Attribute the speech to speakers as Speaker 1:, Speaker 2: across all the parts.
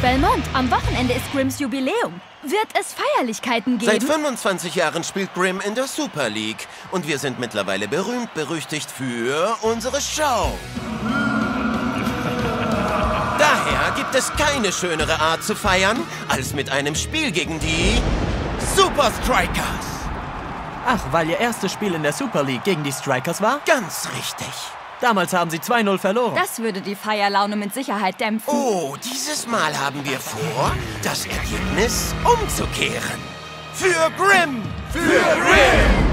Speaker 1: Belmont, am Wochenende ist Grimms Jubiläum. Wird es Feierlichkeiten geben?
Speaker 2: Seit 25 Jahren spielt Grimm in der Super League. Und wir sind mittlerweile berühmt-berüchtigt für unsere Show. Daher gibt es keine schönere Art zu feiern, als mit einem Spiel gegen die Super Strikers.
Speaker 3: Ach, weil Ihr erstes Spiel in der Super League gegen die Strikers war?
Speaker 2: Ganz richtig.
Speaker 3: Damals haben Sie 2-0 verloren.
Speaker 1: Das würde die Feierlaune mit Sicherheit dämpfen.
Speaker 2: Oh, dieses Mal haben wir vor, das Ergebnis umzukehren. Für Grimm! Für Grimm!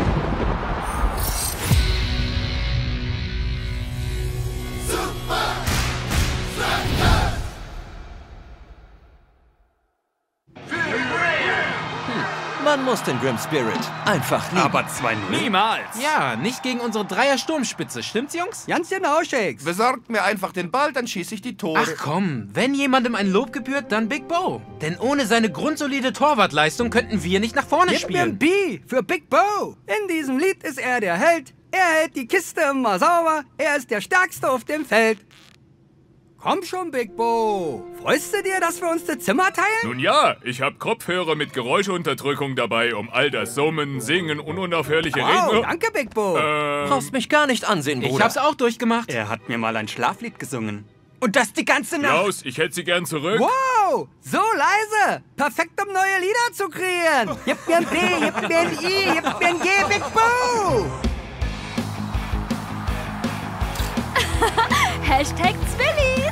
Speaker 3: Man muss den Grimm Spirit einfach lieben.
Speaker 4: Aber 2-0?
Speaker 5: Niemals!
Speaker 6: Ja, nicht gegen unsere Dreier-Sturmspitze, stimmt's, Jungs?
Speaker 4: Ganz genau, Shakes.
Speaker 5: Besorgt mir einfach den Ball, dann schieße ich die Tore.
Speaker 6: Ach komm, wenn jemandem ein Lob gebührt, dann Big Bo. Denn ohne seine grundsolide Torwartleistung könnten wir nicht nach vorne
Speaker 4: Gib mir ein
Speaker 6: spielen.
Speaker 4: B für Big Bo. In diesem Lied ist er der Held. Er hält die Kiste immer sauber. Er ist der Stärkste auf dem Feld. Komm schon, Big Bo. Freust du dir, dass wir uns das Zimmer teilen?
Speaker 7: Nun ja, ich habe Kopfhörer mit Geräuscheunterdrückung dabei, um all das Summen, Singen und unaufhörliche
Speaker 4: Wow,
Speaker 7: Reden...
Speaker 4: danke, Big Bo.
Speaker 3: Brauchst mich gar nicht ansehen, Bruder.
Speaker 6: Ich hab's auch durchgemacht.
Speaker 4: Er hat mir mal ein Schlaflied gesungen. Und das die ganze Nacht.
Speaker 7: Klaus, ich hätte Sie gern zurück.
Speaker 4: Wow, so leise. Perfekt, um neue Lieder zu kreieren. Gib mir ein B, gib mir ein I, gib mir ein G, Big Bo.
Speaker 1: Hashtag Zwillis.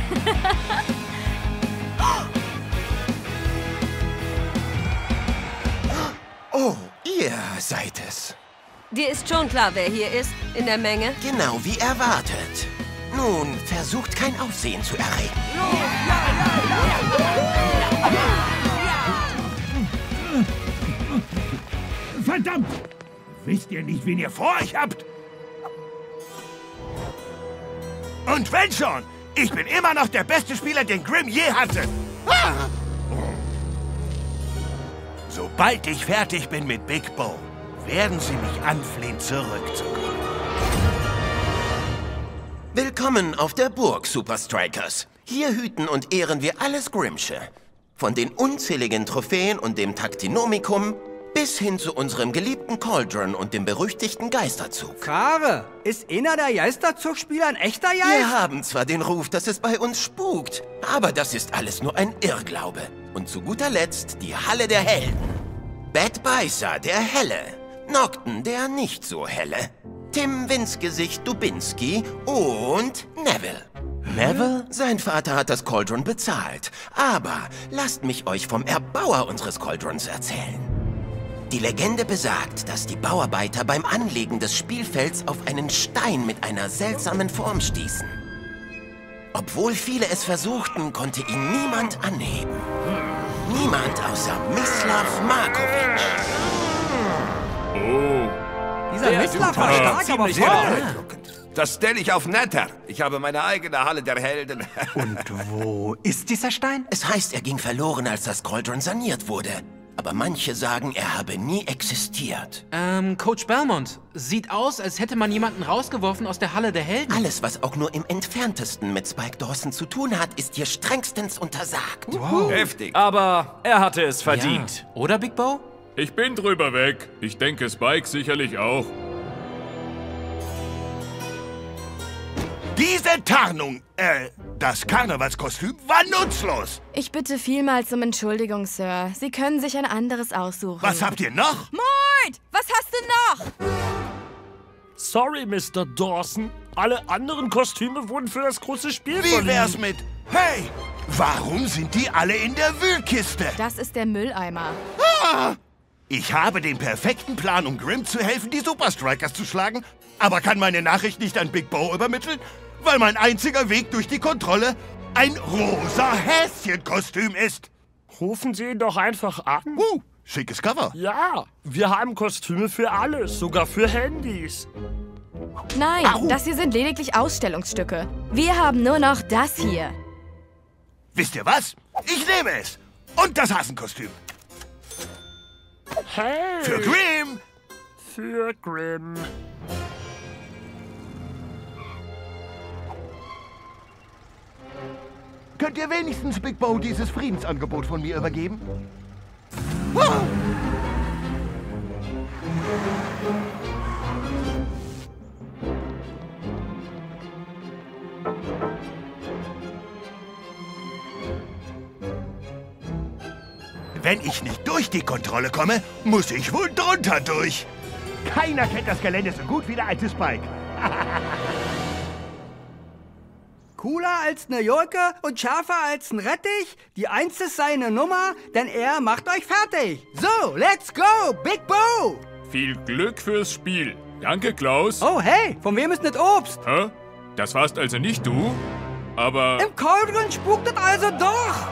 Speaker 2: Oh, ihr seid es.
Speaker 8: Dir ist schon klar, wer hier ist, in der Menge?
Speaker 2: Genau wie erwartet. Nun, versucht kein Aufsehen zu erregen.
Speaker 9: Verdammt! Wisst ihr nicht, wen ihr vor euch habt? Und wenn schon, ich bin immer noch der beste Spieler, den Grimm je hatte. Ah! Sobald ich fertig bin mit Big Bo, werden sie mich anflehen, zurückzukommen.
Speaker 2: Willkommen auf der Burg, Super Strikers. Hier hüten und ehren wir alles Grimmsche. Von den unzähligen Trophäen und dem Taktinomikum bis hin zu unserem geliebten Cauldron und dem berüchtigten Geisterzug.
Speaker 4: Kare, ist einer der Geisterzugspieler ein echter Geist?
Speaker 2: Wir haben zwar den Ruf, dass es bei uns spukt, aber das ist alles nur ein Irrglaube. Und zu guter Letzt die Halle der Helden. Bad Beißer, der Helle. Nocten, der nicht so helle. Tim Winzgesicht Dubinski und Neville.
Speaker 3: Neville?
Speaker 2: Sein Vater hat das Cauldron bezahlt. Aber lasst mich euch vom Erbauer unseres Cauldrons erzählen. Die Legende besagt, dass die Bauarbeiter beim Anlegen des Spielfelds auf einen Stein mit einer seltsamen Form stießen. Obwohl viele es versuchten, konnte ihn niemand anheben. Niemand außer Mislav Markovic.
Speaker 7: Oh,
Speaker 4: Dieser Mislav war stark, aber voll.
Speaker 5: Das stelle ich auf netter. Ich habe meine eigene Halle der Helden.
Speaker 4: Und wo ist dieser Stein?
Speaker 2: Es heißt, er ging verloren, als das Cauldron saniert wurde. Aber manche sagen, er habe nie existiert.
Speaker 6: Coach Belmont, sieht aus, als hätte man jemanden rausgeworfen aus der Halle der Helden.
Speaker 2: Alles, was auch nur im Entferntesten mit Spike Dawson zu tun hat, ist hier strengstens untersagt.
Speaker 5: Heftig.
Speaker 10: Aber er hatte es verdient.
Speaker 6: Ja. Oder, Big Bo?
Speaker 7: ich bin drüber weg. Ich denke, Spike sicherlich auch.
Speaker 9: Diese Tarnung, das Karnevalskostüm war nutzlos.
Speaker 11: Ich bitte vielmals um Entschuldigung, Sir. Sie können sich ein anderes aussuchen.
Speaker 9: Was habt ihr noch?
Speaker 1: Mord! Was hast du noch?
Speaker 9: Sorry, Mr. Dawson. Alle anderen Kostüme wurden für das große Spiel
Speaker 12: Wie wär's mit, hey, warum sind die alle in der Wühlkiste?
Speaker 11: Das ist der Mülleimer.
Speaker 12: Ah! Ich habe den perfekten Plan, um Grimm zu helfen, die Super Strikers zu schlagen, aber kann meine Nachricht nicht an Big Bo übermitteln, weil mein einziger Weg durch die Kontrolle ein rosa Häschenkostüm ist.
Speaker 9: Rufen Sie ihn doch einfach an.
Speaker 12: Schickes Cover.
Speaker 9: Ja, wir haben Kostüme für alles, sogar für Handys.
Speaker 11: Nein, das hier sind lediglich Ausstellungsstücke. Wir haben nur noch das hier.
Speaker 12: Wisst ihr was? Ich nehme es. Und das Hasenkostüm.
Speaker 9: Hey!
Speaker 12: Für Grimm!
Speaker 9: Für Grimm.
Speaker 12: Könnt ihr wenigstens Big Bo dieses Friedensangebot von mir übergeben? Wenn ich nicht durch die Kontrolle komme, muss ich wohl drunter durch. Keiner kennt das Gelände so gut wie der alte Spike.
Speaker 4: Cooler als New Yorker und schärfer als ein Rettich? Die 1 ist seine Nummer, denn er macht euch fertig. So, let's go, Big Bo!
Speaker 7: Viel Glück fürs Spiel. Danke, Klaus.
Speaker 4: Oh, hey, von wem ist das Obst?
Speaker 7: Hä? Das warst also nicht du? Aber...
Speaker 4: Im Cauldron spukt es also doch!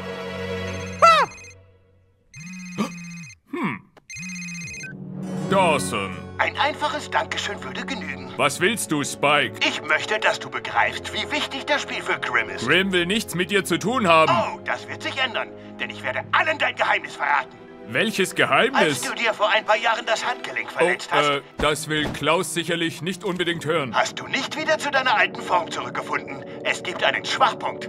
Speaker 7: Dawson.
Speaker 12: Ein einfaches Dankeschön würde genügen.
Speaker 7: Was willst du, Spike?
Speaker 12: Ich möchte, dass du begreifst, wie wichtig das Spiel für Grimm ist.
Speaker 7: Grimm will nichts mit dir zu tun haben.
Speaker 12: Oh, das wird sich ändern, denn ich werde allen dein Geheimnis verraten.
Speaker 7: Welches Geheimnis?
Speaker 12: Als du dir vor ein paar Jahren das Handgelenk verletzt hast.
Speaker 7: Das will Klaus sicherlich nicht unbedingt hören.
Speaker 12: Hast du nicht wieder zu deiner alten Form zurückgefunden? Es gibt einen Schwachpunkt.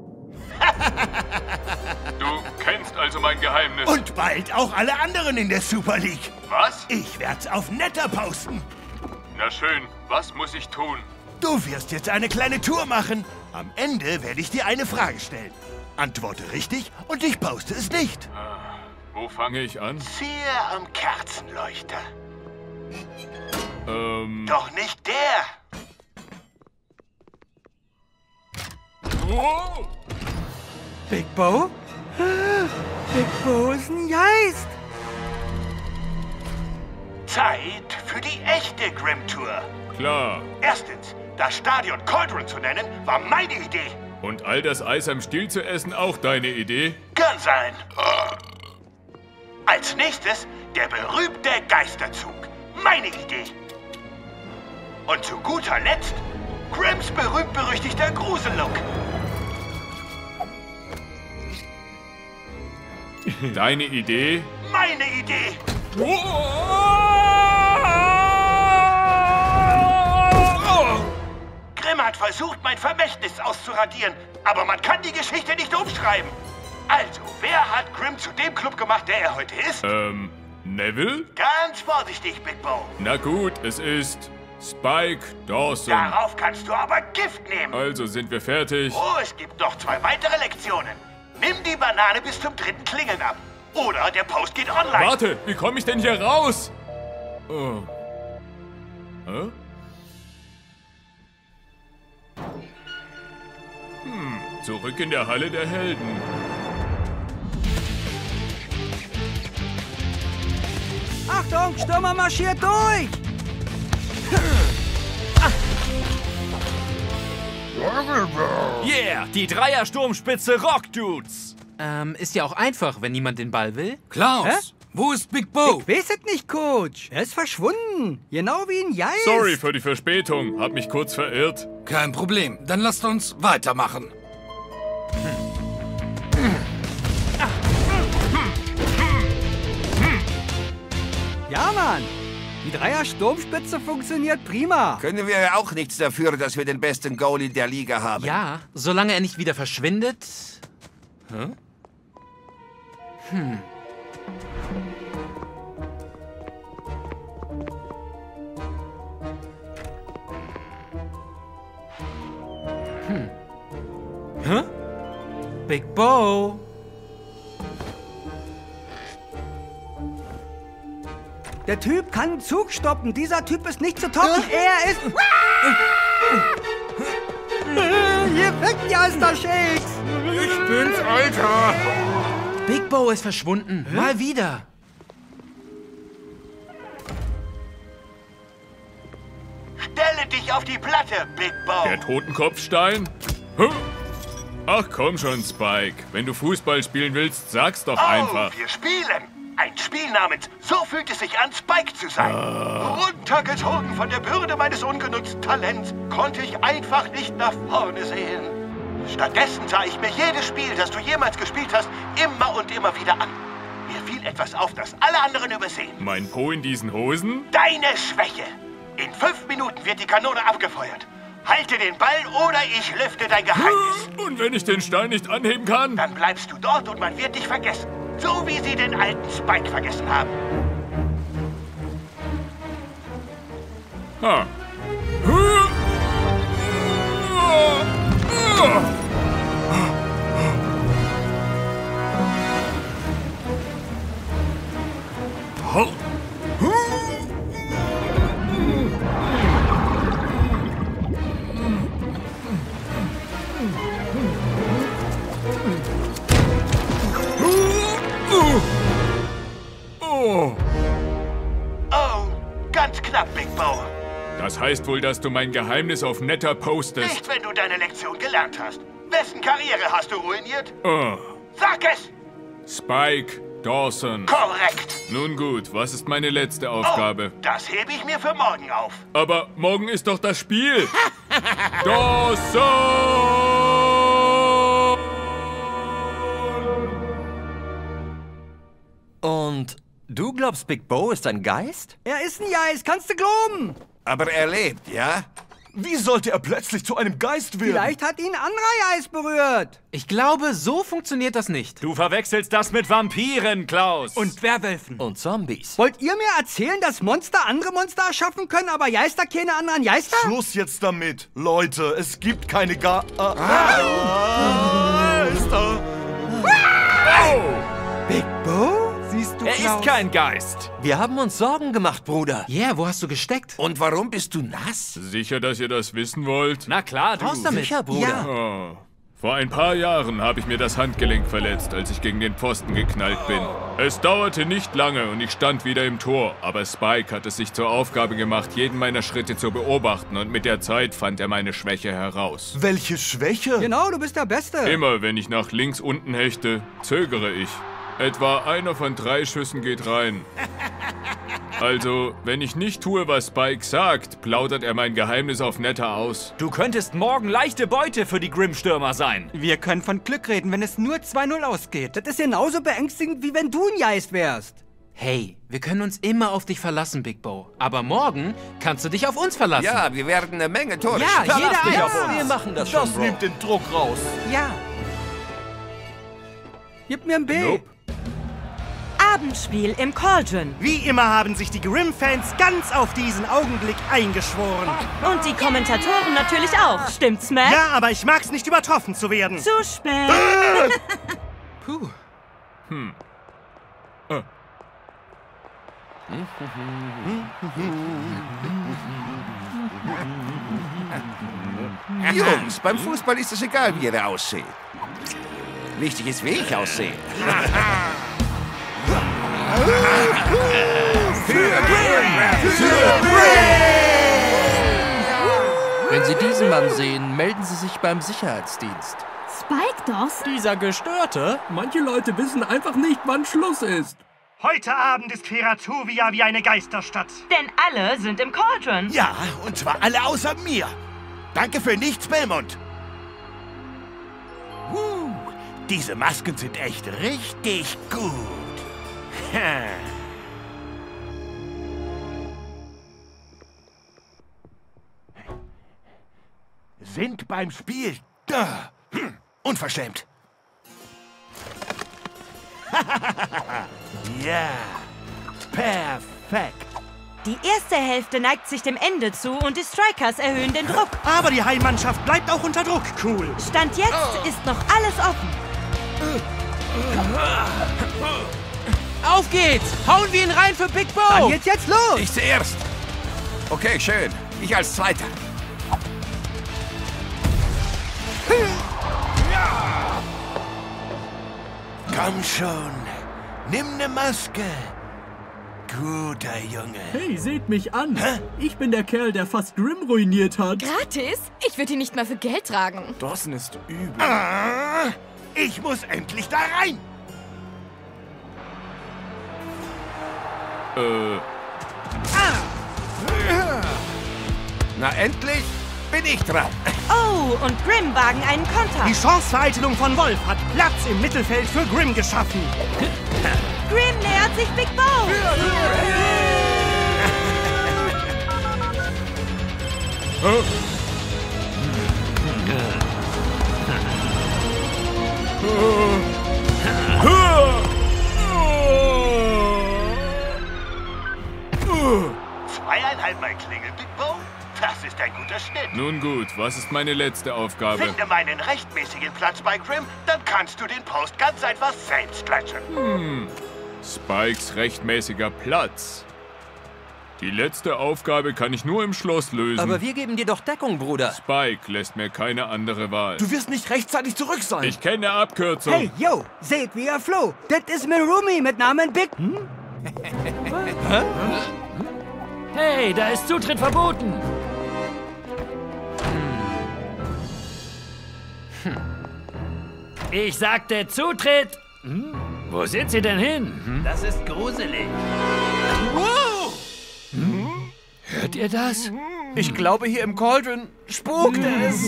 Speaker 7: Du kennst also mein Geheimnis.
Speaker 12: Und bald auch alle anderen in der Super League.
Speaker 7: Was?
Speaker 12: Ich werd's auf Netter posten.
Speaker 7: Na schön, was muss ich tun?
Speaker 12: Du wirst jetzt eine kleine Tour machen. Am Ende werde ich dir eine Frage stellen. Antworte richtig und ich poste es nicht.
Speaker 7: Wo fange ich an?
Speaker 12: Ziehe am Kerzenleuchter. Doch nicht der.
Speaker 7: Oh!
Speaker 4: Big Bo? Big Bo ist ein Geist.
Speaker 12: Zeit für die echte Grimm-Tour.
Speaker 7: Klar.
Speaker 12: Erstens, das Stadion Cauldron zu nennen, war meine Idee.
Speaker 7: Und all das Eis am Stiel zu essen auch deine Idee?
Speaker 12: Kann sein. Als nächstes der berühmte Geisterzug. Meine Idee. Und zu guter Letzt Grimms berühmt-berüchtigter Grusellook.
Speaker 7: Deine Idee?
Speaker 12: Meine Idee. Grimm hat versucht, mein Vermächtnis auszuradieren, aber man kann die Geschichte nicht umschreiben. Also, wer hat Grimm zu dem Club gemacht, der er heute ist?
Speaker 7: Neville?
Speaker 12: Ganz vorsichtig, Big Bo.
Speaker 7: Na gut, es ist Spike Dawson.
Speaker 12: Darauf kannst du aber Gift nehmen.
Speaker 7: Also sind wir fertig.
Speaker 12: Oh, es gibt noch 2 weitere Lektionen. Nimm die Banane bis zum 3. Klingeln ab. Oder der Post geht online.
Speaker 7: Warte, wie komme ich denn hier raus? Oh. Hä? Zurück in der Halle der Helden.
Speaker 4: Achtung, Stürmer marschiert durch!
Speaker 10: Yeah, die Dreier-Sturmspitze Rock-Dudes.
Speaker 6: Ist ja auch einfach, wenn niemand den Ball will.
Speaker 4: Klaus, wo ist Big Bo? Ich weiß es nicht, Coach. Er ist verschwunden. Genau wie ein Geist.
Speaker 7: Sorry für die Verspätung. Hab mich kurz verirrt.
Speaker 13: Kein Problem. Dann lasst uns weitermachen.
Speaker 4: Ja, Mann. Die Dreier-Sturmspitze funktioniert prima.
Speaker 5: Können wir ja auch nichts dafür, dass wir den besten Goalie der Liga haben.
Speaker 6: Ja, solange er nicht wieder verschwindet. Hä? Hä? Big Bo?
Speaker 4: Der Typ kann einen Zug stoppen. Dieser Typ ist nicht zu toppen. Er ist... Hier weg, Jaster-Shakes!
Speaker 10: Ich bin's, Alter!
Speaker 6: Big Bo ist verschwunden. Mal wieder.
Speaker 12: Stelle dich auf die Platte, Big Bo.
Speaker 7: Der Totenkopfstein? Huh? Ach komm schon, Spike. Wenn du Fußball spielen willst, sag's doch einfach.
Speaker 12: Wir spielen. Ein Spiel namens So fühlt es sich an, Spike zu sein. Runtergezogen von der Bürde meines ungenutzten Talents, konnte ich einfach nicht nach vorne sehen. Stattdessen sah ich mir jedes Spiel, das du jemals gespielt hast, immer und immer wieder an. Mir fiel etwas auf, das alle anderen übersehen.
Speaker 7: Mein Po in diesen Hosen?
Speaker 12: Deine Schwäche. In 5 Minuten wird die Kanone abgefeuert. Halte den Ball oder ich lüfte dein Geheimnis.
Speaker 7: Und wenn ich den Stein nicht anheben kann?
Speaker 12: Dann bleibst du dort und man wird dich vergessen. So wie sie den alten Spike vergessen haben.
Speaker 7: Ha.
Speaker 12: Oh, ganz knapp, Big Bo.
Speaker 7: Das heißt wohl, dass du mein Geheimnis auf Netter postest.
Speaker 12: Nicht, wenn du deine Lektion gelernt hast. Wessen Karriere hast du ruiniert?
Speaker 7: Oh.
Speaker 12: Sag es!
Speaker 7: Spike Dawson.
Speaker 12: Korrekt.
Speaker 7: Nun gut, was ist meine letzte Aufgabe?
Speaker 12: Oh, das hebe ich mir für morgen auf.
Speaker 7: Aber morgen ist doch das Spiel. Dawson!
Speaker 14: Und du glaubst, Big Bo ist ein Geist?
Speaker 4: Er ist ein Geist, kannst du glauben.
Speaker 5: Aber er lebt, ja?
Speaker 10: Wie sollte er plötzlich zu einem Geist werden?
Speaker 4: Vielleicht hat ihn ein anderer Geist berührt.
Speaker 6: Ich glaube, so funktioniert das nicht.
Speaker 10: Du verwechselst das mit Vampiren, Klaus.
Speaker 13: Und Werwölfen.
Speaker 14: Und Zombies.
Speaker 4: Wollt ihr mir erzählen, dass Monster andere Monster erschaffen können, aber Geister keine anderen Geister?
Speaker 10: Schluss jetzt damit. Leute, es gibt keine Geister.
Speaker 4: Big Bo? Siehst du,
Speaker 10: Er
Speaker 4: Klaus?
Speaker 10: ist kein Geist.
Speaker 14: Wir haben uns Sorgen gemacht, Bruder.
Speaker 6: Ja, yeah, wo hast du gesteckt?
Speaker 5: Und warum bist du nass?
Speaker 7: Sicher, dass ihr das wissen wollt?
Speaker 10: Na klar, du.
Speaker 6: Raus damit.
Speaker 14: Sicher, Bruder.
Speaker 6: Ja.
Speaker 7: Oh. Vor ein paar Jahren habe ich mir das Handgelenk verletzt, als ich gegen den Pfosten geknallt bin. Es dauerte nicht lange und ich stand wieder im Tor. Aber Spike hat es sich zur Aufgabe gemacht, jeden meiner Schritte zu beobachten. Und mit der Zeit fand er meine Schwäche heraus.
Speaker 10: Welche Schwäche?
Speaker 4: Genau, du bist der Beste.
Speaker 7: Immer wenn ich nach links unten hechte, zögere ich. Etwa einer von 3 Schüssen geht rein. Also, wenn ich nicht tue, was Spike sagt, plaudert er mein Geheimnis auf Netter aus.
Speaker 10: Du könntest morgen leichte Beute für die Grimm-Stürmer sein.
Speaker 13: Wir können von Glück reden, wenn es nur 2-0 ausgeht.
Speaker 4: Das ist genauso beängstigend, wie wenn du ein Geist wärst.
Speaker 6: Hey, wir können uns immer auf dich verlassen, Big Bo. Aber morgen kannst du dich auf uns verlassen.
Speaker 5: Ja, wir werden eine Menge Tore
Speaker 6: Ja,
Speaker 5: schießen.
Speaker 6: jeder
Speaker 10: dich
Speaker 6: eins.
Speaker 10: auf uns.
Speaker 14: Wir machen das schon,
Speaker 10: Das
Speaker 14: Bro.
Speaker 10: nimmt den Druck raus.
Speaker 13: Ja.
Speaker 4: Gib mir ein B.
Speaker 7: Nope.
Speaker 15: Abendspiel im Cauldron.
Speaker 16: Wie immer haben sich die Grimm-Fans ganz auf diesen Augenblick eingeschworen.
Speaker 15: Und die Kommentatoren natürlich auch. Stimmt's, Matt?
Speaker 16: Ja, aber ich mag's nicht, übertroffen zu werden.
Speaker 15: Zu spät.
Speaker 6: Puh.
Speaker 5: Jungs, beim Fußball ist es egal, wie ihr ausseht. Wichtig ist, wie ich aussehe.
Speaker 3: Wenn Sie diesen Mann sehen, melden Sie sich beim Sicherheitsdienst.
Speaker 1: Spike Dawson?
Speaker 3: Dieser Gestörte?
Speaker 17: Manche Leute wissen einfach nicht, wann Schluss ist.
Speaker 16: Heute Abend ist Feratuvia wie eine Geisterstadt.
Speaker 15: Denn alle sind im Cauldron.
Speaker 12: Ja, und zwar alle außer mir. Danke für nichts, Belmont. Diese Masken sind echt richtig gut. Sind beim Spiel. Unverschämt. Ja, perfekt.
Speaker 15: Die erste Hälfte neigt sich dem Ende zu und die Strikers erhöhen den Druck.
Speaker 16: Aber die Heimmannschaft bleibt auch unter Druck. Cool.
Speaker 15: Stand jetzt ist noch alles offen.
Speaker 6: Auf geht's! Hauen wir ihn rein für Big Bo!
Speaker 4: Dann geht's jetzt los!
Speaker 5: Ich zuerst. Okay, schön. Ich als Zweiter.
Speaker 12: Komm schon. Nimm ne Maske. Guter Junge.
Speaker 17: Hey, seht mich an. Ich bin der Kerl, der fast Grimm ruiniert hat.
Speaker 11: Gratis? Ich würde ihn nicht mal für Geld tragen.
Speaker 10: Dawson ist übel.
Speaker 12: Ich muss endlich da rein.
Speaker 5: Na, endlich bin ich dran.
Speaker 15: Oh, und Grimm wagen einen Konter.
Speaker 16: Die Chancevereitelung von Wolf hat Platz im Mittelfeld für Grimm geschaffen.
Speaker 15: Grimm nähert sich Big Bo.
Speaker 12: Mal Klingel, Big Bo. Das ist ein guter Schnitt.
Speaker 7: Nun gut, was ist meine letzte Aufgabe?
Speaker 12: Finde meinen rechtmäßigen Platz bei Grim, dann kannst du den Post ganz einfach selbst löschen.
Speaker 7: Spikes rechtmäßiger Platz. Die letzte Aufgabe kann ich nur im Schloss lösen.
Speaker 14: Aber wir geben dir doch Deckung, Bruder.
Speaker 7: Spike lässt mir keine andere Wahl.
Speaker 10: Du wirst nicht rechtzeitig zurück sein.
Speaker 7: Ich kenne Abkürzung.
Speaker 4: Hey, yo, seht wie er floh. Das ist mein Roomie mit Namen Big.
Speaker 9: Hey, da ist Zutritt verboten. Ich sagte Zutritt. Wo sind Sie denn hin?
Speaker 2: Das ist gruselig.
Speaker 3: Hört ihr das?
Speaker 14: Ich glaube, hier im Cauldron spukt es.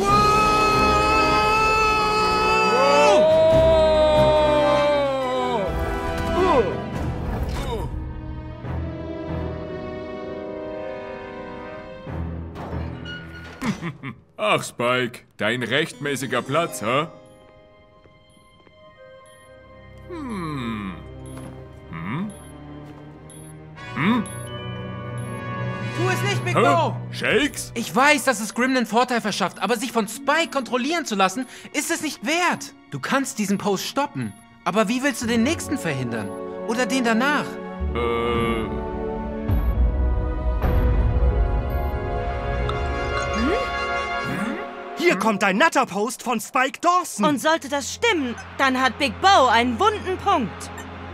Speaker 7: Ach, Spike, dein rechtmäßiger Platz, hä?
Speaker 6: Tu es nicht, Big Bo!
Speaker 7: Shakes?
Speaker 6: Ich weiß, dass es Grim einen Vorteil verschafft, aber sich von Spike kontrollieren zu lassen, ist es nicht wert. Du kannst diesen Post stoppen. Aber wie willst du den nächsten verhindern? Oder den danach?
Speaker 16: Hier kommt ein Natterpost von Spike Dawson.
Speaker 15: Und sollte das stimmen, dann hat Big Bo einen wunden Punkt.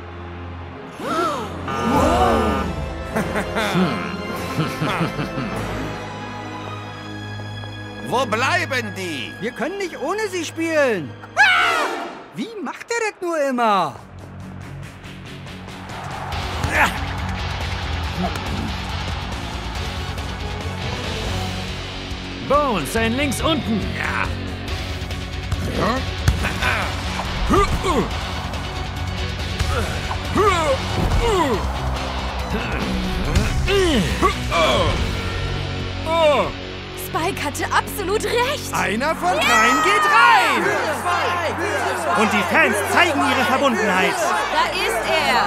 Speaker 5: Wo bleiben die?
Speaker 4: Wir können nicht ohne sie spielen. Wie macht er das nur immer?
Speaker 9: Bones, sein links unten.
Speaker 5: Ja.
Speaker 11: Spike hatte absolut recht.
Speaker 16: Einer von dreien geht rein. Und die Fans zeigen ihre Verbundenheit.
Speaker 8: Da ist er.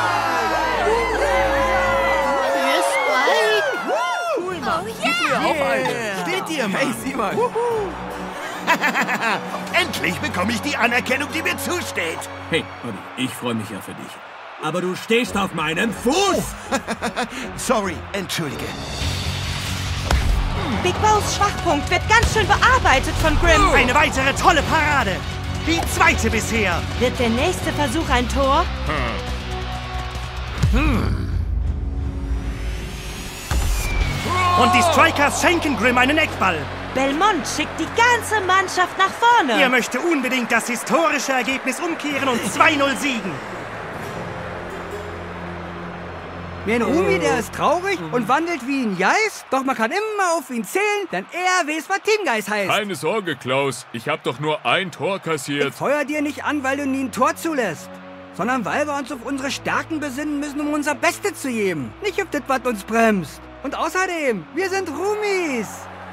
Speaker 11: Oh yeah!
Speaker 14: Auf einen.
Speaker 5: Steht dir, Mann.
Speaker 14: Hey, sieh mal.
Speaker 12: Endlich bekomme ich die Anerkennung, die mir zusteht.
Speaker 17: Hey, Buddy, ich freue mich ja für dich. Aber du stehst auf meinem Fuß!
Speaker 12: Sorry, entschuldige.
Speaker 15: Big Bo's Schwachpunkt wird ganz schön bearbeitet von Grim.
Speaker 16: Eine weitere tolle Parade. Die zweite bisher.
Speaker 15: Wird der nächste Versuch ein Tor?
Speaker 16: Und die Strikers schenken Grim einen Eckball.
Speaker 15: Belmont schickt die ganze Mannschaft nach vorne.
Speaker 16: Er möchte unbedingt das historische Ergebnis umkehren und 2-0 siegen.
Speaker 4: Mein Rumi, der ist traurig und wandelt wie ein Geist, doch man kann immer auf ihn zählen, denn er weiß, was Teamgeist heißt.
Speaker 7: Keine Sorge, Klaus. Ich habe doch nur ein Tor kassiert.
Speaker 4: Ich feuer dir nicht an, weil du nie ein Tor zulässt, sondern weil wir uns auf unsere Stärken besinnen müssen, um unser Bestes zu geben. Nicht auf das, was uns bremst. Und außerdem, wir sind Rumis.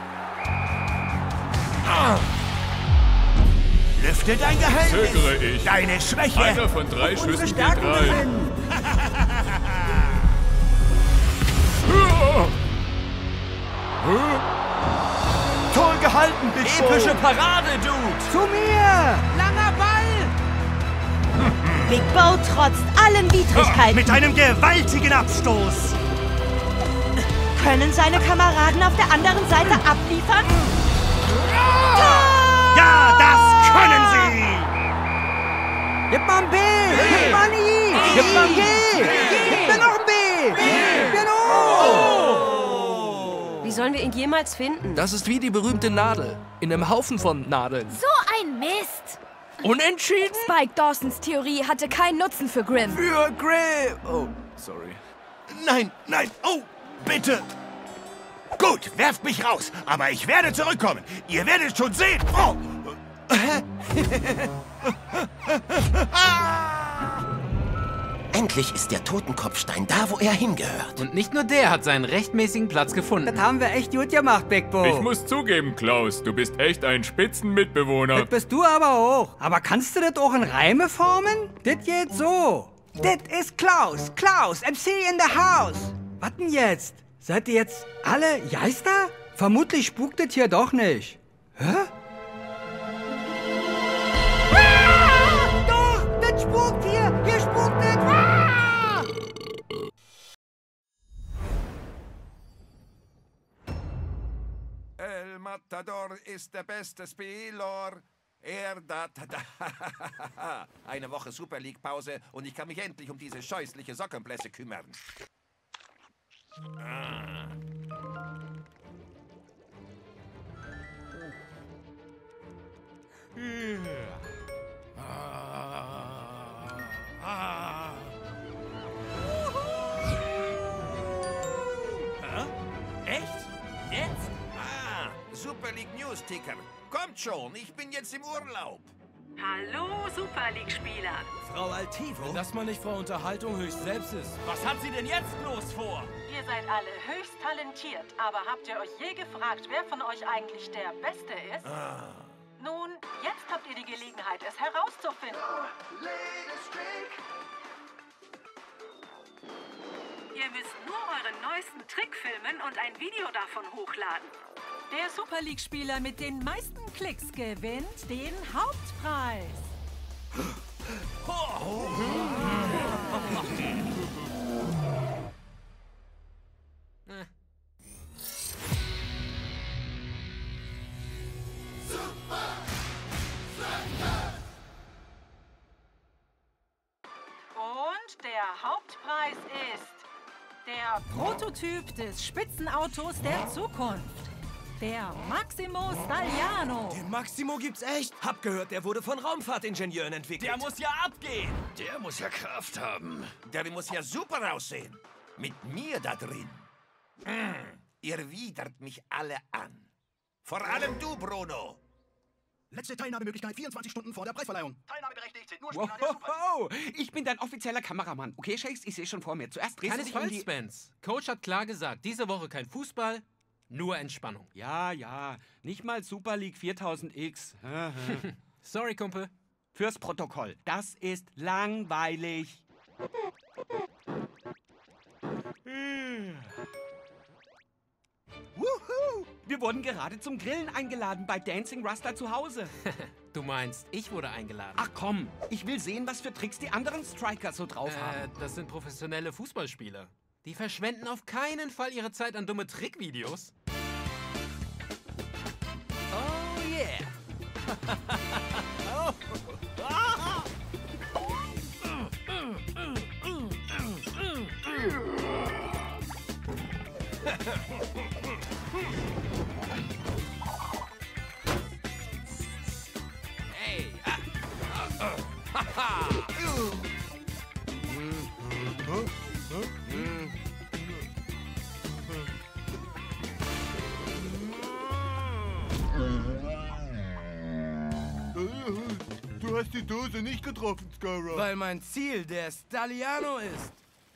Speaker 12: Lüfte dein Geheimnis.
Speaker 7: Zögere ich.
Speaker 12: Deine Schwäche.
Speaker 7: Einer von 3
Speaker 4: Auf unsere
Speaker 7: Schüssen geht
Speaker 4: Stärken
Speaker 7: rein.
Speaker 4: besinnen.
Speaker 10: Toll gehalten, Big Bo.
Speaker 14: Epische Parade, Dude.
Speaker 4: Zu mir.
Speaker 6: Langer Ball!
Speaker 15: Big Bo trotzt allen Widrigkeiten.
Speaker 16: Mit einem gewaltigen Abstoß.
Speaker 15: Können seine Kameraden auf der anderen Seite abliefern?
Speaker 16: Ja, das können sie.
Speaker 4: Gib mal ein B. Gib mal ein I. Gib mal ein G. Gib mir noch ein B. Genau.
Speaker 8: Wie sollen wir ihn jemals finden?
Speaker 3: Das ist wie die berühmte Nadel. In einem Haufen von Nadeln.
Speaker 11: So ein Mist.
Speaker 3: Unentschieden?
Speaker 11: Spike Dawsons Theorie hatte keinen Nutzen für Grim.
Speaker 14: Für Grim. Oh, sorry.
Speaker 12: Nein, nein, oh, bitte. Gut, werft mich raus, aber ich werde zurückkommen. Ihr werdet schon sehen. Oh.
Speaker 2: Endlich ist der Totenkopfstein da, wo er hingehört.
Speaker 6: Und nicht nur der hat seinen rechtmäßigen Platz gefunden.
Speaker 4: Das haben wir echt gut gemacht, Big Bo.
Speaker 7: Ich muss zugeben, Klaus, du bist echt ein Spitzenmitbewohner.
Speaker 4: Das bist du aber auch. Aber kannst du das auch in Reime formen? Das geht so. Das ist Klaus. Klaus, MC in the house. Was denn jetzt? Seid ihr jetzt alle Geister? Vermutlich spukt das hier doch nicht. Hä? Doch, das spukt hier. Hier spukt das.
Speaker 5: El Matador ist der beste Spieler. Eine Woche Super League Pause und ich kann mich endlich um diese scheußliche Sockenblässe kümmern.
Speaker 17: Echt? Jetzt?
Speaker 5: Super League News Ticker. Kommt schon, ich bin jetzt im Urlaub.
Speaker 18: Hallo, Super League-Spieler.
Speaker 17: Frau Altivo? Wenn das mal nicht Frau Unterhaltung höchst selbst ist. Was hat sie denn jetzt bloß vor?
Speaker 18: Ihr seid alle höchst talentiert, aber habt ihr euch je gefragt, wer von euch eigentlich der Beste ist? Nun, jetzt habt ihr die Gelegenheit, es herauszufinden. Ihr müsst nur euren neuesten Trick filmen und ein Video davon hochladen. Der Super League-Spieler mit den meisten Klicks gewinnt den Hauptpreis. Und der Hauptpreis ist der Prototyp des Spitzenautos der Zukunft. Der Maximo Staliano.
Speaker 17: Den Maximo gibt's echt? Hab gehört, der wurde von Raumfahrtingenieuren entwickelt. Der muss ja abgehen.
Speaker 5: Der muss ja Kraft haben. Der muss ja super aussehen. Mit mir da drin. Ihr widert mich alle an. Vor allem du, Bruno.
Speaker 19: Letzte Teilnahmemöglichkeit 24 Stunden vor der Preisverleihung. Teilnahmeberechtigt sind nur
Speaker 13: Wow,
Speaker 19: Spieler der Super League.
Speaker 13: ich bin dein offizieller Kameramann. Okay, Shakes, ich sehe schon vor mir. Zuerst drehst du dich um die...
Speaker 6: Spence. Coach hat klar gesagt, diese Woche kein Fußball, nur Entspannung.
Speaker 13: Ja, nicht mal Super League 4000X.
Speaker 6: Sorry, Kumpel.
Speaker 13: Fürs Protokoll. Das ist langweilig. Wuhu! Wir wurden gerade zum Grillen eingeladen bei Dancing Rasta zu Hause.
Speaker 6: Du meinst, ich wurde eingeladen?
Speaker 13: Ach komm, ich will sehen, was für Tricks die anderen Strikers so drauf haben.
Speaker 6: Das sind professionelle Fußballspieler. Die verschwenden auf keinen Fall ihre Zeit an dumme Trickvideos.
Speaker 17: Oh yeah. Hey.
Speaker 12: Du hast die Dose nicht getroffen, Skyra.
Speaker 17: Weil mein Ziel der Staliano ist.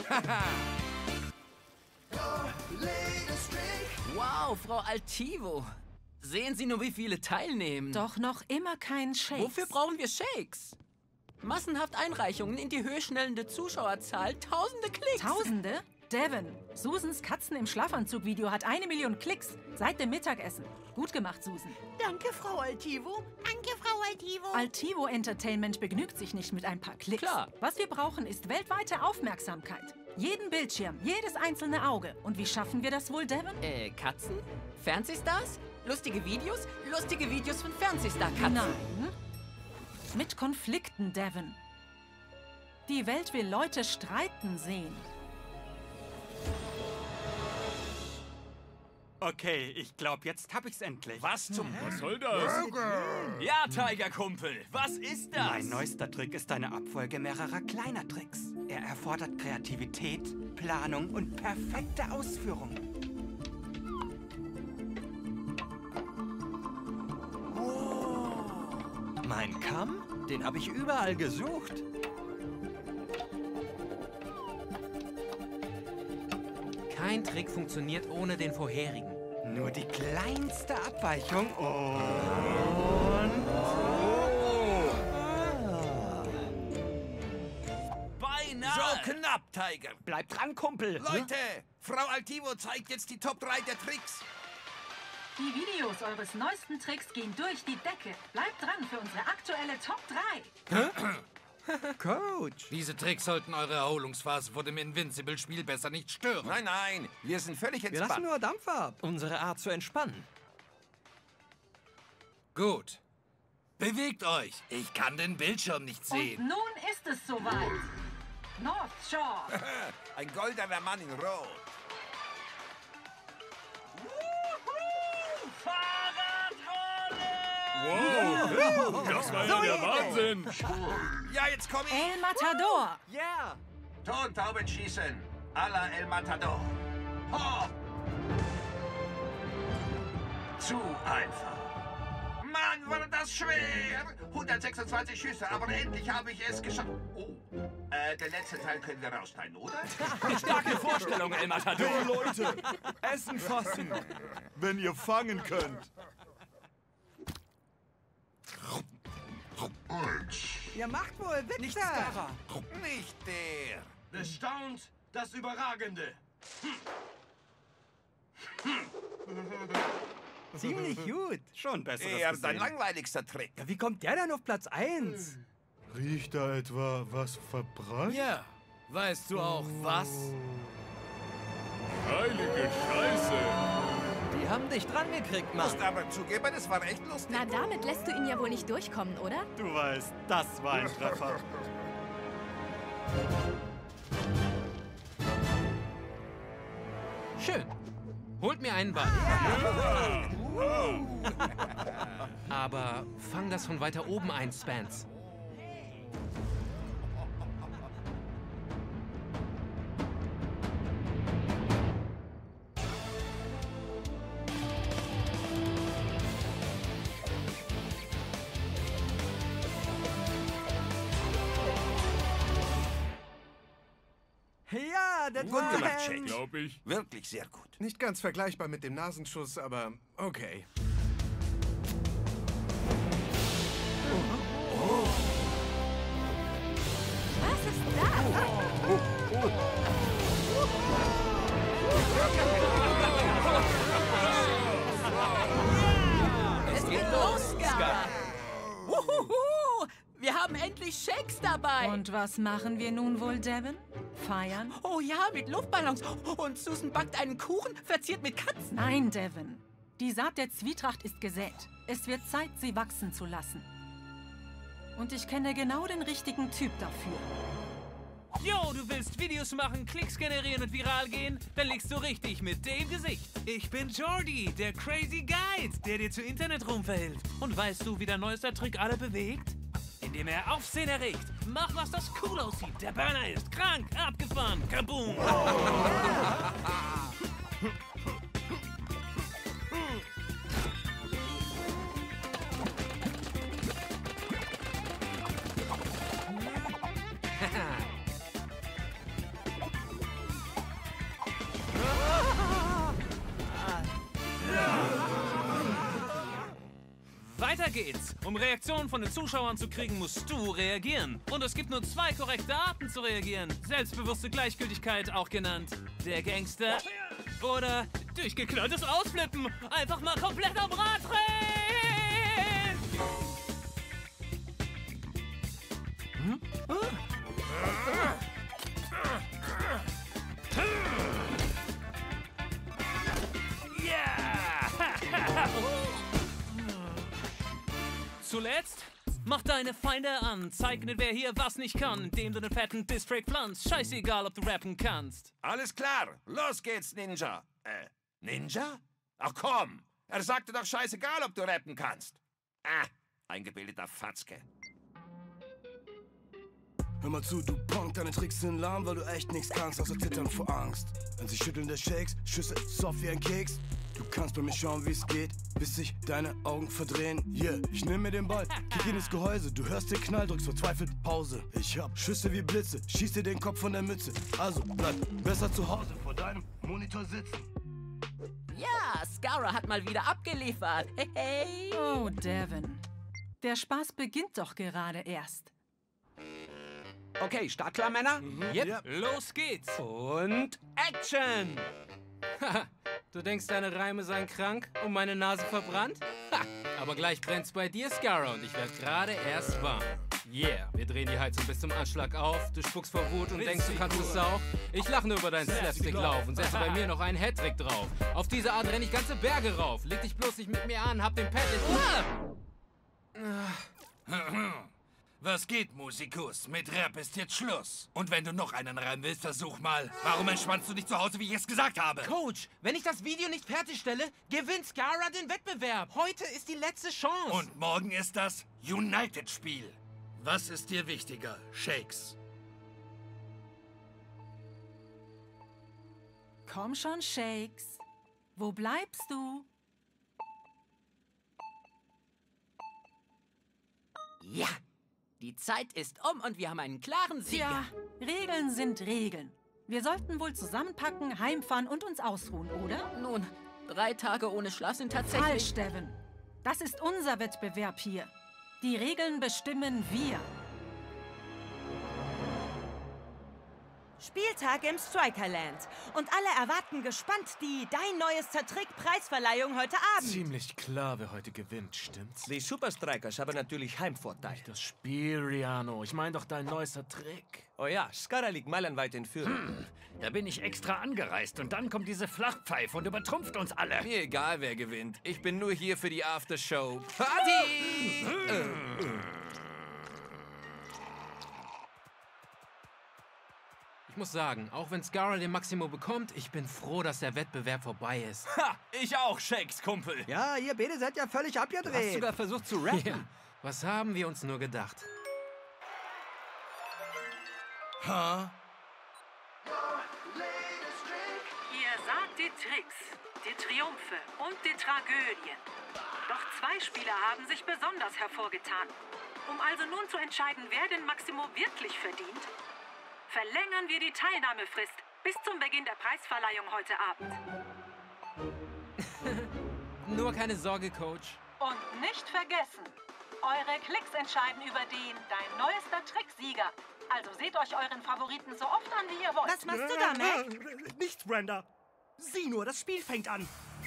Speaker 20: Wow, Frau Altivo. Sehen Sie nur, wie viele teilnehmen.
Speaker 18: Doch noch immer kein Shakes.
Speaker 20: Wofür brauchen wir Shakes? Massenhaft Einreichungen in die höchstschnellende Zuschauerzahl, tausende Klicks.
Speaker 18: Tausende? Devin, Susans Katzen im Schlafanzug-Video hat 1 Million Klicks seit dem Mittagessen. Gut gemacht, Susan.
Speaker 21: Danke, Frau Altivo. Danke, Frau Altivo.
Speaker 18: Altivo Entertainment begnügt sich nicht mit ein paar Klicks.
Speaker 20: Klar.
Speaker 18: Was wir brauchen, ist weltweite Aufmerksamkeit. Jeden Bildschirm, jedes einzelne Auge. Und wie schaffen wir das wohl, Devin?
Speaker 20: Katzen? Fernsehstars? Lustige Videos? Lustige Videos von Fernsehstar-Katzen?
Speaker 18: Nein. Mit Konflikten, Devin. Die Welt will Leute streiten sehen.
Speaker 13: Okay, ich glaube, jetzt hab ich's endlich.
Speaker 17: Was zum...
Speaker 7: Was soll das?
Speaker 17: Ja, Tiger-Kumpel, was ist das?
Speaker 13: Mein neuester Trick ist eine Abfolge mehrerer kleiner Tricks. Er erfordert Kreativität, Planung und perfekte Ausführung.
Speaker 14: Mein Kamm? Den habe ich überall gesucht.
Speaker 6: Kein Trick funktioniert ohne den vorherigen.
Speaker 13: Nur die kleinste Abweichung und...
Speaker 5: Beinahe! So knapp, Tiger!
Speaker 13: Bleib dran, Kumpel!
Speaker 5: Leute, Frau Altivo zeigt jetzt die Top 3 der Tricks.
Speaker 18: Die Videos eures neuesten Tricks gehen durch die Decke. Bleibt dran für unsere aktuelle Top 3.
Speaker 3: Coach! Diese Tricks sollten eure Erholungsphase vor dem Invincible-Spiel besser nicht stören.
Speaker 5: Nein, nein, wir sind völlig entspannt.
Speaker 4: Wir lassen nur Dampf ab.
Speaker 14: Unsere Art zu entspannen.
Speaker 3: Gut. Bewegt euch. Ich kann den Bildschirm nicht sehen.
Speaker 18: Und nun ist es soweit. North Shore.
Speaker 5: Ein goldener Mann in Rot.
Speaker 7: Wow, das war ja der Wahnsinn.
Speaker 5: Ja, jetzt komm ich.
Speaker 18: El Matador.
Speaker 13: Yeah.
Speaker 5: Tontauben schießen. A la El Matador. Ho! Zu einfach. Mann, war das schwer. 126 Schüsse, aber endlich habe ich es geschafft. Oh, der letzte Teil können wir rausschneiden, oder?
Speaker 13: Starke Vorstellung, El Matador.
Speaker 10: Hey Leute, Essen fassen, wenn ihr fangen könnt.
Speaker 4: Ihr macht wohl Wichser.
Speaker 5: Nicht der.
Speaker 12: Bestaunt das Überragende.
Speaker 4: Ziemlich gut.
Speaker 13: Schon besser.
Speaker 5: Er ist dein langweiligster Trick.
Speaker 4: Ja, wie kommt der denn auf Platz 1?
Speaker 10: Riecht da etwa was verbrannt?
Speaker 3: Ja, weißt du auch was?
Speaker 7: Heilige Scheiße.
Speaker 14: Die haben dich dran gekriegt, Mann.
Speaker 5: Musst aber zugeben, es war echt lustig.
Speaker 11: Na, damit lässt du ihn ja wohl nicht durchkommen, oder?
Speaker 16: Du weißt, das war ein Treffer.
Speaker 6: Schön. Holt mir einen Ball. Aber fang das von weiter oben ein, Spence.
Speaker 4: Ja, das
Speaker 5: Gut
Speaker 4: war
Speaker 5: gemacht, Shake.
Speaker 7: Glaub ich.
Speaker 5: Wirklich sehr gut.
Speaker 1: Nicht ganz vergleichbar mit dem Nasenschuss, aber okay.
Speaker 11: Was ist das?
Speaker 20: Es geht los, Scar. Wuhuhu! Wir haben endlich Shakes dabei.
Speaker 18: Und was machen wir nun wohl, Devin? Feiern?
Speaker 20: Oh ja, mit Luftballons. Und Susan backt einen Kuchen, verziert mit Katzen.
Speaker 18: Nein, Devin. Die Saat der Zwietracht ist gesät. Es wird Zeit, sie wachsen zu lassen. Und ich kenne genau den richtigen Typ dafür.
Speaker 6: Jo, du willst Videos machen, Klicks generieren und viral gehen? Dann liegst du richtig mit dem Gesicht. Ich bin Jordi, der Crazy Guide, der dir zu Internet-Ruhm verhilft. Und weißt du, wie der neueste Trick alle bewegt? Indem er Aufsehen erregt. Mach, was das cool aussieht. Der Burner ist krank, abgefahren, kaboom. Weiter geht's. Um Reaktionen von den Zuschauern zu kriegen, musst du reagieren. Und es gibt nur 2 korrekte Arten zu reagieren. Selbstbewusste Gleichgültigkeit, auch genannt. Der Gangster oder durchgeknalltes Ausflippen. Einfach mal komplett am Rad drehen! Zuletzt, mach deine Feinde an, zeig ihnen, wer hier was nicht kann, indem du den fetten Distrack pflanzt. Scheißegal, ob du rappen kannst.
Speaker 5: Alles klar, los geht's, Ninja. Ninja? Ach komm, er sagte doch scheißegal, ob du rappen kannst. Eingebildeter Fatzke.
Speaker 22: Hör mal zu, du Punk, deine Tricks sind lahm, weil du echt nichts kannst, außer zittern vor Angst. Wenn sie schütteln der Shakes, Schüsse soft wie ein Keks. Du Du kannst bei mir schauen, wie's geht, bis sich deine Augen verdrehen. Yeah, ich nehm mir den Ball, kick in das Gehäuse. Du hörst den Knall, drückst verzweifelt Pause. Ich hab Schüsse wie Blitze, schieß dir den Kopf von der Mütze. Also bleib besser zu Hause vor deinem Monitor sitzen.
Speaker 20: Ja, Scara hat mal wieder abgeliefert. Hey.
Speaker 18: Oh, Devin. Der Spaß beginnt doch gerade erst.
Speaker 4: Okay, startklar, Männer?
Speaker 6: Yep. Los geht's.
Speaker 4: Und Action!
Speaker 6: Du denkst, deine Reime seien krank und meine Nase verbrannt? Ha, aber gleich brennt's bei dir, Scara, und ich werd gerade erst warm. Yeah, wir drehen die Heizung bis zum Anschlag auf. Du spuckst vor Wut und denkst, du kannst es auch. Ich lach nur über deinen Slapstick-Lauf und setze bei mir noch einen Hattrick drauf. Auf diese Art renn ich ganze Berge rauf. Leg dich bloß nicht mit mir an, hab den Pad in...
Speaker 5: Was geht, Musikus? Mit Rap ist jetzt Schluss. Und wenn du noch einen Reim willst, versuch mal. Warum entspannst du nicht zu Hause, wie ich es gesagt habe?
Speaker 9: Coach, wenn ich das Video nicht fertigstelle, gewinnt Scara den Wettbewerb. Heute ist die letzte Chance.
Speaker 5: Und morgen ist das United-Spiel. Was ist dir wichtiger, Shakes?
Speaker 18: Komm schon, Shakes. Wo bleibst du?
Speaker 20: Ja, die Zeit ist um und wir haben einen klaren Sieger.
Speaker 18: Tja, Regeln sind Regeln. Wir sollten wohl zusammenpacken, heimfahren und uns ausruhen, oder?
Speaker 20: Nun, 3 Tage ohne Schlaf sind tatsächlich...
Speaker 18: Falsch, Devin. Das ist unser Wettbewerb hier. Die Regeln bestimmen wir.
Speaker 15: Spieltag im Strikerland. Und alle erwarten gespannt die Dein neuester Trick-Preisverleihung heute Abend.
Speaker 23: Ziemlich klar, wer heute gewinnt, stimmt's?
Speaker 14: Die Super Strikers haben natürlich Heimvorteil.
Speaker 23: Das Spiel, Riano. Ich meine doch dein neuester Trick.
Speaker 14: Oh ja, Scara liegt meilenweit in Führung.
Speaker 24: Da bin ich extra angereist und dann kommt diese Flachpfeife und übertrumpft uns alle.
Speaker 14: Mir egal, wer gewinnt. Ich bin nur hier für die Aftershow. Party!
Speaker 6: Ich muss sagen, auch wenn Scara den Maximo bekommt, ich bin froh, dass der Wettbewerb vorbei ist.
Speaker 14: Ha! Ich auch, Shakes, Kumpel.
Speaker 4: Ja, ihr beide seid ja völlig abgedreht.
Speaker 14: Du hast sogar versucht zu rappen.
Speaker 6: Ja, was haben wir uns nur gedacht?
Speaker 4: Ha?
Speaker 18: Ihr sagt die Tricks, die Triumphe und die Tragödien. Doch 2 Spieler haben sich besonders hervorgetan. Um also nun zu entscheiden, wer den Maximo wirklich verdient, verlängern wir die Teilnahmefrist bis zum Beginn der Preisverleihung heute Abend.
Speaker 6: Nur keine Sorge, Coach.
Speaker 18: Und nicht vergessen, eure Klicks entscheiden über den Dein neuester Tricksieger. Also seht euch euren Favoriten so oft an, wie ihr wollt.
Speaker 15: Was machst du da, Mac?
Speaker 16: Nichts, Brenda. Sieh nur, das Spiel fängt an.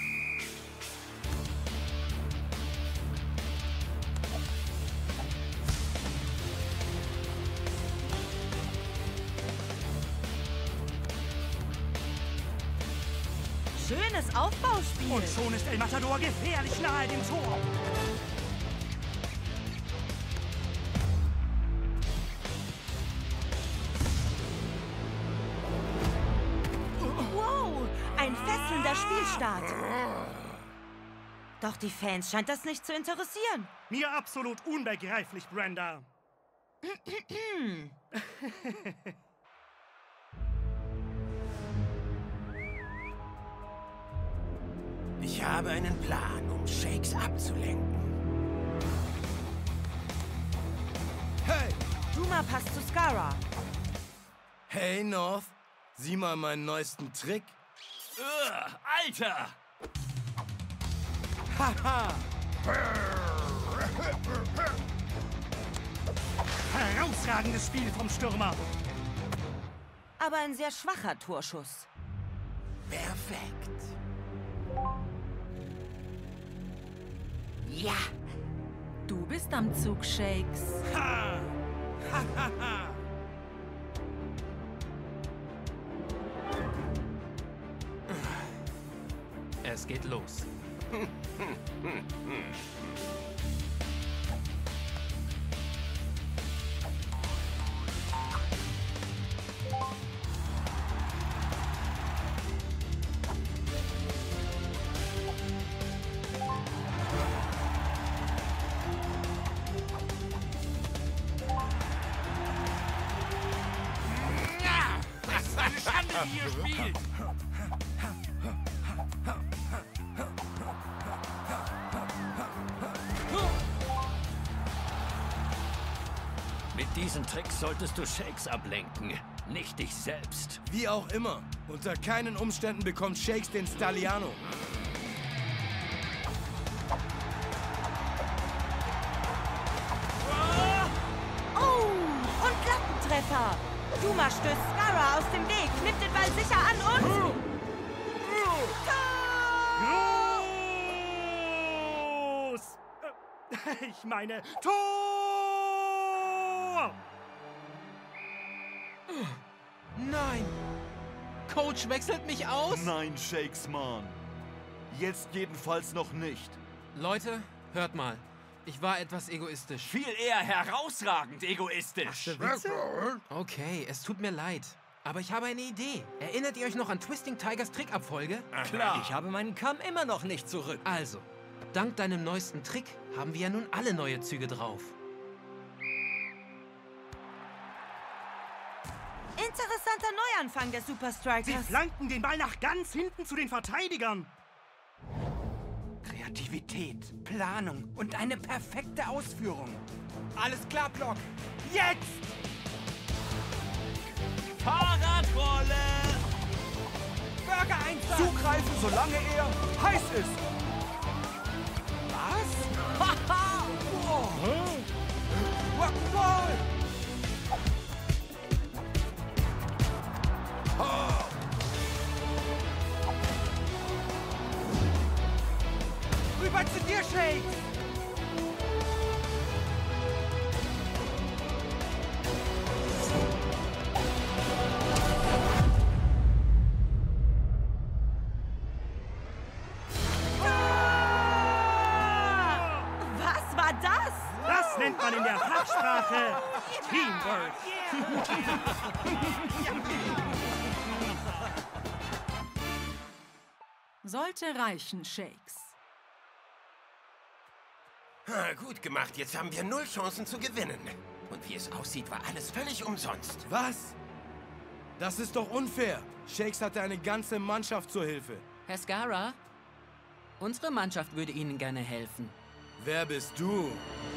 Speaker 15: Schönes Aufbauspiel.
Speaker 16: Und schon ist El Matador gefährlich nahe dem Tor.
Speaker 15: Wow, ein fesselnder Spielstart. Doch die Fans scheint das nicht zu interessieren.
Speaker 16: Mir absolut unbegreiflich, Brenda.
Speaker 2: Ich habe einen Plan, um Shakes abzulenken.
Speaker 22: Hey!
Speaker 15: Duma passt zu Scara.
Speaker 22: Hey, North. Sieh mal meinen neuesten Trick.
Speaker 5: Alter!
Speaker 22: Haha!
Speaker 16: Herausragendes Spiel vom Stürmer.
Speaker 15: Aber ein sehr schwacher Torschuss.
Speaker 2: Perfekt.
Speaker 20: Ja.
Speaker 18: Du bist am Zug, Shakes.
Speaker 16: Ha! Ha, ha, ha.
Speaker 6: Es geht los.
Speaker 5: Das ist eine Schande, wie ihr spielt!
Speaker 24: diesen Trick solltest du Shakes ablenken, nicht dich selbst.
Speaker 22: Wie auch immer, unter keinen Umständen bekommt Shakes den Stalliano.
Speaker 15: Oh, und Lattentreffer. Duma stößt Scarra aus dem Weg, nimmt den Ball sicher an und...
Speaker 16: Los! Ich meine, Tor!
Speaker 9: Nein! Coach wechselt mich aus?
Speaker 10: Nein, Shakes, Mann. Jetzt jedenfalls noch nicht.
Speaker 6: Leute, hört mal. Ich war etwas egoistisch.
Speaker 24: Viel eher herausragend egoistisch.
Speaker 6: Okay, es tut mir leid. Aber ich habe eine Idee. Erinnert ihr euch noch an Twisting Tigers Trickabfolge?
Speaker 24: Klar.
Speaker 14: Ich habe meinen Kamm immer noch nicht zurück.
Speaker 6: Also, dank deinem neuesten Trick haben wir ja nun alle neue Züge drauf.
Speaker 15: Interessanter Neuanfang der Super Strikers.
Speaker 16: Sie flanken den Ball nach ganz hinten zu den Verteidigern.
Speaker 13: Kreativität, Planung und eine perfekte Ausführung. Alles klar, Block. Jetzt!
Speaker 24: Fahrradrolle!
Speaker 13: Burger Einsatz!
Speaker 22: Zugreifen, solange er heiß ist.
Speaker 13: Was? Haha! Rock'n'Roll! Rüber zu dir, Shakes!
Speaker 15: Was war das?
Speaker 16: Das nennt man in der Fachsprache Teamwork.
Speaker 18: Sollte reichen, Shakes.
Speaker 2: Gut gemacht, jetzt haben wir 0 Chancen zu gewinnen. Und wie es aussieht, war alles völlig umsonst.
Speaker 22: Was? Das ist doch unfair. Shakes hatte eine ganze Mannschaft zur Hilfe.
Speaker 20: Herr Scarra, unsere Mannschaft würde Ihnen gerne helfen.
Speaker 22: Wer bist du?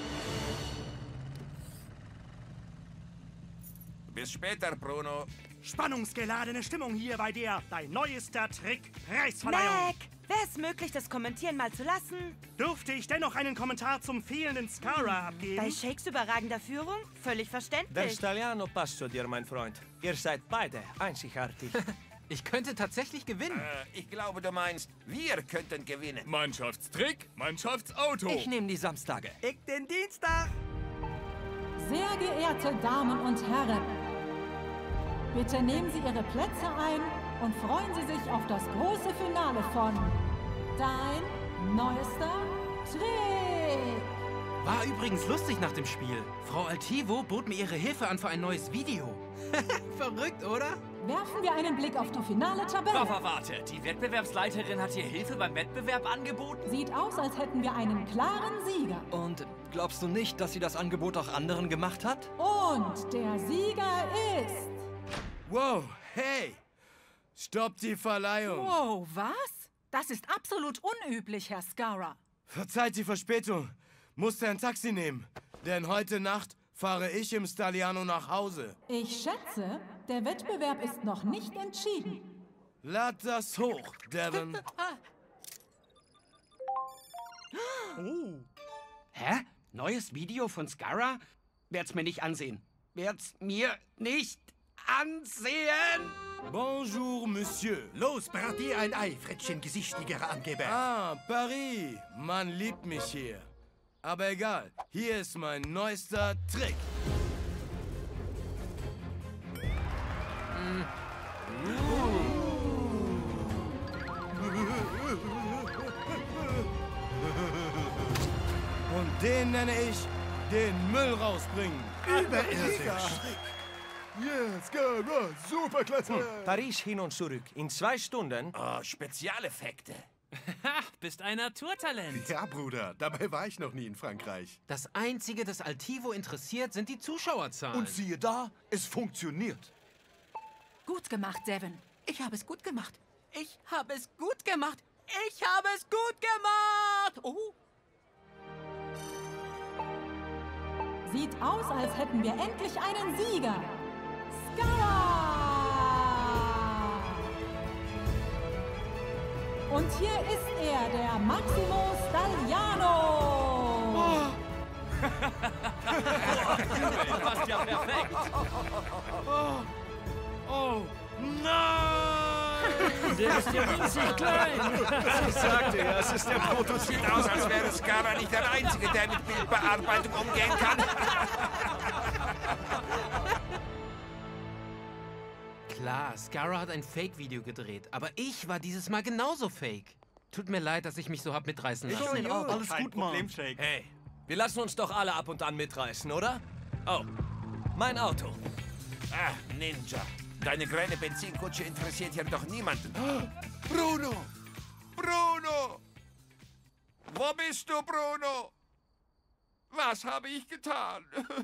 Speaker 5: Bis später, Bruno.
Speaker 16: Spannungsgeladene Stimmung hier bei der Dein neuester Trick Preisverleihung.
Speaker 15: Mac, wäre es möglich, das Kommentieren mal zu lassen?
Speaker 16: Dürfte ich dennoch einen Kommentar zum fehlenden Scarra abgeben?
Speaker 15: Bei Shakes überragender Führung? Völlig
Speaker 14: Der
Speaker 15: verständlich.
Speaker 14: Stalliano passt zu dir, mein Freund. Ihr seid beide einzigartig.
Speaker 6: Ich könnte tatsächlich gewinnen.
Speaker 5: Ich glaube, du meinst, wir könnten gewinnen.
Speaker 7: Mannschaftstrick, Mannschaftsauto.
Speaker 14: Ich nehme die Samstage.
Speaker 4: Ich den Dienstag.
Speaker 18: Sehr geehrte Damen und Herren, bitte nehmen Sie Ihre Plätze ein und freuen Sie sich auf das große Finale von Dein neuester Trick.
Speaker 6: War übrigens lustig nach dem Spiel. Frau Altivo bot mir ihre Hilfe an für ein neues Video. Verrückt, oder?
Speaker 18: Werfen wir einen Blick auf die finale Tabelle.
Speaker 24: Warte, die Wettbewerbsleiterin hat dir Hilfe beim Wettbewerb angeboten?
Speaker 18: Sieht aus, als hätten wir einen klaren Sieger.
Speaker 14: Und glaubst du nicht, dass sie das Angebot auch anderen gemacht hat?
Speaker 18: Und der Sieger ist...
Speaker 22: Wow, hey! Stopp die Verleihung!
Speaker 18: Wow, was? Das ist absolut unüblich, Herr Scarra.
Speaker 22: Verzeiht die Verspätung. Musste ein Taxi nehmen. Denn heute Nacht fahre ich im Stalliano nach Hause.
Speaker 18: Ich schätze, der Wettbewerb ist noch nicht entschieden.
Speaker 22: Lad das hoch, Devin.
Speaker 13: Oh. Hä? Neues Video von Scarra? Werd's mir nicht ansehen. Werd's mir nicht ansehen!
Speaker 22: Bonjour, Monsieur.
Speaker 12: Los, brat dir ein Ei, Frettchen gesichtiger Angeber.
Speaker 22: Ah, Paris. Man liebt mich hier. Aber egal, hier ist mein neuester Trick. Und den nenne ich den Müll rausbringen.
Speaker 12: Überirdisch.
Speaker 10: Yes, Scarra, superklasse.
Speaker 14: Paris hin und zurück. In 2 Stunden.
Speaker 5: Oh, Spezialeffekte.
Speaker 6: Bist ein Naturtalent.
Speaker 1: Ja, Bruder, dabei war ich noch nie in Frankreich.
Speaker 6: Das Einzige, das Altivo interessiert, sind die Zuschauerzahlen.
Speaker 10: Und siehe da, es funktioniert.
Speaker 18: Gut gemacht, Devin. Ich habe es gut gemacht.
Speaker 20: Ich habe es gut gemacht. Ich habe es gut gemacht. Oh.
Speaker 8: Sieht aus, als hätten wir endlich einen Sieger. Scarra! Und hier ist er, der Maximo Stagliano!
Speaker 14: Passt ja perfekt.
Speaker 23: Oh, nein! Der ist ja winzig klein.
Speaker 5: Ich sagte ja, es ist der Prototyp. Sieht aus, als wäre Scarra nicht der Einzige, der mit Bildbearbeitung umgehen kann.
Speaker 9: Klar, Scarra hat ein Fake-Video gedreht, aber ich war dieses Mal genauso fake. Tut mir leid, dass ich mich so hab mitreißen lassen.
Speaker 23: Schon in Ordnung.
Speaker 10: Alles gut, Mann.
Speaker 14: Hey, wir lassen uns doch alle ab und an mitreißen, oder? Oh, mein Auto.
Speaker 5: Ah, Ninja. Deine kleine Benzinkutsche interessiert hier doch niemanden. Bruno! Bruno! Wo bist du, Bruno? Was habe ich getan?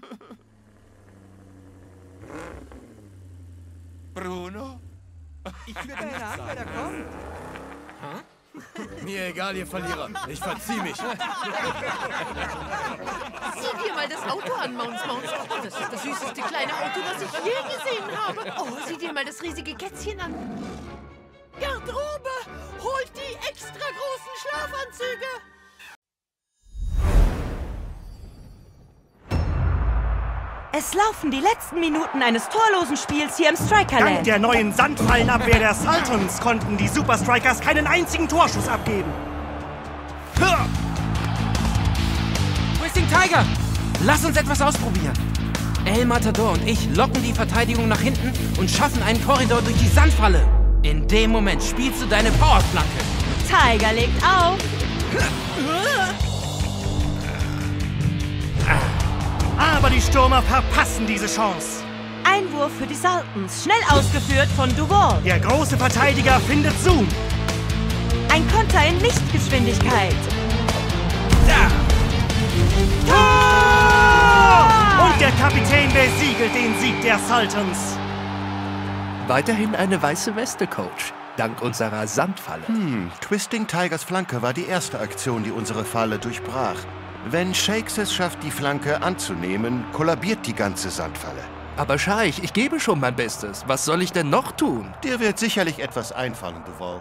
Speaker 5: Bruno?
Speaker 4: Ich würde keine Ahnung, wer da kommt.
Speaker 22: Mir egal, ihr Verlierer. Ich verzieh mich.
Speaker 17: Sieh dir mal das Auto an, Maunz. Oh, das ist das süßeste kleine Auto, das ich je gesehen habe. Oh, sieh dir mal das riesige Kätzchen an. Garderobe! Holt die extra großen Schlafanzüge!
Speaker 15: Es laufen die letzten Minuten eines torlosen Spiels hier im Strikerland.
Speaker 16: Dank der neuen Sandfallenabwehr der Sultans konnten die Super Strikers keinen einzigen Torschuss abgeben.
Speaker 9: Twisting Tiger! Lass uns etwas ausprobieren. El Matador und ich locken die Verteidigung nach hinten und schaffen einen Korridor durch die Sandfalle. In dem Moment spielst du deine Powerflanke.
Speaker 15: Tiger legt auf.
Speaker 16: Aber die Stürmer verpassen diese Chance.
Speaker 15: Einwurf für die Sultans, schnell ausgeführt von Duval.
Speaker 16: Der große Verteidiger findet Zoom.
Speaker 15: Ein Konter in Lichtgeschwindigkeit.
Speaker 16: Tor! Und der Kapitän besiegelt den Sieg der Sultans.
Speaker 3: Weiterhin eine weiße Weste, Coach. Dank unserer Sandfalle.
Speaker 12: Twisting Tigers Flanke war die erste Aktion, die unsere Falle durchbrach. Wenn Shakes es schafft, die Flanke anzunehmen, kollabiert die ganze Sandfalle.
Speaker 3: Aber Scheich, ich gebe schon mein Bestes. Was soll ich denn noch tun?
Speaker 12: Dir wird sicherlich etwas einfallen, Duval.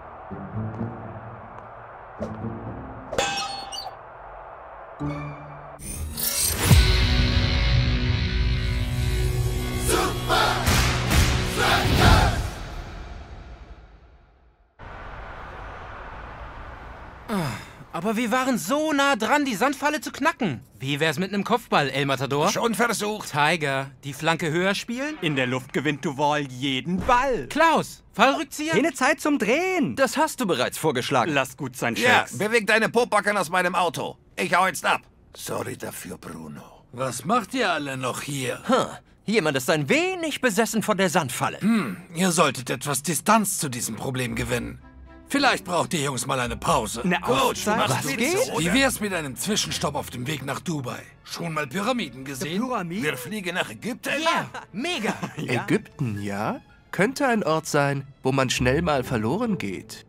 Speaker 9: Aber wir waren so nah dran, die Sandfalle zu knacken. Wie wär's mit einem Kopfball, El Matador?
Speaker 5: Schon versucht.
Speaker 9: Tiger, die Flanke höher spielen?
Speaker 13: In der Luft gewinnt Duval jeden Ball.
Speaker 9: Klaus, Fallrückzieher?
Speaker 4: Keine Zeit zum Drehen.
Speaker 13: Das hast du bereits vorgeschlagen. Lass gut sein,
Speaker 5: Ja,
Speaker 13: Shakes.
Speaker 5: beweg deine Popackern aus meinem Auto. Ich hau jetzt ab. Sorry dafür, Bruno.
Speaker 23: Was macht ihr alle noch hier?
Speaker 14: Jemand ist ein wenig besessen von der Sandfalle.
Speaker 23: Ihr solltet etwas Distanz zu diesem Problem gewinnen. Vielleicht braucht ihr Jungs mal eine Pause.
Speaker 13: Eine Auszeit?
Speaker 23: Was geht? Wie wär's mit einem Zwischenstopp auf dem Weg nach Dubai? Schon mal Pyramiden gesehen?
Speaker 5: Wir fliegen nach Ägypten?
Speaker 9: Ja, mega.
Speaker 3: Ägypten, ja? Könnte ein Ort sein, wo man schnell mal verloren geht.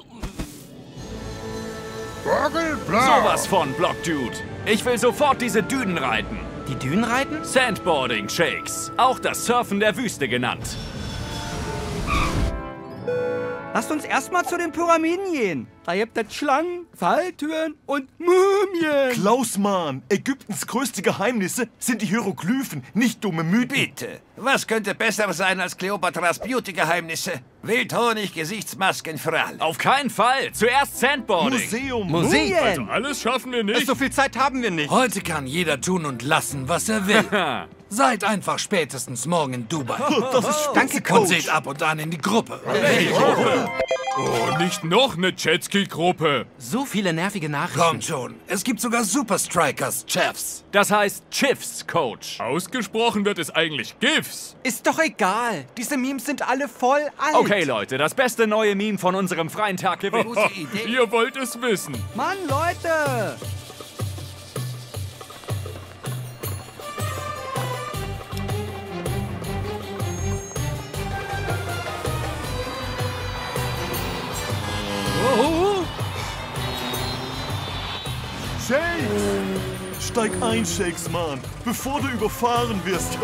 Speaker 19: Sowas von, Blockdude. Ich will sofort diese Dünen reiten.
Speaker 9: Die Dünen reiten?
Speaker 19: Sandboarding, Shakes. Auch das Surfen der Wüste genannt.
Speaker 4: Lasst uns erstmal zu den Pyramiden gehen. Da gibt es Schlangen, Falltüren und Mumien.
Speaker 10: Klaus, Mann, Ägyptens größte Geheimnisse sind die Hieroglyphen, nicht dumme Mythen.
Speaker 5: Bitte, was könnte besser sein als Kleopatras Beauty-Geheimnisse? Wildhonig, Gesichtsmasken für alle.
Speaker 19: Auf keinen Fall. Zuerst Sandboarding.
Speaker 7: Musik. Also alles schaffen wir nicht.
Speaker 13: So viel Zeit haben wir nicht.
Speaker 23: Heute kann jeder tun und lassen, was er will. Seid einfach spätestens morgen in Dubai.
Speaker 10: Das ist spitze,
Speaker 23: Danke,
Speaker 10: Coach.
Speaker 23: und seht ab und an in die Gruppe.
Speaker 7: Oh, nicht noch eine Jetski-Gruppe.
Speaker 9: So viele nervige Nachrichten.
Speaker 23: Kommt schon. Es gibt sogar Super Strikers, Chefs.
Speaker 19: Das heißt Chiffs, Coach.
Speaker 7: Ausgesprochen wird es eigentlich GIFs.
Speaker 13: Ist doch egal. Diese Memes sind alle voll alt.
Speaker 19: Okay, Leute, das beste neue Meme von unserem freien Tag gewinnt.
Speaker 5: Gute Idee.
Speaker 7: Ihr wollt es wissen.
Speaker 4: Mann, Leute.
Speaker 10: Shakes! Steig ein, Shakes, Mann, bevor du überfahren wirst.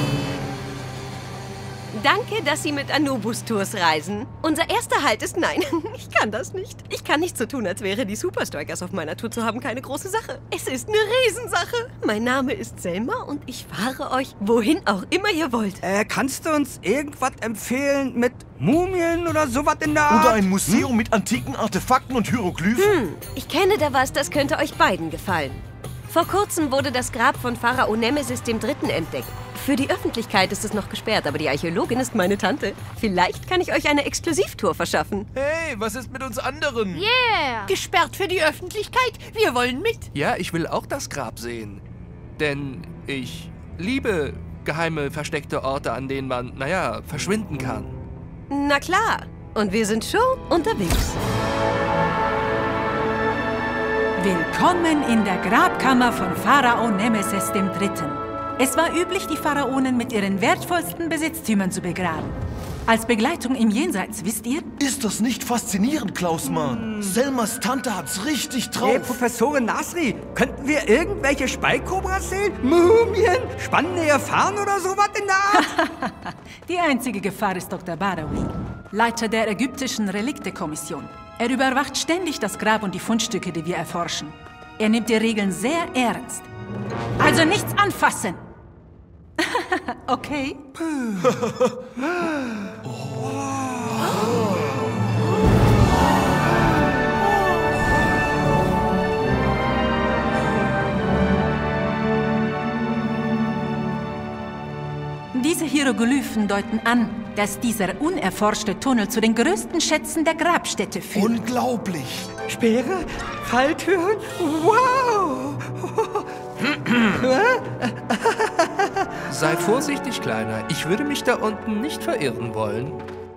Speaker 2: Danke, dass Sie mit Anubis-Tours reisen. Unser erster Halt ist nein. Ich kann das nicht. Ich kann nicht so tun, als wäre die Super Strikers auf meiner Tour zu haben keine große Sache. Es ist eine Riesensache. Mein Name ist Selma und ich fahre euch, wohin auch immer ihr wollt.
Speaker 4: Kannst du uns irgendwas empfehlen mit Mumien oder sowas in der Art?
Speaker 12: Oder ein Museum mit antiken Artefakten und Hieroglyphen?
Speaker 2: Ich kenne da was, das könnte euch beiden gefallen. Vor kurzem wurde das Grab von Pharao Nemesis III. Entdeckt. Für die Öffentlichkeit ist es noch gesperrt, aber die Archäologin ist meine Tante. Vielleicht kann ich euch eine Exklusivtour verschaffen.
Speaker 14: Hey, was ist mit uns anderen?
Speaker 17: Yeah! Gesperrt für die Öffentlichkeit? Wir wollen mit.
Speaker 3: Ja, ich will auch das Grab sehen. Denn ich liebe geheime, versteckte Orte, an denen man, naja, verschwinden kann.
Speaker 2: Na klar. Und wir sind schon unterwegs.
Speaker 8: Willkommen in der Grabkammer von Pharao Nemesis III. Es war üblich, die Pharaonen mit ihren wertvollsten Besitztümern zu begraben. Als Begleitung im Jenseits, wisst ihr?
Speaker 12: Ist das nicht faszinierend, Klausmann? Selmas Tante hat's richtig drauf.
Speaker 4: Hey, Professorin Nasri, könnten wir irgendwelche Speikkobras sehen? Mumien? Spannende Gefahren oder sowas in der Art?
Speaker 8: Die einzige Gefahr ist Dr. Barawi, Leiter der ägyptischen Relikte-Kommission. Er überwacht ständig das Grab und die Fundstücke, die wir erforschen. Er nimmt die Regeln sehr ernst. Also nichts anfassen! Okay? Diese Hieroglyphen deuten an, dass dieser unerforschte Tunnel zu den größten Schätzen der Grabstätte führt.
Speaker 12: Unglaublich!
Speaker 4: Speere? Falltüren? Wow!
Speaker 3: Sei vorsichtig, Kleiner. Ich würde mich da unten nicht verirren wollen.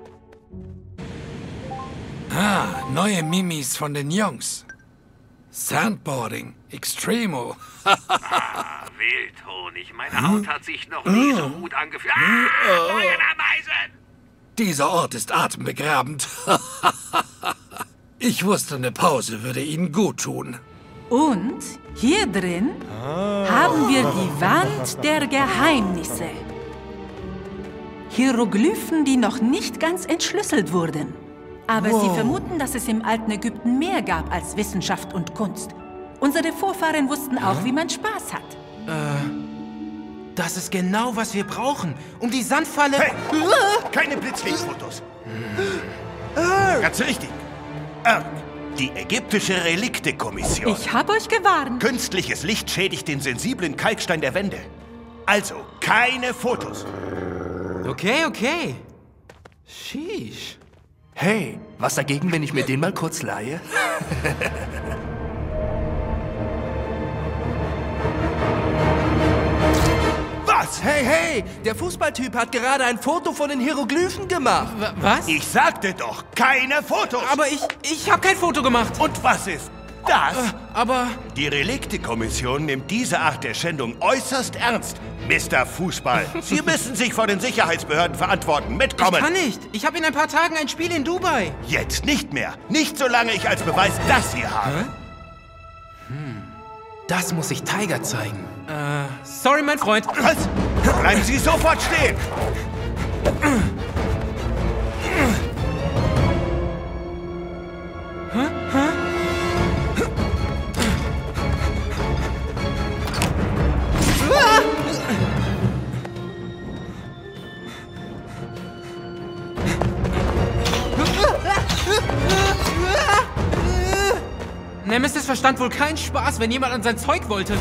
Speaker 23: Ah, neue Mimis von den Jungs. Sandboarding, Extremo.
Speaker 5: Wildhonig, meine Haut hat sich noch nie so gut angefühlt. Feuerameisen!
Speaker 23: Dieser Ort ist atembegrabend. Ich wusste, eine Pause würde Ihnen gut tun.
Speaker 8: Und hier drin haben wir die Wand der Geheimnisse. Hieroglyphen, die noch nicht ganz entschlüsselt wurden. Aber sie vermuten, dass es im alten Ägypten mehr gab als Wissenschaft und Kunst. Unsere Vorfahren wussten auch, wie man Spaß hat.
Speaker 9: Das ist genau, was wir brauchen, um die Sandfalle...
Speaker 12: Hey, keine Blitzlichtfotos. Ganz richtig. Die ägyptische Relikte-Kommission.
Speaker 8: Ich hab euch gewarnt.
Speaker 12: Künstliches Licht schädigt den sensiblen Kalkstein der Wände. Also, keine Fotos.
Speaker 9: Okay. Sheesh.
Speaker 3: Hey, was dagegen, wenn ich mir den mal kurz leihe?
Speaker 12: Was?
Speaker 3: Hey, der Fußballtyp hat gerade ein Foto von den Hieroglyphen gemacht.
Speaker 9: Was?
Speaker 12: Ich sagte doch, keine Fotos.
Speaker 9: Aber ich habe kein Foto gemacht.
Speaker 12: Und was ist das?
Speaker 9: Aber...
Speaker 12: Die Relikte-Kommission nimmt diese Art der Schändung äußerst ernst. Mr. Fußball, Sie müssen sich vor den Sicherheitsbehörden verantworten. Mitkommen.
Speaker 9: Ich kann nicht. Ich habe in ein paar Tagen ein Spiel in Dubai.
Speaker 12: Jetzt nicht mehr. Nicht solange ich als Beweis das hier habe.
Speaker 9: Das muss ich Tiger zeigen. Sorry, mein Freund.
Speaker 12: Was? Bleiben Sie sofort stehen.
Speaker 9: Nemesis verstand wohl keinen Spaß, wenn jemand an sein Zeug wollte.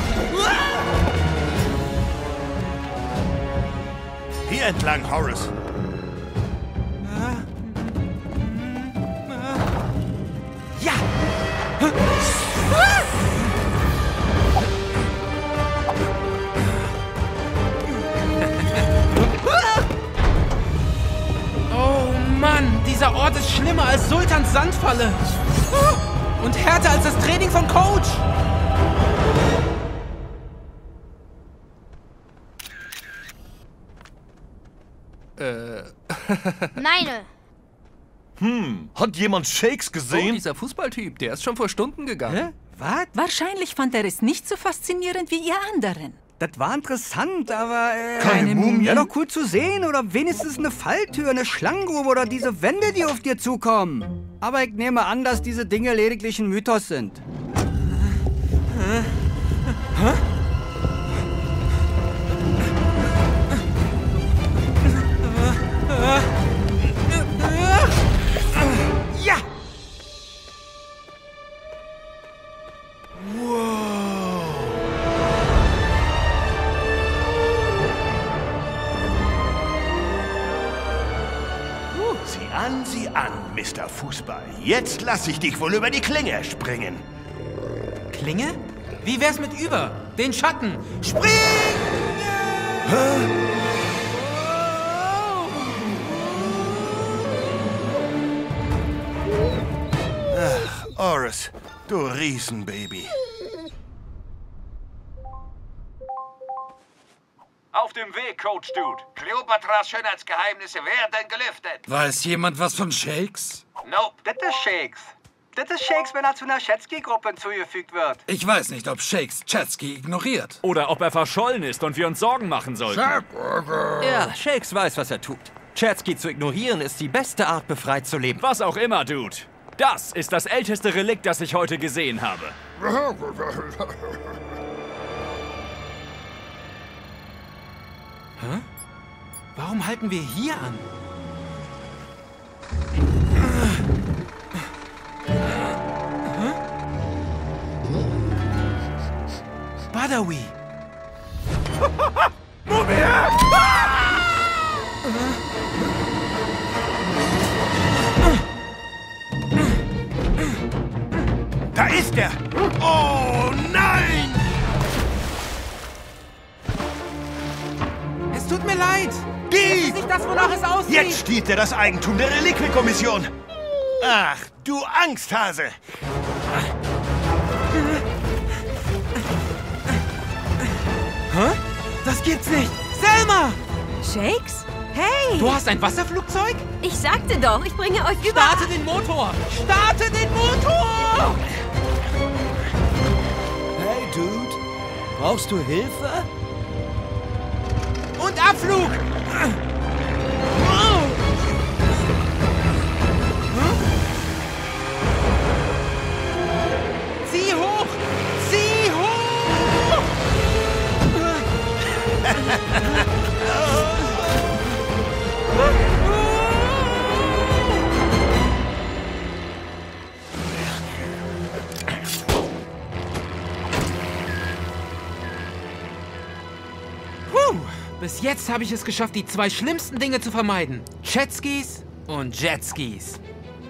Speaker 12: Hier entlang, Horus.
Speaker 9: Ja! Oh Mann, dieser Ort ist schlimmer als Sultans Sandfalle. Und härter als das Training von Coach.
Speaker 17: Nein.
Speaker 10: Hat jemand Shakes gesehen?
Speaker 3: Oh, dieser Fußballtyp, der ist schon vor Stunden gegangen.
Speaker 4: Was?
Speaker 8: Wahrscheinlich fand er es nicht so faszinierend wie ihr anderen.
Speaker 4: Das war interessant, aber...
Speaker 8: Keine Mumie?
Speaker 4: Ja, doch cool zu sehen. Oder wenigstens eine Falltür, eine Schlangengrube oder diese Wände, die auf dir zukommen. Aber ich nehme an, dass diese Dinge lediglich ein Mythos sind.
Speaker 9: Hä?
Speaker 4: Ja!
Speaker 12: Sieh an, Mr. Fußball. Jetzt lass ich dich wohl über die Klinge springen.
Speaker 9: Klinge? Wie wär's mit über? Den Schatten. Spring!
Speaker 12: Ach, Oris, du Riesenbaby.
Speaker 19: Auf dem Weg, Coach Dude. Kleopatras Schönheitsgeheimnisse werden gelüftet.
Speaker 23: Weiß jemand was von Shakes?
Speaker 19: Nope.
Speaker 13: Das ist Shakes. Das ist Shakes, wenn er zu einer Schätzki-Gruppe zugefügt wird.
Speaker 23: Ich weiß nicht, ob Shakes Chatsky ignoriert.
Speaker 19: Oder ob er verschollen ist und wir uns Sorgen machen sollten.
Speaker 14: Ja, Shakes weiß, was er tut. Chatsky zu ignorieren ist die beste Art, befreit zu leben.
Speaker 19: Was auch immer, Dude. Das ist das älteste Relikt, das ich heute gesehen habe.
Speaker 9: Hä? Warum halten wir hier an? Badawi!
Speaker 12: Da ist er! Oh nein!
Speaker 9: Es tut mir leid!
Speaker 12: Geh!
Speaker 9: Das ist nicht das, wonach es aussieht!
Speaker 12: Jetzt stiehlt er das Eigentum der Reliquienkommission! Ach, du Angsthase!
Speaker 9: Hä? Das gibt's nicht! Selma!
Speaker 2: Shakes? Hey!
Speaker 9: Du hast ein Wasserflugzeug?
Speaker 2: Ich sagte doch, ich bringe euch über...
Speaker 9: Starte den Motor! Starte den Motor!
Speaker 1: Hey, Dude. Brauchst du Hilfe?
Speaker 9: Und Abflug! Zieh hoch! Zieh hoch! Bis jetzt habe ich es geschafft, die zwei schlimmsten Dinge zu vermeiden. Jetskis und Jetskis.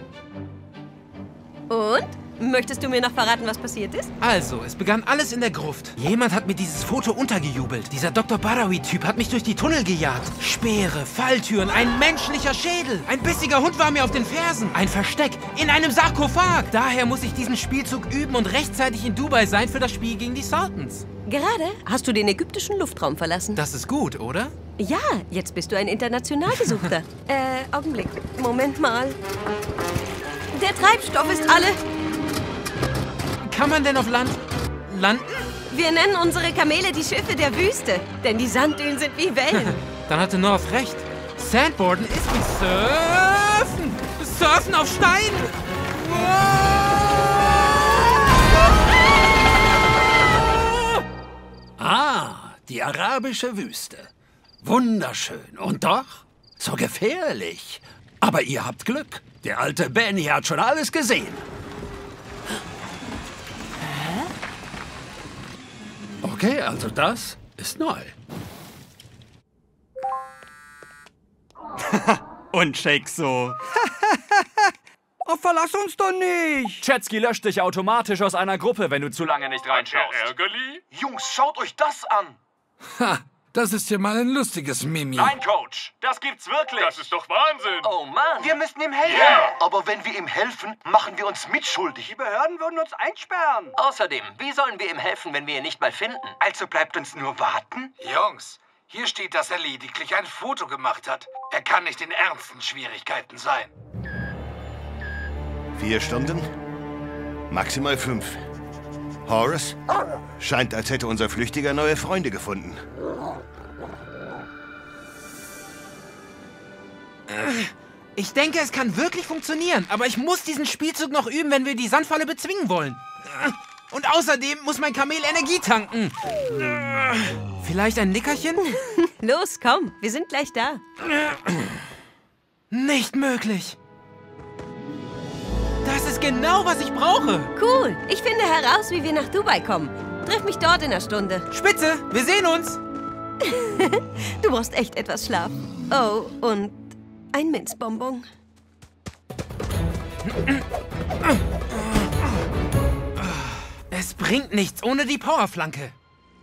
Speaker 2: Und? Möchtest du mir noch verraten, was passiert ist?
Speaker 9: Also, es begann alles in der Gruft. Jemand hat mir dieses Foto untergejubelt. Dieser Dr. Badawi-Typ hat mich durch die Tunnel gejagt. Speere, Falltüren, ein menschlicher Schädel. Ein bissiger Hund war mir auf den Fersen. Ein Versteck in einem Sarkophag. Daher muss ich diesen Spielzug üben und rechtzeitig in Dubai sein für das Spiel gegen die Sultans.
Speaker 2: Gerade hast du den ägyptischen Luftraum verlassen.
Speaker 9: Das ist gut, oder?
Speaker 2: Ja, jetzt bist du ein international Gesuchter. Augenblick. Moment mal. Der Treibstoff ist alle.
Speaker 9: Kann man denn auf Land landen?
Speaker 2: Wir nennen unsere Kamele die Schiffe der Wüste, denn die Sanddünen sind wie Wellen.
Speaker 9: Dann hatte North recht. Sandboarden ist wie Surfen. Surfen auf Steinen.
Speaker 1: Ah, die arabische Wüste. Wunderschön. Und doch so gefährlich. Aber ihr habt Glück. Der alte Benny hat schon alles gesehen. Okay, also das ist neu.
Speaker 13: Und Shake so.
Speaker 4: Oh, verlass uns doch nicht!
Speaker 19: Chatsky löscht dich automatisch aus einer Gruppe, wenn du zu lange nicht reinschaust.
Speaker 7: Ärgerli?
Speaker 19: Jungs, schaut euch das an!
Speaker 23: Ha, das ist ja mal ein lustiges Mimi.
Speaker 19: Nein, Coach, das gibt's wirklich.
Speaker 7: Das ist doch Wahnsinn.
Speaker 14: Oh Mann.
Speaker 5: Wir müssen ihm helfen.
Speaker 14: Yeah.
Speaker 5: Aber wenn wir ihm helfen, machen wir uns mitschuldig.
Speaker 13: Die Behörden würden uns einsperren.
Speaker 14: Außerdem, wie sollen wir ihm helfen, wenn wir ihn nicht mal finden?
Speaker 5: Also bleibt uns nur warten?
Speaker 23: Jungs, hier steht, dass er lediglich ein Foto gemacht hat. Er kann nicht in ernsten Schwierigkeiten sein.
Speaker 12: 4 Stunden? Maximal 5. Horace? Scheint, als hätte unser Flüchtiger neue Freunde gefunden.
Speaker 9: Ich denke, es kann wirklich funktionieren, aber ich muss diesen Spielzug noch üben, wenn wir die Sandfalle bezwingen wollen. Und außerdem muss mein Kamel Energie tanken. Vielleicht ein Nickerchen?
Speaker 2: Los, komm, wir sind gleich da.
Speaker 9: Nicht möglich. Das ist genau, was ich brauche.
Speaker 2: Cool, ich finde heraus, wie wir nach Dubai kommen. Triff mich dort in einer Stunde.
Speaker 9: Spitze, wir sehen uns.
Speaker 2: Du brauchst echt etwas Schlaf. Oh, und ein Minzbonbon.
Speaker 9: Es bringt nichts ohne die Powerflanke.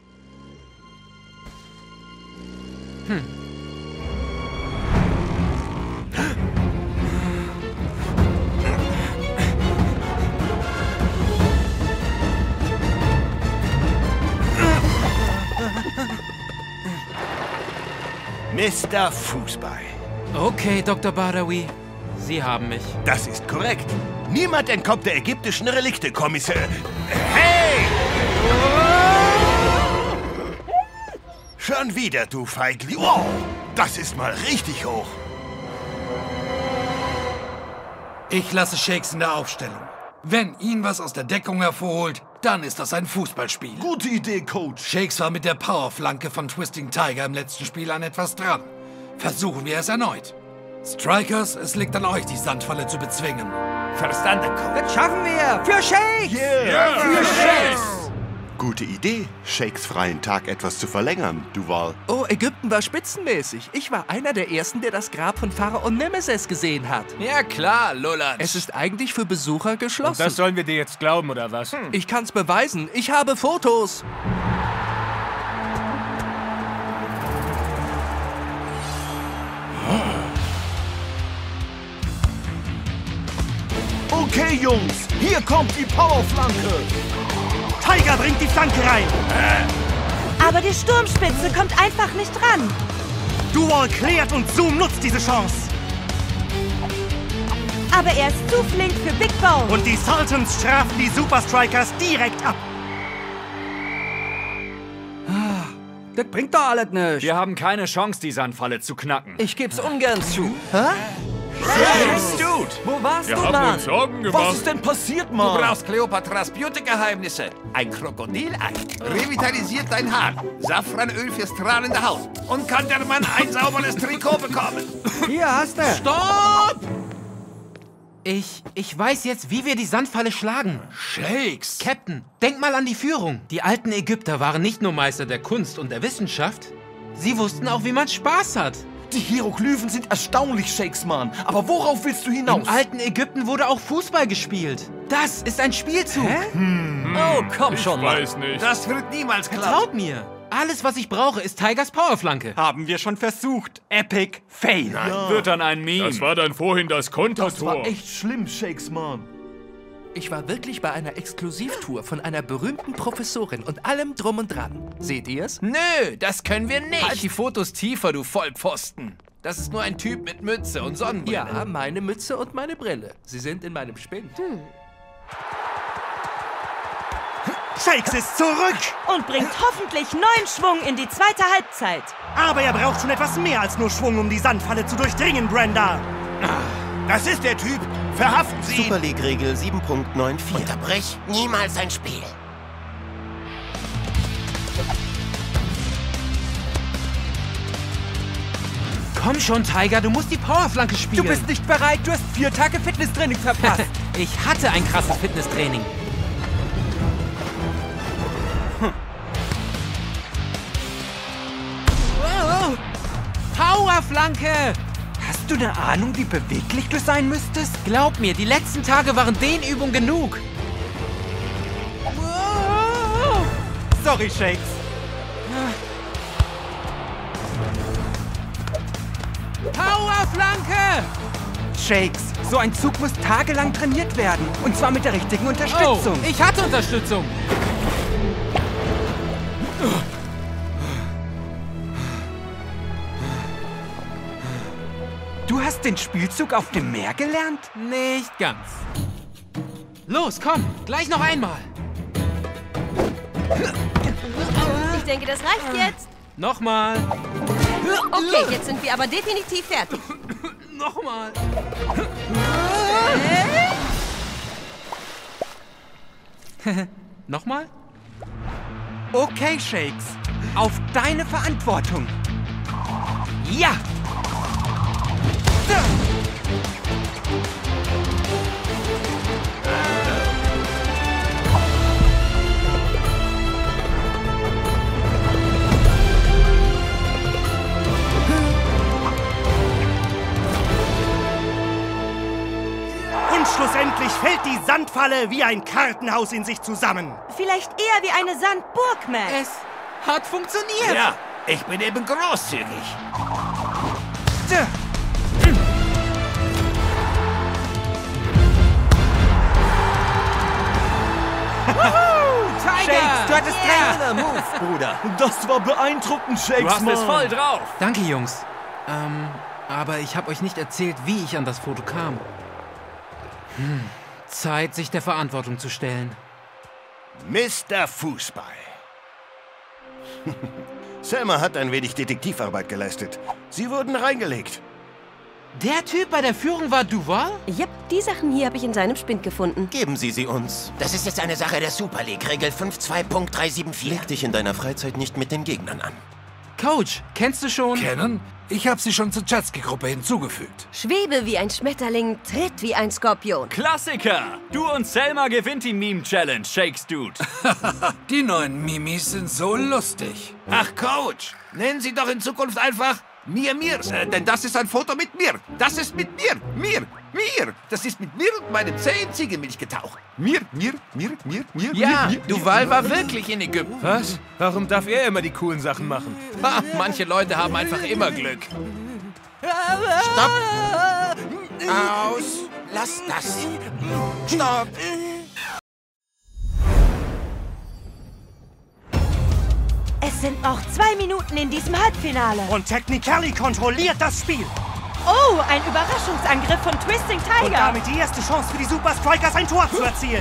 Speaker 12: Mr. Fußball.
Speaker 9: Okay, Dr. Badawi. Sie haben mich.
Speaker 12: Das ist korrekt. Niemand entkommt der ägyptischen Relikte-Kommissar. Hey! Schon wieder, du Feigling. Wow, das ist mal richtig hoch.
Speaker 23: Ich lasse Shakes in der Aufstellung. Wenn ihn was aus der Deckung hervorholt, dann ist das ein Fußballspiel.
Speaker 10: Gute Idee, Coach.
Speaker 23: Shakes war mit der Powerflanke von Twisting Tiger im letzten Spiel an etwas dran. Versuchen wir es erneut. Strikers, es liegt an euch, die Sandfalle zu bezwingen.
Speaker 5: Verstanden, Coach.
Speaker 4: Das schaffen wir! Für Shakes!
Speaker 12: Yeah.
Speaker 4: Für Shakes!
Speaker 12: Gute Idee, Shakes freien Tag etwas zu verlängern, Duval.
Speaker 3: Oh, Ägypten war spitzenmäßig. Ich war einer der Ersten, der das Grab von Pharao Nemesis gesehen hat.
Speaker 19: Ja klar, Lulatsch.
Speaker 3: Es ist eigentlich für Besucher geschlossen.
Speaker 19: Und das sollen wir dir jetzt glauben, oder was?
Speaker 3: Ich kann's beweisen. Ich habe Fotos.
Speaker 10: Okay, Jungs, hier kommt die Powerflanke. Tiger bringt die Flanke rein.
Speaker 15: Aber die Sturmspitze kommt einfach nicht ran.
Speaker 16: Duval klärt und Zoom nutzt diese Chance.
Speaker 15: Aber er ist zu flink für Big Bo.
Speaker 16: Und die Sultans strafen die Super Strikers direkt ab.
Speaker 4: Das bringt doch alles nichts.
Speaker 19: Wir haben keine Chance, die Sandfalle zu knacken.
Speaker 14: Ich geb's ungern zu.
Speaker 15: Hä?
Speaker 5: Dude!
Speaker 14: Wo warst
Speaker 7: Wir
Speaker 14: du,
Speaker 7: haben
Speaker 14: Mann?
Speaker 7: uns Sorgen gemacht.
Speaker 5: Was ist denn passiert, Mann? Du brauchst Kleopatras Beauty-Geheimnisse. Ein Krokodilei revitalisiert dein Haar. Safranöl fürs strahlende Haut. Und kann der Mann ein sauberes Trikot bekommen?
Speaker 4: Hier hast du.
Speaker 9: Stopp! Ich weiß jetzt, wie wir die Sandfalle schlagen.
Speaker 23: Shakes!
Speaker 9: Captain, denk mal an die Führung. Die alten Ägypter waren nicht nur Meister der Kunst und der Wissenschaft. Sie wussten auch, wie man Spaß hat.
Speaker 10: Die Hieroglyphen sind erstaunlich, Shakes, Mann. Aber worauf willst du hinaus?
Speaker 9: Im alten Ägypten wurde auch Fußball gespielt. Das ist ein Spielzug.
Speaker 14: Oh, komm schon,
Speaker 7: Ich
Speaker 14: Mann.
Speaker 7: weiß nicht.
Speaker 5: Das wird niemals klappen.
Speaker 9: Vertraut mir. Alles, was ich brauche, ist Tigers Powerflanke.
Speaker 13: Haben wir schon versucht. Epic Fail.
Speaker 19: Wird dann ein Meme.
Speaker 7: Das war dann vorhin das
Speaker 10: Das
Speaker 7: Kontertor.
Speaker 10: war echt schlimm, Shakes, Mann.
Speaker 3: Ich war wirklich bei einer Exklusivtour von einer berühmten Professorin und allem drum und dran. Seht ihr's?
Speaker 19: Nö, das können wir nicht.
Speaker 14: Halt die Fotos tiefer, du Vollpfosten. Das ist nur ein Typ mit Mütze und Sonnenbrille.
Speaker 3: Ja, meine Mütze und meine Brille. Sie sind in meinem Spind.
Speaker 16: Shakes ist zurück.
Speaker 15: Und bringt hoffentlich neuen Schwung in die zweite Halbzeit.
Speaker 16: Aber er braucht schon etwas mehr als nur Schwung, um die Sandfalle zu durchdringen, Brenda.
Speaker 12: Das ist der Typ. Verhaften Sie ihn.
Speaker 6: Super League-Regel 7.94.
Speaker 5: Unterbrich niemals ein Spiel.
Speaker 9: Komm schon, Tiger, du musst die Powerflanke spielen.
Speaker 4: Du bist nicht bereit, du hast 4 Tage Fitnesstraining verpasst.
Speaker 9: Ich hatte ein krasses Fitnesstraining. Powerflanke!
Speaker 4: Hast du eine Ahnung, wie beweglich du sein müsstest?
Speaker 9: Glaub mir, die letzten Tage waren Dehnübungen genug.
Speaker 16: Sorry, Shakes.
Speaker 9: Powerflanke!
Speaker 4: Shakes, so ein Zug muss tagelang trainiert werden. Und zwar mit der richtigen Unterstützung.
Speaker 9: Oh, ich hatte Unterstützung.
Speaker 4: Du hast den Spielzug auf dem Meer gelernt?
Speaker 9: Nicht ganz. Los, komm, gleich noch einmal.
Speaker 2: Ich denke, das reicht jetzt.
Speaker 9: Nochmal.
Speaker 2: Okay, jetzt sind wir aber definitiv fertig.
Speaker 9: Nochmal. Nochmal?
Speaker 13: Okay, Shakes. Auf deine Verantwortung. Ja!
Speaker 10: Und schlussendlich fällt die Sandfalle wie ein Kartenhaus in sich zusammen.
Speaker 15: Vielleicht eher wie eine Sandburg, Mac.
Speaker 13: Es hat funktioniert.
Speaker 5: Ja, ich bin eben großzügig.
Speaker 13: Shakes, du hattest
Speaker 14: Cooler Move, Bruder.
Speaker 10: Das war beeindruckend, Shakes,
Speaker 19: Du hast es voll drauf.
Speaker 9: Danke, Jungs. Aber ich habe euch nicht erzählt, wie ich an das Foto kam. Zeit, sich der Verantwortung zu stellen.
Speaker 12: Mr. Fußball. Selma hat ein wenig Detektivarbeit geleistet. Sie wurden reingelegt.
Speaker 9: Der Typ bei der Führung war Duval?
Speaker 2: Yep, die Sachen hier habe ich in seinem Spind gefunden.
Speaker 6: Geben Sie sie uns.
Speaker 11: Das ist jetzt eine Sache der Super League, Regel 5.2.374.
Speaker 6: Leg dich in deiner Freizeit nicht mit den Gegnern an.
Speaker 9: Coach, kennst du schon?
Speaker 23: Kennen? Ich habe sie schon zur Jetski-Gruppe hinzugefügt.
Speaker 2: Schwebe wie ein Schmetterling, tritt wie ein Skorpion.
Speaker 19: Klassiker! Du und Selma gewinnt die Meme-Challenge, Shakes Dude.
Speaker 23: Die neuen Mimis sind so lustig.
Speaker 5: Ach, Coach, nennen Sie doch in Zukunft einfach mir. Denn das ist ein Foto mit mir. Das ist mit mir. Mir. Das ist mit mir und meinen 10 Ziegenmilch getaucht. Mir.
Speaker 19: Ja,
Speaker 5: mir.
Speaker 19: Duval war wirklich in Ägypten.
Speaker 16: Was? Warum darf er immer die coolen Sachen machen?
Speaker 19: Ha, manche Leute haben einfach immer Glück.
Speaker 11: Stopp! Aus! Lass das! Stopp!
Speaker 15: Es sind noch 2 Minuten in diesem Halbfinale.
Speaker 10: Und Technically kontrolliert das Spiel.
Speaker 15: Oh, ein Überraschungsangriff von Twisting Tiger.
Speaker 10: Und damit die erste Chance für die Super Strikers, ein Tor zu erzielen.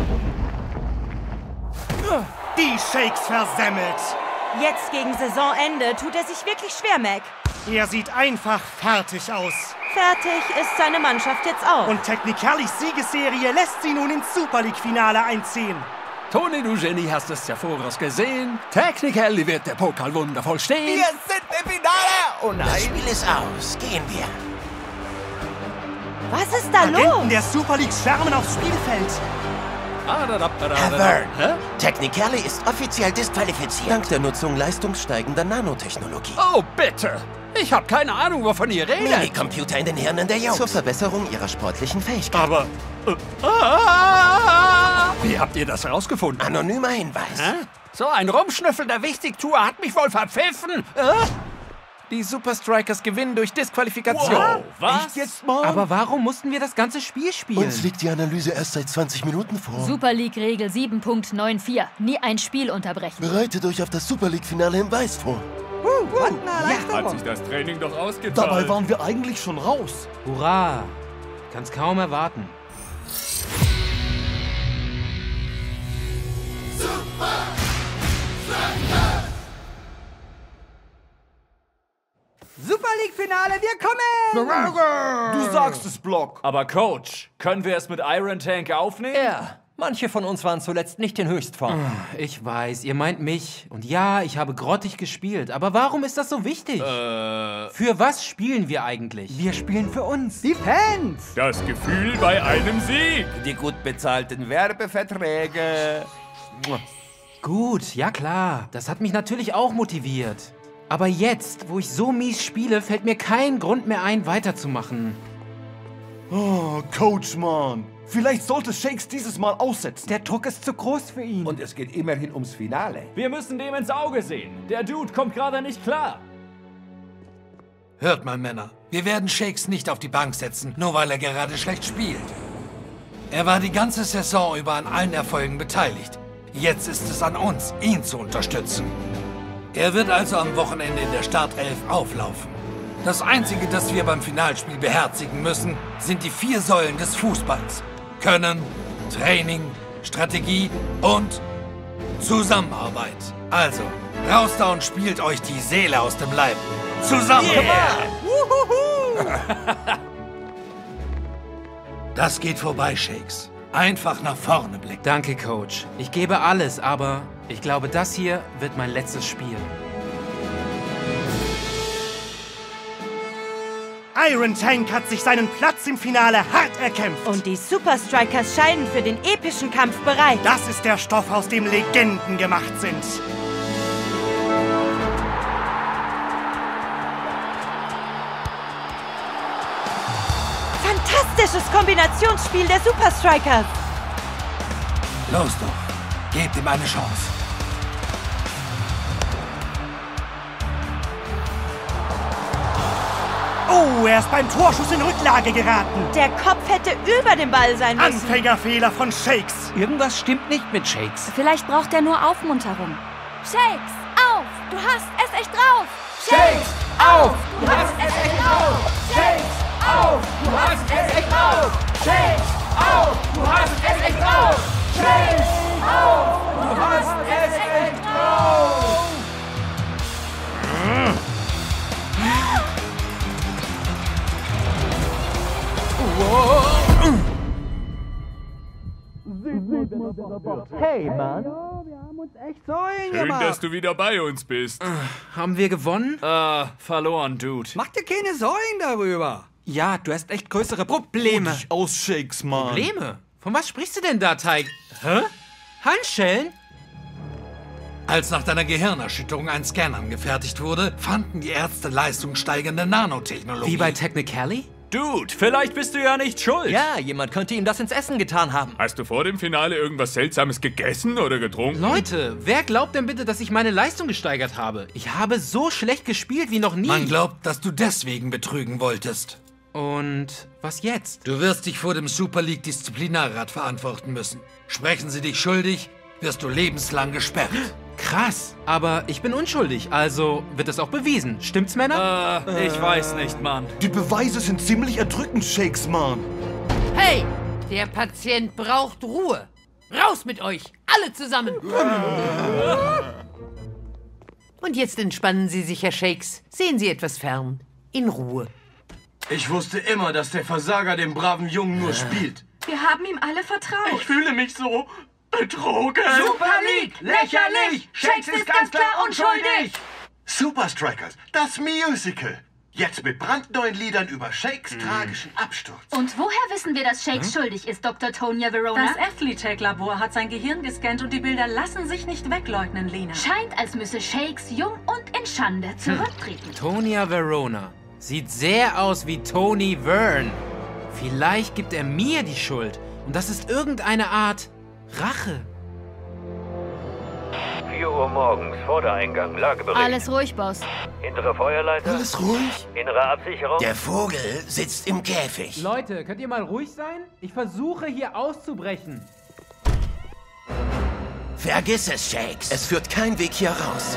Speaker 10: Die Shakes versemmelt.
Speaker 15: Jetzt gegen Saisonende tut er sich wirklich schwer, Mac.
Speaker 10: Er sieht einfach fertig aus.
Speaker 15: Fertig ist seine Mannschaft jetzt auch.
Speaker 10: Und Technicallys Siegesserie lässt sie nun ins Super League-Finale einziehen.
Speaker 1: Toni, du Genie, hast es ja voraus gesehen. Technically wird der Pokal wundervoll stehen.
Speaker 11: Wir sind im Finale! Oh nein! Das Spiel ist aus. Gehen wir.
Speaker 15: Was ist da los?
Speaker 10: Agenten der Super League schwärmen aufs Spielfeld.
Speaker 11: Herr Vern, Technically ist offiziell disqualifiziert.
Speaker 6: Dank der Nutzung leistungssteigender Nanotechnologie.
Speaker 1: Oh, bitte! Ich habe keine Ahnung, wovon ihr redet.
Speaker 11: Minicomputer in den Hirnen der Jungs.
Speaker 6: Zur Verbesserung ihrer sportlichen Fähigkeiten.
Speaker 1: Aber... Wie habt ihr das rausgefunden?
Speaker 11: Anonymer Hinweis.
Speaker 1: So ein rumschnüffelnder Wichtigtuer hat mich wohl verpfiffen.
Speaker 19: Die Super Strikers gewinnen durch Disqualifikation.
Speaker 1: Wow, was?
Speaker 19: Echt jetzt mal?
Speaker 9: Aber warum mussten wir das ganze Spiel spielen?
Speaker 6: Uns liegt die Analyse erst seit 20 Minuten vor.
Speaker 18: Super League Regel 7.94. Nie ein Spiel unterbrechen.
Speaker 6: Bereitet euch auf das Super League-Finale im Weiß vor.
Speaker 7: Hat sich das Training doch ausgezahlt.
Speaker 10: Dabei waren wir eigentlich schon raus.
Speaker 9: Hurra! Kann's kaum erwarten.
Speaker 4: Super League-Finale, wir kommen!
Speaker 10: Du sagst es, Block.
Speaker 19: Aber Coach, können wir es mit Iron Tank aufnehmen?
Speaker 14: Ja, manche von uns waren zuletzt nicht in Höchstform.
Speaker 9: Ich weiß, ihr meint mich. Und ja, ich habe grottig gespielt. Aber warum ist das so wichtig? Für was spielen wir eigentlich?
Speaker 4: Wir spielen für uns, die Fans.
Speaker 7: Das Gefühl bei einem Sieg.
Speaker 5: Die gut bezahlten Werbeverträge.
Speaker 9: Gut, ja klar. Das hat mich natürlich auch motiviert. Aber jetzt, wo ich so mies spiele, fällt mir kein Grund mehr ein, weiterzumachen.
Speaker 10: Oh, Coach, Mann. Vielleicht sollte Shakes dieses Mal aussetzen.
Speaker 4: Der Druck ist zu groß für ihn.
Speaker 5: Und es geht immerhin ums Finale.
Speaker 19: Wir müssen dem ins Auge sehen. Der Dude kommt gerade nicht klar.
Speaker 23: Hört mal, Männer. Wir werden Shakes nicht auf die Bank setzen, nur weil er gerade schlecht spielt. Er war die ganze Saison über an allen Erfolgen beteiligt. Jetzt ist es an uns, ihn zu unterstützen. Er wird also am Wochenende in der Startelf auflaufen. Das Einzige, das wir beim Finalspiel beherzigen müssen, sind die 4 Säulen des Fußballs. Können, Training, Strategie und Zusammenarbeit. Also, raus da und spielt euch die Seele aus dem Leib. Zusammen! Das geht vorbei, Shakes. Einfach nach vorne blicken.
Speaker 9: Danke, Coach. Ich gebe alles, aber ich glaube, das hier wird mein letztes Spiel.
Speaker 16: Iron Tank hat sich seinen Platz im Finale hart erkämpft.
Speaker 15: Und die Super Strikers scheinen für den epischen Kampf bereit.
Speaker 16: Das ist der Stoff, aus dem Legenden gemacht sind.
Speaker 15: Fantastisches Kombinationsspiel der Super Strikers.
Speaker 23: Los doch, gebt ihm eine Chance.
Speaker 16: Oh, er ist beim Torschuss in Rücklage geraten.
Speaker 15: Der Kopf hätte über dem Ball sein müssen.
Speaker 16: Anfängerfehler von Shakes.
Speaker 9: Irgendwas stimmt nicht mit Shakes.
Speaker 18: Vielleicht braucht er nur Aufmunterung. Shakes, auf! Du hast es echt drauf!
Speaker 23: Shakes, auf!
Speaker 18: Du hast es echt drauf!
Speaker 23: Shakes, auf! Du hast es echt drauf! Shakes, auf! Du hast es echt drauf! Shakes, auf! Du hast es echt drauf!
Speaker 9: Hey, Mann.
Speaker 4: Wir haben uns echt Sorgen
Speaker 7: Schön,
Speaker 4: gemacht.
Speaker 7: dass du wieder bei uns bist.
Speaker 9: Haben wir gewonnen?
Speaker 19: Verloren, Dude.
Speaker 4: Mach dir keine Sorgen darüber.
Speaker 9: Ja, du hast echt größere Probleme.
Speaker 10: Aus Shakes, Mann.
Speaker 9: Probleme? Von was sprichst du denn da, Teig? Hä? Handschellen?
Speaker 23: Als nach deiner Gehirnerschütterung ein Scan angefertigt wurde, fanden die Ärzte leistungssteigernde Nanotechnologie.
Speaker 9: Wie bei Technicali?
Speaker 19: Dude, vielleicht bist du ja nicht schuld.
Speaker 14: Ja, jemand könnte ihm das ins Essen getan haben.
Speaker 7: Hast du vor dem Finale irgendwas Seltsames gegessen oder getrunken?
Speaker 9: Leute, wer glaubt denn bitte, dass ich meine Leistung gesteigert habe? Ich habe so schlecht gespielt wie noch nie.
Speaker 23: Man glaubt, dass du deswegen betrügen wolltest.
Speaker 9: Und was jetzt?
Speaker 23: Du wirst dich vor dem Super League Disziplinarrat verantworten müssen. Sprechen sie dich schuldig, wirst du lebenslang gesperrt.
Speaker 9: Krass, aber ich bin unschuldig, also wird das auch bewiesen. Stimmt's, Männer?
Speaker 19: Ich weiß nicht, Mann.
Speaker 10: Die Beweise sind ziemlich erdrückend, Shakes, Mann.
Speaker 17: Hey, der Patient braucht Ruhe. Raus mit euch, alle zusammen. Und jetzt entspannen Sie sich, Herr Shakes. Sehen Sie etwas fern. In Ruhe.
Speaker 20: Ich wusste immer, dass der Versager den braven Jungen nur spielt.
Speaker 21: Wir haben ihm alle vertraut.
Speaker 20: Ich fühle mich so betrogen.
Speaker 21: Super League, lächerlich. Shakes ist ganz klar unschuldig.
Speaker 12: Super Strikers, das Musical. Jetzt mit brandneuen Liedern über Shakes tragischen Absturz.
Speaker 18: Und woher wissen wir, dass Shakes schuldig ist, Dr. Tonya Verona?
Speaker 21: Das Athlete-Labor hat sein Gehirn gescannt und die Bilder lassen sich nicht wegleugnen, Lena.
Speaker 18: Scheint, als müsse Shakes jung und in Schande zurücktreten.
Speaker 9: Tonya Verona. Sieht sehr aus wie Tony Vern. Vielleicht gibt er mir die Schuld. Und das ist irgendeine Art Rache.
Speaker 22: 4 Uhr morgens, Vordereingang, Lagebericht.
Speaker 18: Alles ruhig, Boss.
Speaker 22: Hintere Feuerleiter.
Speaker 6: Alles ruhig?
Speaker 22: Innere Absicherung.
Speaker 6: Der Vogel sitzt im Käfig.
Speaker 9: Leute, könnt ihr mal ruhig sein? Ich versuche hier auszubrechen.
Speaker 6: Vergiss es, Shakes. Es führt kein Weg hier raus.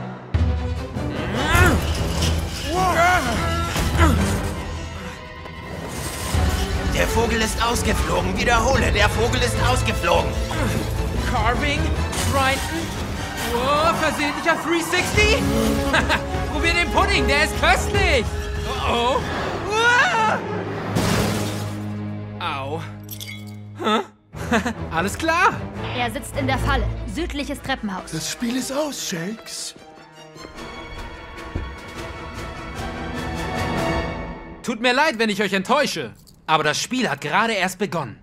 Speaker 6: Der Vogel ist ausgeflogen. Wiederhole, der Vogel ist ausgeflogen.
Speaker 9: Carving, Triton. Oh, versehentlicher 360. Probier den Pudding, der ist köstlich. Oh oh. Au. Huh? Alles klar.
Speaker 18: Er sitzt in der Falle. Südliches Treppenhaus.
Speaker 6: Das Spiel ist aus, Shakes.
Speaker 9: Tut mir leid, wenn ich euch enttäusche. Aber das Spiel hat gerade erst begonnen.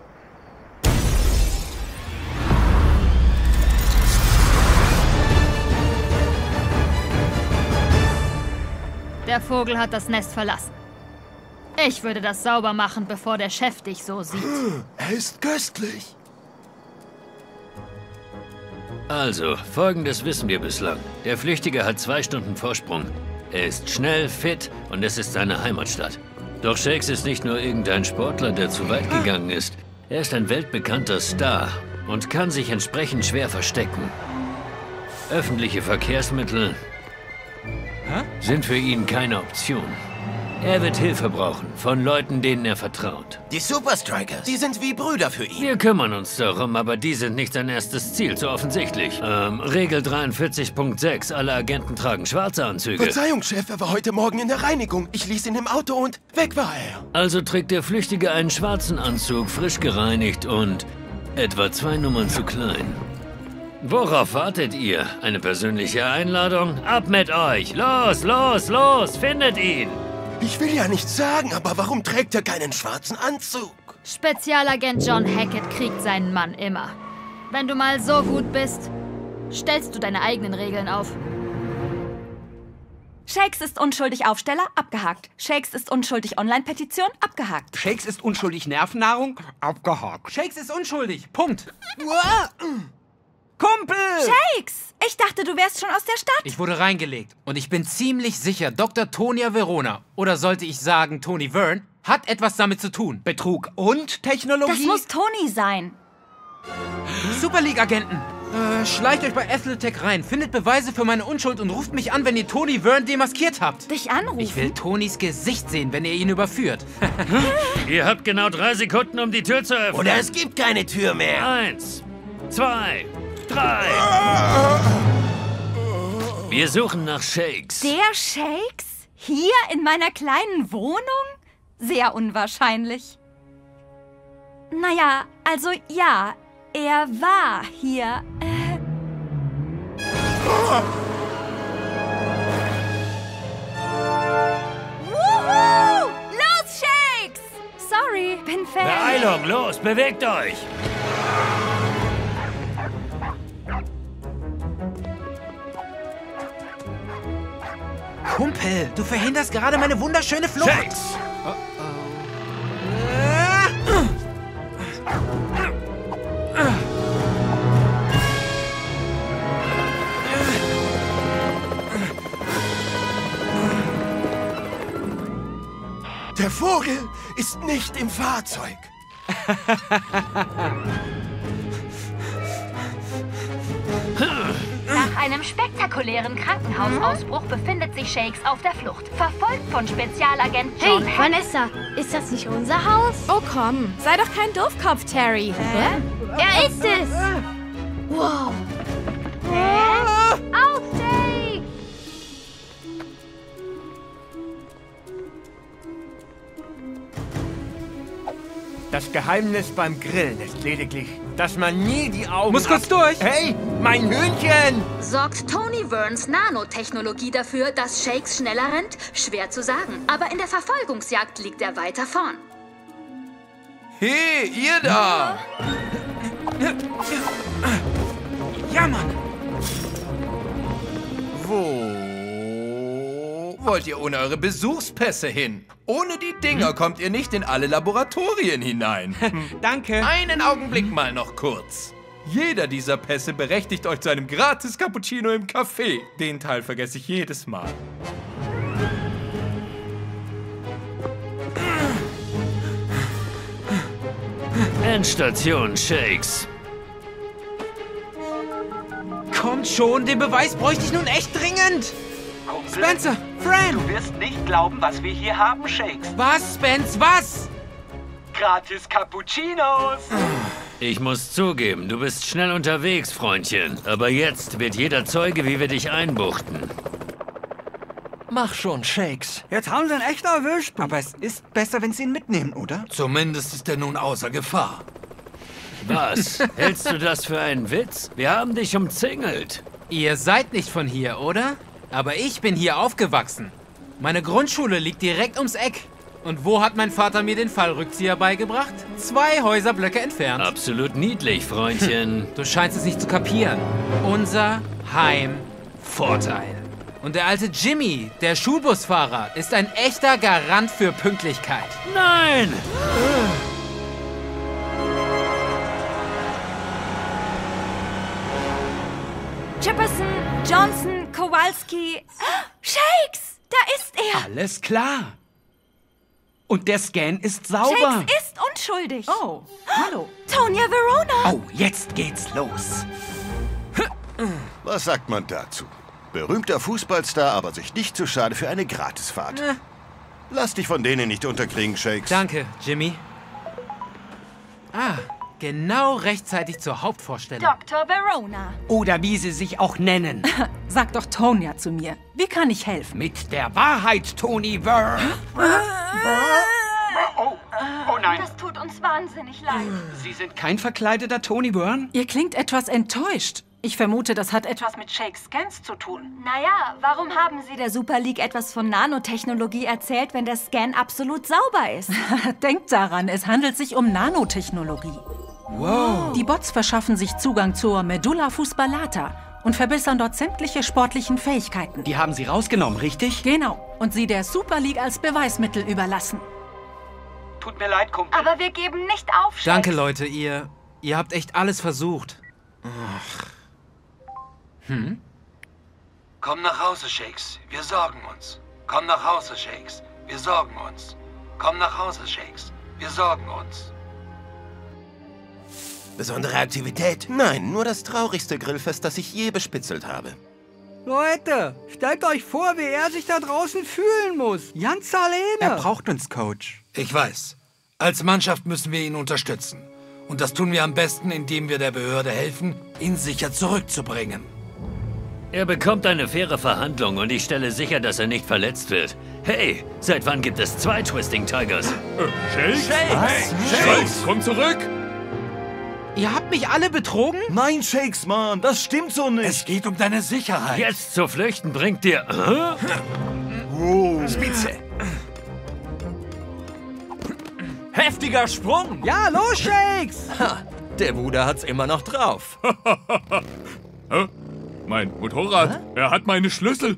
Speaker 18: Der Vogel hat das Nest verlassen. Ich würde das sauber machen, bevor der Chef dich so sieht.
Speaker 6: Er ist köstlich.
Speaker 24: Also, Folgendes wissen wir bislang. Der Flüchtige hat 2 Stunden Vorsprung. Er ist schnell, fit und es ist seine Heimatstadt. Doch Shakes ist nicht nur irgendein Sportler, der zu weit gegangen ist. Er ist ein weltbekannter Star und kann sich entsprechend schwer verstecken. Öffentliche Verkehrsmittel sind für ihn keine Option. Er wird Hilfe brauchen, von Leuten, denen er vertraut.
Speaker 6: Die Super Strikers, die sind wie Brüder für ihn.
Speaker 24: Wir kümmern uns darum, aber die sind nicht sein erstes Ziel, so offensichtlich. Regel 43.6, alle Agenten tragen schwarze Anzüge.
Speaker 6: Verzeihung, Chef, er war heute Morgen in der Reinigung. Ich ließ ihn im Auto und weg war er.
Speaker 24: Also trägt der Flüchtige einen schwarzen Anzug, frisch gereinigt und etwa 2 Nummern zu klein. Worauf wartet ihr? Eine persönliche Einladung? Ab mit euch! Los, los, los! Findet ihn!
Speaker 6: Ich will ja nichts sagen, aber warum trägt er keinen schwarzen Anzug?
Speaker 18: Spezialagent John Hackett kriegt seinen Mann immer. Wenn du mal so gut bist, stellst du deine eigenen Regeln auf.
Speaker 15: Shakes ist unschuldig Aufsteller, abgehakt. Shakes ist unschuldig Online-Petition, abgehakt.
Speaker 4: Shakes ist unschuldig Nervennahrung, abgehakt.
Speaker 9: Shakes ist unschuldig. Punkt.
Speaker 4: Kumpel!
Speaker 15: Shakes! Ich dachte, du wärst schon aus der Stadt.
Speaker 9: Ich wurde reingelegt. Und ich bin ziemlich sicher, Dr. Tonia Verona, oder sollte ich sagen Tony Vern, hat etwas damit zu tun.
Speaker 4: Betrug und Technologie?
Speaker 15: Das muss Tony sein.
Speaker 9: Super League-Agenten. Schleicht euch bei Athletech rein, findet Beweise für meine Unschuld und ruft mich an, wenn ihr Tony Vern demaskiert habt.
Speaker 15: Dich anrufen?
Speaker 9: Ich will Tonys Gesicht sehen, wenn ihr ihn überführt.
Speaker 24: Ihr habt genau 3 Sekunden, um die Tür zu öffnen.
Speaker 6: Oder es gibt keine Tür mehr.
Speaker 24: 1, 2, 3. Wir suchen nach Shakes.
Speaker 15: Der Shakes? Hier in meiner kleinen Wohnung? Sehr unwahrscheinlich. Naja, also ja, er war hier. Wuhu! Los, Shakes! Sorry, bin Fan.
Speaker 24: Beeilung, los, bewegt euch!
Speaker 9: Kumpel, du verhinderst gerade meine wunderschöne Flucht.
Speaker 24: Shakes!
Speaker 6: Der Vogel ist nicht im Fahrzeug.
Speaker 2: Nach einem spektakulären Krankenhausausbruch befindet sich Shakes auf der Flucht, verfolgt von Spezialagent John Hackett.
Speaker 3: Vanessa, ist das nicht unser Haus?
Speaker 15: Oh komm, sei doch kein Doofkopf, Terry.
Speaker 3: Er ist es! Wow. Auf, Jake!
Speaker 4: Das Geheimnis beim Grillen ist lediglich, dass man nie die Augen...
Speaker 9: Muss kurz durch!
Speaker 4: Hey, mein Hühnchen!
Speaker 2: Sorgt Tony Verns Nanotechnologie dafür, dass Shakes schneller rennt? Schwer zu sagen, aber in der Verfolgungsjagd liegt er weiter vorn.
Speaker 19: Hey, ihr da!
Speaker 9: Ja, Mann!
Speaker 19: Wo wollt ihr ohne eure Besuchspässe hin? Ohne die Dinger kommt ihr nicht in alle Laboratorien hinein.
Speaker 9: Danke.
Speaker 19: Einen Augenblick mal noch kurz. Jeder dieser Pässe berechtigt euch zu einem Gratis-Cappuccino im Café. Den Teil vergesse ich jedes Mal.
Speaker 24: Endstation, Shakes.
Speaker 9: Kommt schon, den Beweis bräuchte ich nun echt dringend.
Speaker 8: Kumpel,
Speaker 9: Spencer, Fran!
Speaker 8: Du wirst nicht glauben, was wir hier haben, Shakes.
Speaker 9: Was, Spence, was?
Speaker 8: Gratis Cappuccinos.
Speaker 24: Ich muss zugeben, du bist schnell unterwegs, Freundchen. Aber jetzt wird jeder Zeuge, wie wir dich einbuchten.
Speaker 14: Mach schon, Shakes.
Speaker 4: Jetzt haben sie ihn echt erwischt.
Speaker 10: Aber es ist besser, wenn sie ihn mitnehmen, oder?
Speaker 23: Zumindest ist er nun außer Gefahr.
Speaker 24: Was? Hältst du das für einen Witz? Wir haben dich umzingelt.
Speaker 9: Ihr seid nicht von hier, oder? Aber ich bin hier aufgewachsen. Meine Grundschule liegt direkt ums Eck. Und wo hat mein Vater mir den Fallrückzieher beigebracht? 2 Häuserblöcke entfernt.
Speaker 24: Absolut niedlich, Freundchen.
Speaker 9: Du scheinst es nicht zu kapieren. Unser Heimvorteil. Und der alte Jimmy, der Schulbusfahrer, ist ein echter Garant für Pünktlichkeit.
Speaker 24: Nein!
Speaker 15: Chipperson, Johnson, Kowalski. Shakes, da ist er.
Speaker 4: Alles klar. Und der Scan ist sauber.
Speaker 15: Shakes ist unschuldig.
Speaker 3: Oh, hallo.
Speaker 15: Tonia Verona.
Speaker 4: Oh, jetzt geht's los.
Speaker 12: Was sagt man dazu? Berühmter Fußballstar, aber sich nicht zu schade für eine Gratisfahrt. Lass dich von denen nicht unterkriegen, Shakes.
Speaker 9: Danke, Jimmy. Ah, genau rechtzeitig zur Hauptvorstellung.
Speaker 15: Dr. Verona.
Speaker 4: Oder wie sie sich auch nennen.
Speaker 21: Sag doch Tonya zu mir. Wie kann ich helfen?
Speaker 4: Mit der Wahrheit, Tony Byrne.
Speaker 8: Oh nein.
Speaker 15: Das tut uns wahnsinnig leid.
Speaker 8: Sie sind
Speaker 4: Kein verkleideter Tony Byrne?
Speaker 21: Ihr klingt etwas enttäuscht. Ich vermute, das hat etwas mit Shakes Scans zu tun.
Speaker 15: Naja, warum haben Sie der Super League etwas von Nanotechnologie erzählt, wenn der Scan absolut sauber ist?
Speaker 21: Denkt daran, es handelt sich um Nanotechnologie.
Speaker 9: Wow.
Speaker 21: Die Bots verschaffen sich Zugang zur Medulla fußballata und verbessern dort sämtliche sportlichen Fähigkeiten.
Speaker 4: Die haben sie rausgenommen, richtig?
Speaker 21: Genau. Und sie der Super League als Beweismittel überlassen.
Speaker 8: Tut mir leid, Kumpel.
Speaker 15: Aber wir geben nicht auf, Shakes.
Speaker 9: Danke, Leute. Ihr habt echt alles versucht.
Speaker 23: Komm nach Hause, Shakes. Wir sorgen uns. Komm nach Hause, Shakes. Wir sorgen uns. Komm nach Hause, Shakes. Wir sorgen uns.
Speaker 6: Besondere Aktivität? Nein, nur das traurigste Grillfest, das ich je bespitzelt habe.
Speaker 4: Leute, stellt euch vor, wie er sich da draußen fühlen muss. Ganz alleine.
Speaker 16: Er braucht uns, Coach.
Speaker 23: Ich weiß. Als Mannschaft müssen wir ihn unterstützen. Und das tun wir am besten, indem wir der Behörde helfen, ihn sicher zurückzubringen.
Speaker 24: Er bekommt eine faire Verhandlung und ich stelle sicher, dass er nicht verletzt wird. Hey, seit wann gibt es 2 Twisting Tigers?
Speaker 7: Shakes?
Speaker 12: Was?
Speaker 7: Shakes, komm zurück!
Speaker 9: Ihr habt mich alle betrogen?
Speaker 10: Nein, Shakes, Mann, das stimmt so nicht.
Speaker 23: Es geht um deine Sicherheit.
Speaker 24: Jetzt zu flüchten bringt dir...
Speaker 10: Spitze.
Speaker 14: Heftiger Sprung!
Speaker 4: Ja, los, Shakes!
Speaker 14: Ha, der Bruder hat's immer noch drauf.
Speaker 7: Hä? Mein Motorrad. Er hat meine Schlüssel.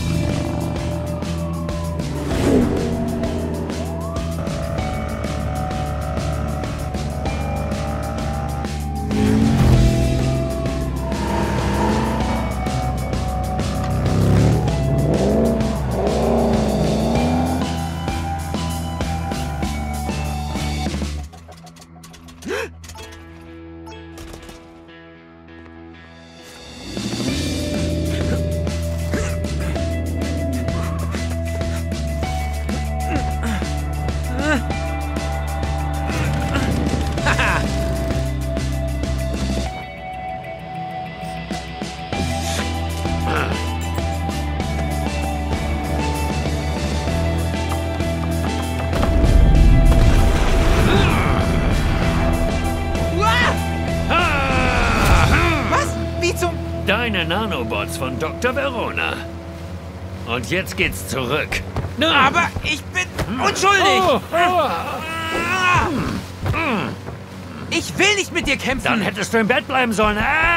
Speaker 24: Deine Nanobots von Dr. Verona. Und jetzt geht's zurück.
Speaker 9: Aber ich bin unschuldig. Ich will nicht mit dir kämpfen.
Speaker 24: Dann hättest du im Bett bleiben sollen.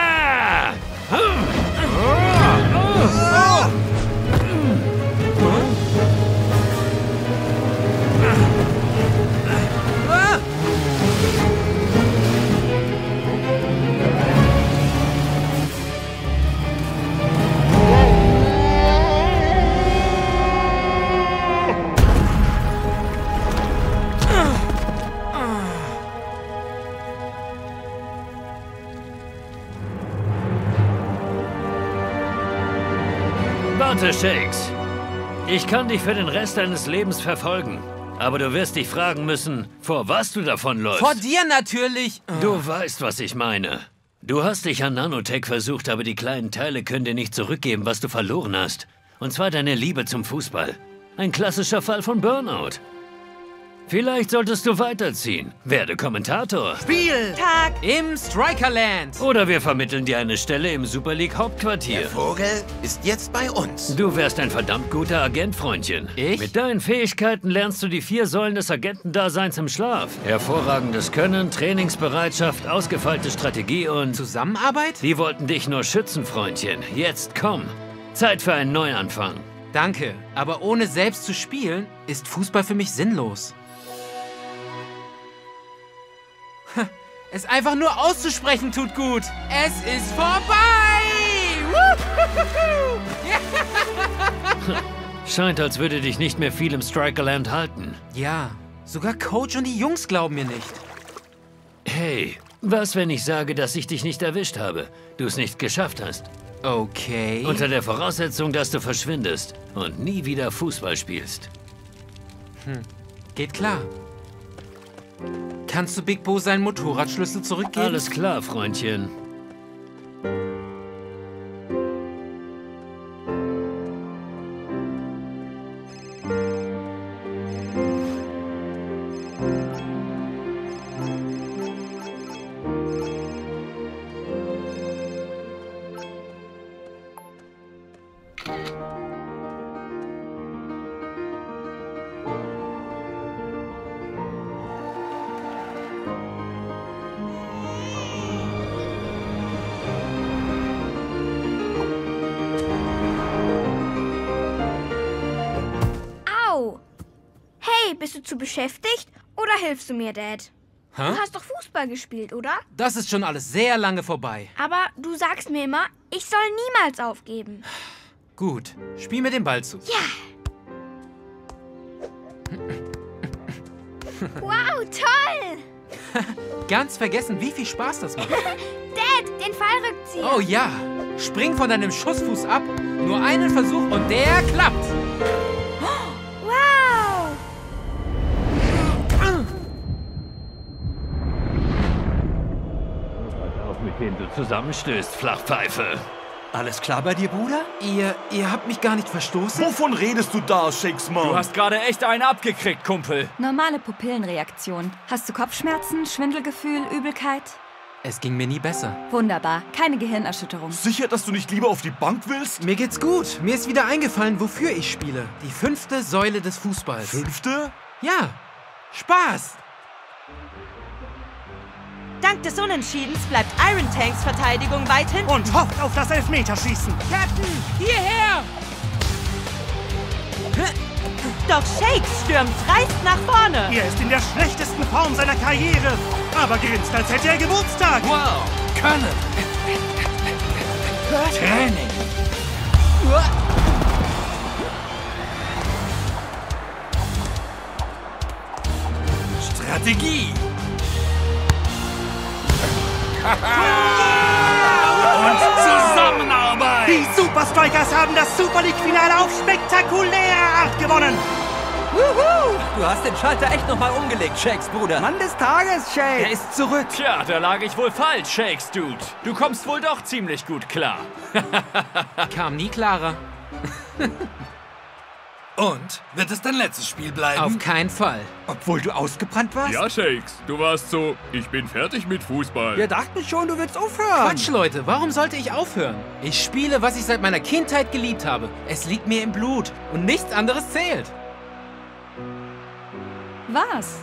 Speaker 24: Warte, Shakes. Ich kann dich für den Rest deines Lebens verfolgen. Aber du wirst dich fragen müssen, vor was du davonläufst.
Speaker 9: Vor dir natürlich.
Speaker 24: Du weißt, was ich meine. Du hast dich an Nanotech versucht, aber die kleinen Teile können dir nicht zurückgeben, was du verloren hast. Und zwar deine Liebe zum Fußball. Ein klassischer Fall von Burnout. Vielleicht solltest du weiterziehen. Werde Kommentator.
Speaker 9: Spieltag im Strikerland.
Speaker 24: Oder wir vermitteln dir eine Stelle im Super League Hauptquartier.
Speaker 6: Der Vogel ist jetzt bei uns.
Speaker 24: Du wärst ein verdammt guter Agent, Freundchen.
Speaker 9: Ich?
Speaker 24: Mit deinen Fähigkeiten lernst du die 4 Säulen des Agentendaseins im Schlaf. Hervorragendes Können, Trainingsbereitschaft, ausgefeilte Strategie und...
Speaker 9: Zusammenarbeit?
Speaker 24: Die wollten dich nur schützen, Freundchen. Jetzt komm. Zeit für einen Neuanfang.
Speaker 9: Danke, aber ohne selbst zu spielen, ist Fußball für mich sinnlos. Es einfach nur auszusprechen tut gut. Es ist vorbei!
Speaker 24: Scheint, als würde dich nicht mehr viel im Strikerland halten.
Speaker 9: Ja, sogar Coach und die Jungs glauben mir nicht.
Speaker 24: Hey, was, wenn ich sage, dass ich dich nicht erwischt habe? Du es nicht geschafft hast?
Speaker 9: Okay.
Speaker 24: Unter der Voraussetzung, dass du verschwindest und nie wieder Fußball spielst.
Speaker 9: Geht klar. Kannst du Big Bo seinen Motorradschlüssel zurückgeben?
Speaker 24: Alles klar, Freundchen.
Speaker 1: Hey, bist du zu beschäftigt oder hilfst du mir, Dad?
Speaker 9: Hä?
Speaker 1: Du hast doch Fußball gespielt, oder?
Speaker 9: Das ist schon alles sehr lange vorbei.
Speaker 1: Aber du sagst mir immer, ich soll niemals aufgeben.
Speaker 9: Gut, spiel mir den Ball zu.
Speaker 1: Ja. Wow, toll!
Speaker 9: Ganz vergessen, wie viel Spaß das macht.
Speaker 1: Dad, den Fallrückzieher.
Speaker 9: Oh ja, spring von deinem Schussfuß ab. Nur einen Versuch und der klappt.
Speaker 1: Wow!
Speaker 24: Auf mit wem du zusammenstößt, Flachpfeife.
Speaker 14: Alles klar bei dir, Bruder?
Speaker 9: Ihr habt mich gar nicht verstoßen?
Speaker 10: Wovon redest du da, Shakespeare?
Speaker 5: Du hast gerade echt einen abgekriegt, Kumpel.
Speaker 11: Normale Pupillenreaktion. Hast du Kopfschmerzen, Schwindelgefühl, Übelkeit?
Speaker 9: Es ging mir nie besser.
Speaker 11: Wunderbar. Keine Gehirnerschütterung.
Speaker 10: Sicher, dass du nicht lieber auf die Bank willst?
Speaker 9: Mir geht's gut. Mir ist wieder eingefallen, wofür ich spiele. Die 5. Säule des Fußballs.
Speaker 10: 5.?
Speaker 9: Ja. Spaß.
Speaker 15: Dank des Unentschiedens bleibt Iron Tanks Verteidigung weit hinten.
Speaker 16: Und hofft auf das Elfmeterschießen.
Speaker 9: Captain, hierher!
Speaker 15: Doch Shakes stürmt dreist nach vorne.
Speaker 16: Er ist in der schlechtesten Form seiner Karriere, aber grinst, als hätte er Geburtstag.
Speaker 23: Wow, Können. Training. Strategie. Und Zusammenarbeit.
Speaker 16: Die Super Strikers haben das Super League-Finale auf spektakuläre Art gewonnen.
Speaker 14: Wuhu! Du hast den Schalter echt nochmal umgelegt, Shakes Bruder.
Speaker 4: Mann des Tages, Shakes.
Speaker 14: Er ist zurück.
Speaker 5: Tja, da lag ich wohl falsch, Shakes, Dude. Du kommst wohl doch ziemlich gut klar.
Speaker 9: Kam nie klarer.
Speaker 23: Und? Wird es dein letztes Spiel bleiben?
Speaker 9: Auf keinen Fall.
Speaker 16: Obwohl du ausgebrannt warst?
Speaker 7: Ja, Shakes, du warst so, ich bin fertig mit Fußball.
Speaker 4: Wir dachten schon, du willst aufhören.
Speaker 9: Quatsch, Leute, warum sollte ich aufhören? Ich spiele, was ich seit meiner Kindheit geliebt habe. Es liegt mir im Blut und nichts anderes zählt.
Speaker 11: Was?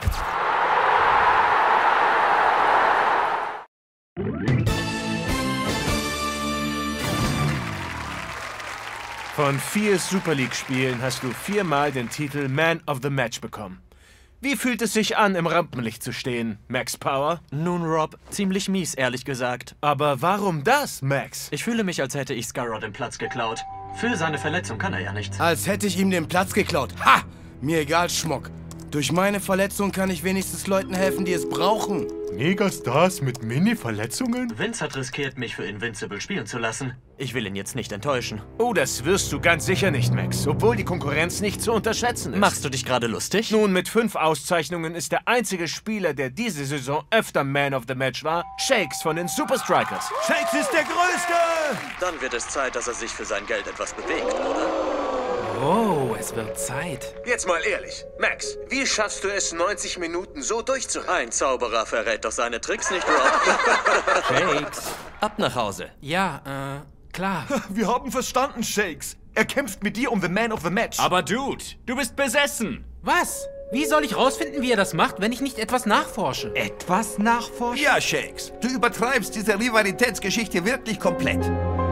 Speaker 10: Von 4 Super League-Spielen hast du 4-mal den Titel Man of the Match bekommen. Wie fühlt es sich an, im Rampenlicht zu stehen, Max Power?
Speaker 14: Nun, Rob, ziemlich mies, ehrlich gesagt.
Speaker 10: Aber warum das, Max?
Speaker 14: Ich fühle mich, als hätte ich Scarrot den Platz geklaut. Für seine Verletzung kann er ja nichts.
Speaker 13: Als hätte ich ihm den Platz geklaut. Ha! Mir egal, Schmuck. Durch meine Verletzung kann ich wenigstens Leuten helfen, die es brauchen.
Speaker 10: Megastars mit Mini-Verletzungen?
Speaker 14: Vince hat riskiert, mich für Invincible spielen zu lassen. Ich will ihn jetzt nicht enttäuschen.
Speaker 10: Oh, das wirst du ganz sicher nicht, Max. Obwohl die Konkurrenz nicht zu unterschätzen ist.
Speaker 14: Machst du dich gerade lustig?
Speaker 10: Nun, mit 5 Auszeichnungen ist der einzige Spieler, der diese Saison öfter Man of the Match war, Shakes von den Super Strikers.
Speaker 12: Shakes ist der Größte!
Speaker 14: Dann wird es Zeit, dass er sich für sein Geld etwas bewegt, oder?
Speaker 9: Oh, es wird Zeit.
Speaker 25: Jetzt mal ehrlich, Max, wie schaffst du es, 90 Minuten so durchzuhalten?
Speaker 14: Ein Zauberer verrät doch seine Tricks nicht, Rob. Shakes, ab nach Hause.
Speaker 9: Ja, klar.
Speaker 10: Wir haben verstanden, Shakes. Er kämpft mit dir um the Man of the Match.
Speaker 5: Aber Dude, du bist besessen.
Speaker 9: Was? Wie soll ich rausfinden, wie er das macht, wenn ich nicht etwas nachforsche?
Speaker 4: Etwas nachforschen?
Speaker 25: Ja, Shakes, du übertreibst diese Rivalitätsgeschichte wirklich komplett.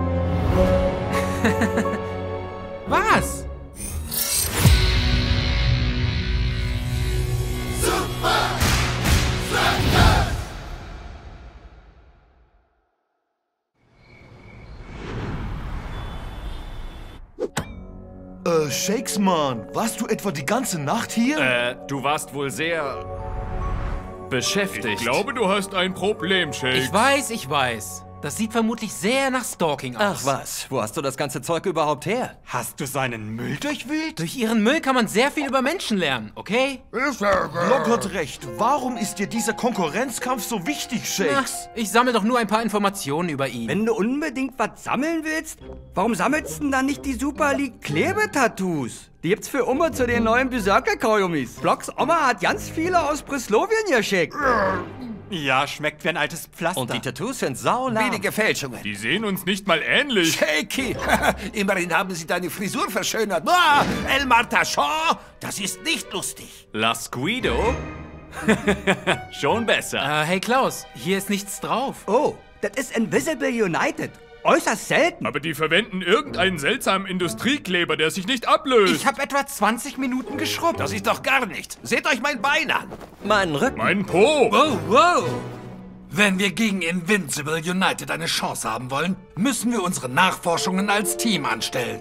Speaker 9: Was?
Speaker 10: Shakes, Mann, warst du etwa die ganze Nacht hier?
Speaker 5: Du warst wohl sehr beschäftigt.
Speaker 7: Ich glaube, du hast ein Problem, Shakes.
Speaker 9: Ich weiß. Das sieht vermutlich sehr nach Stalking aus.
Speaker 14: Ach was, wo hast du das ganze Zeug überhaupt her?
Speaker 16: Hast du seinen Müll durchwühlt?
Speaker 9: Durch ihren Müll kann man sehr viel über Menschen lernen, okay?
Speaker 10: Block hat recht. Warum ist dir dieser Konkurrenzkampf so wichtig, Shakes?
Speaker 9: Ich sammle doch nur ein paar Informationen über ihn.
Speaker 4: Wenn du unbedingt was sammeln willst, warum sammelst du denn dann nicht die Super League Klebetattoos? Die gibt's für Oma zu den neuen Berserker-Kaugummis. Blocks Oma hat ganz viele aus Breslowien geschickt.
Speaker 16: Ja, schmeckt wie ein altes Pflaster.
Speaker 14: Und die Tattoos sind saulau.
Speaker 2: Wenige Fälschungen.
Speaker 7: Die sehen uns nicht mal ähnlich.
Speaker 2: Shaky, immerhin haben sie deine Frisur verschönert. Ah, Elmar Tachon, das ist nicht lustig.
Speaker 5: Las Guido? Schon besser.
Speaker 9: Hey Klaus, hier ist nichts drauf.
Speaker 4: Oh, das ist Invisible United. Äußerst selten.
Speaker 7: Aber die verwenden irgendeinen seltsamen Industriekleber, der sich nicht ablöst.
Speaker 16: Ich habe etwa 20 Minuten geschrubbt.
Speaker 2: Das ist doch gar nichts. Seht euch mein Bein an.
Speaker 14: Meinen Rücken.
Speaker 7: Meinen Po.
Speaker 23: Wow, wow. Wenn wir gegen Invincible United eine Chance haben wollen, müssen wir unsere Nachforschungen als Team anstellen.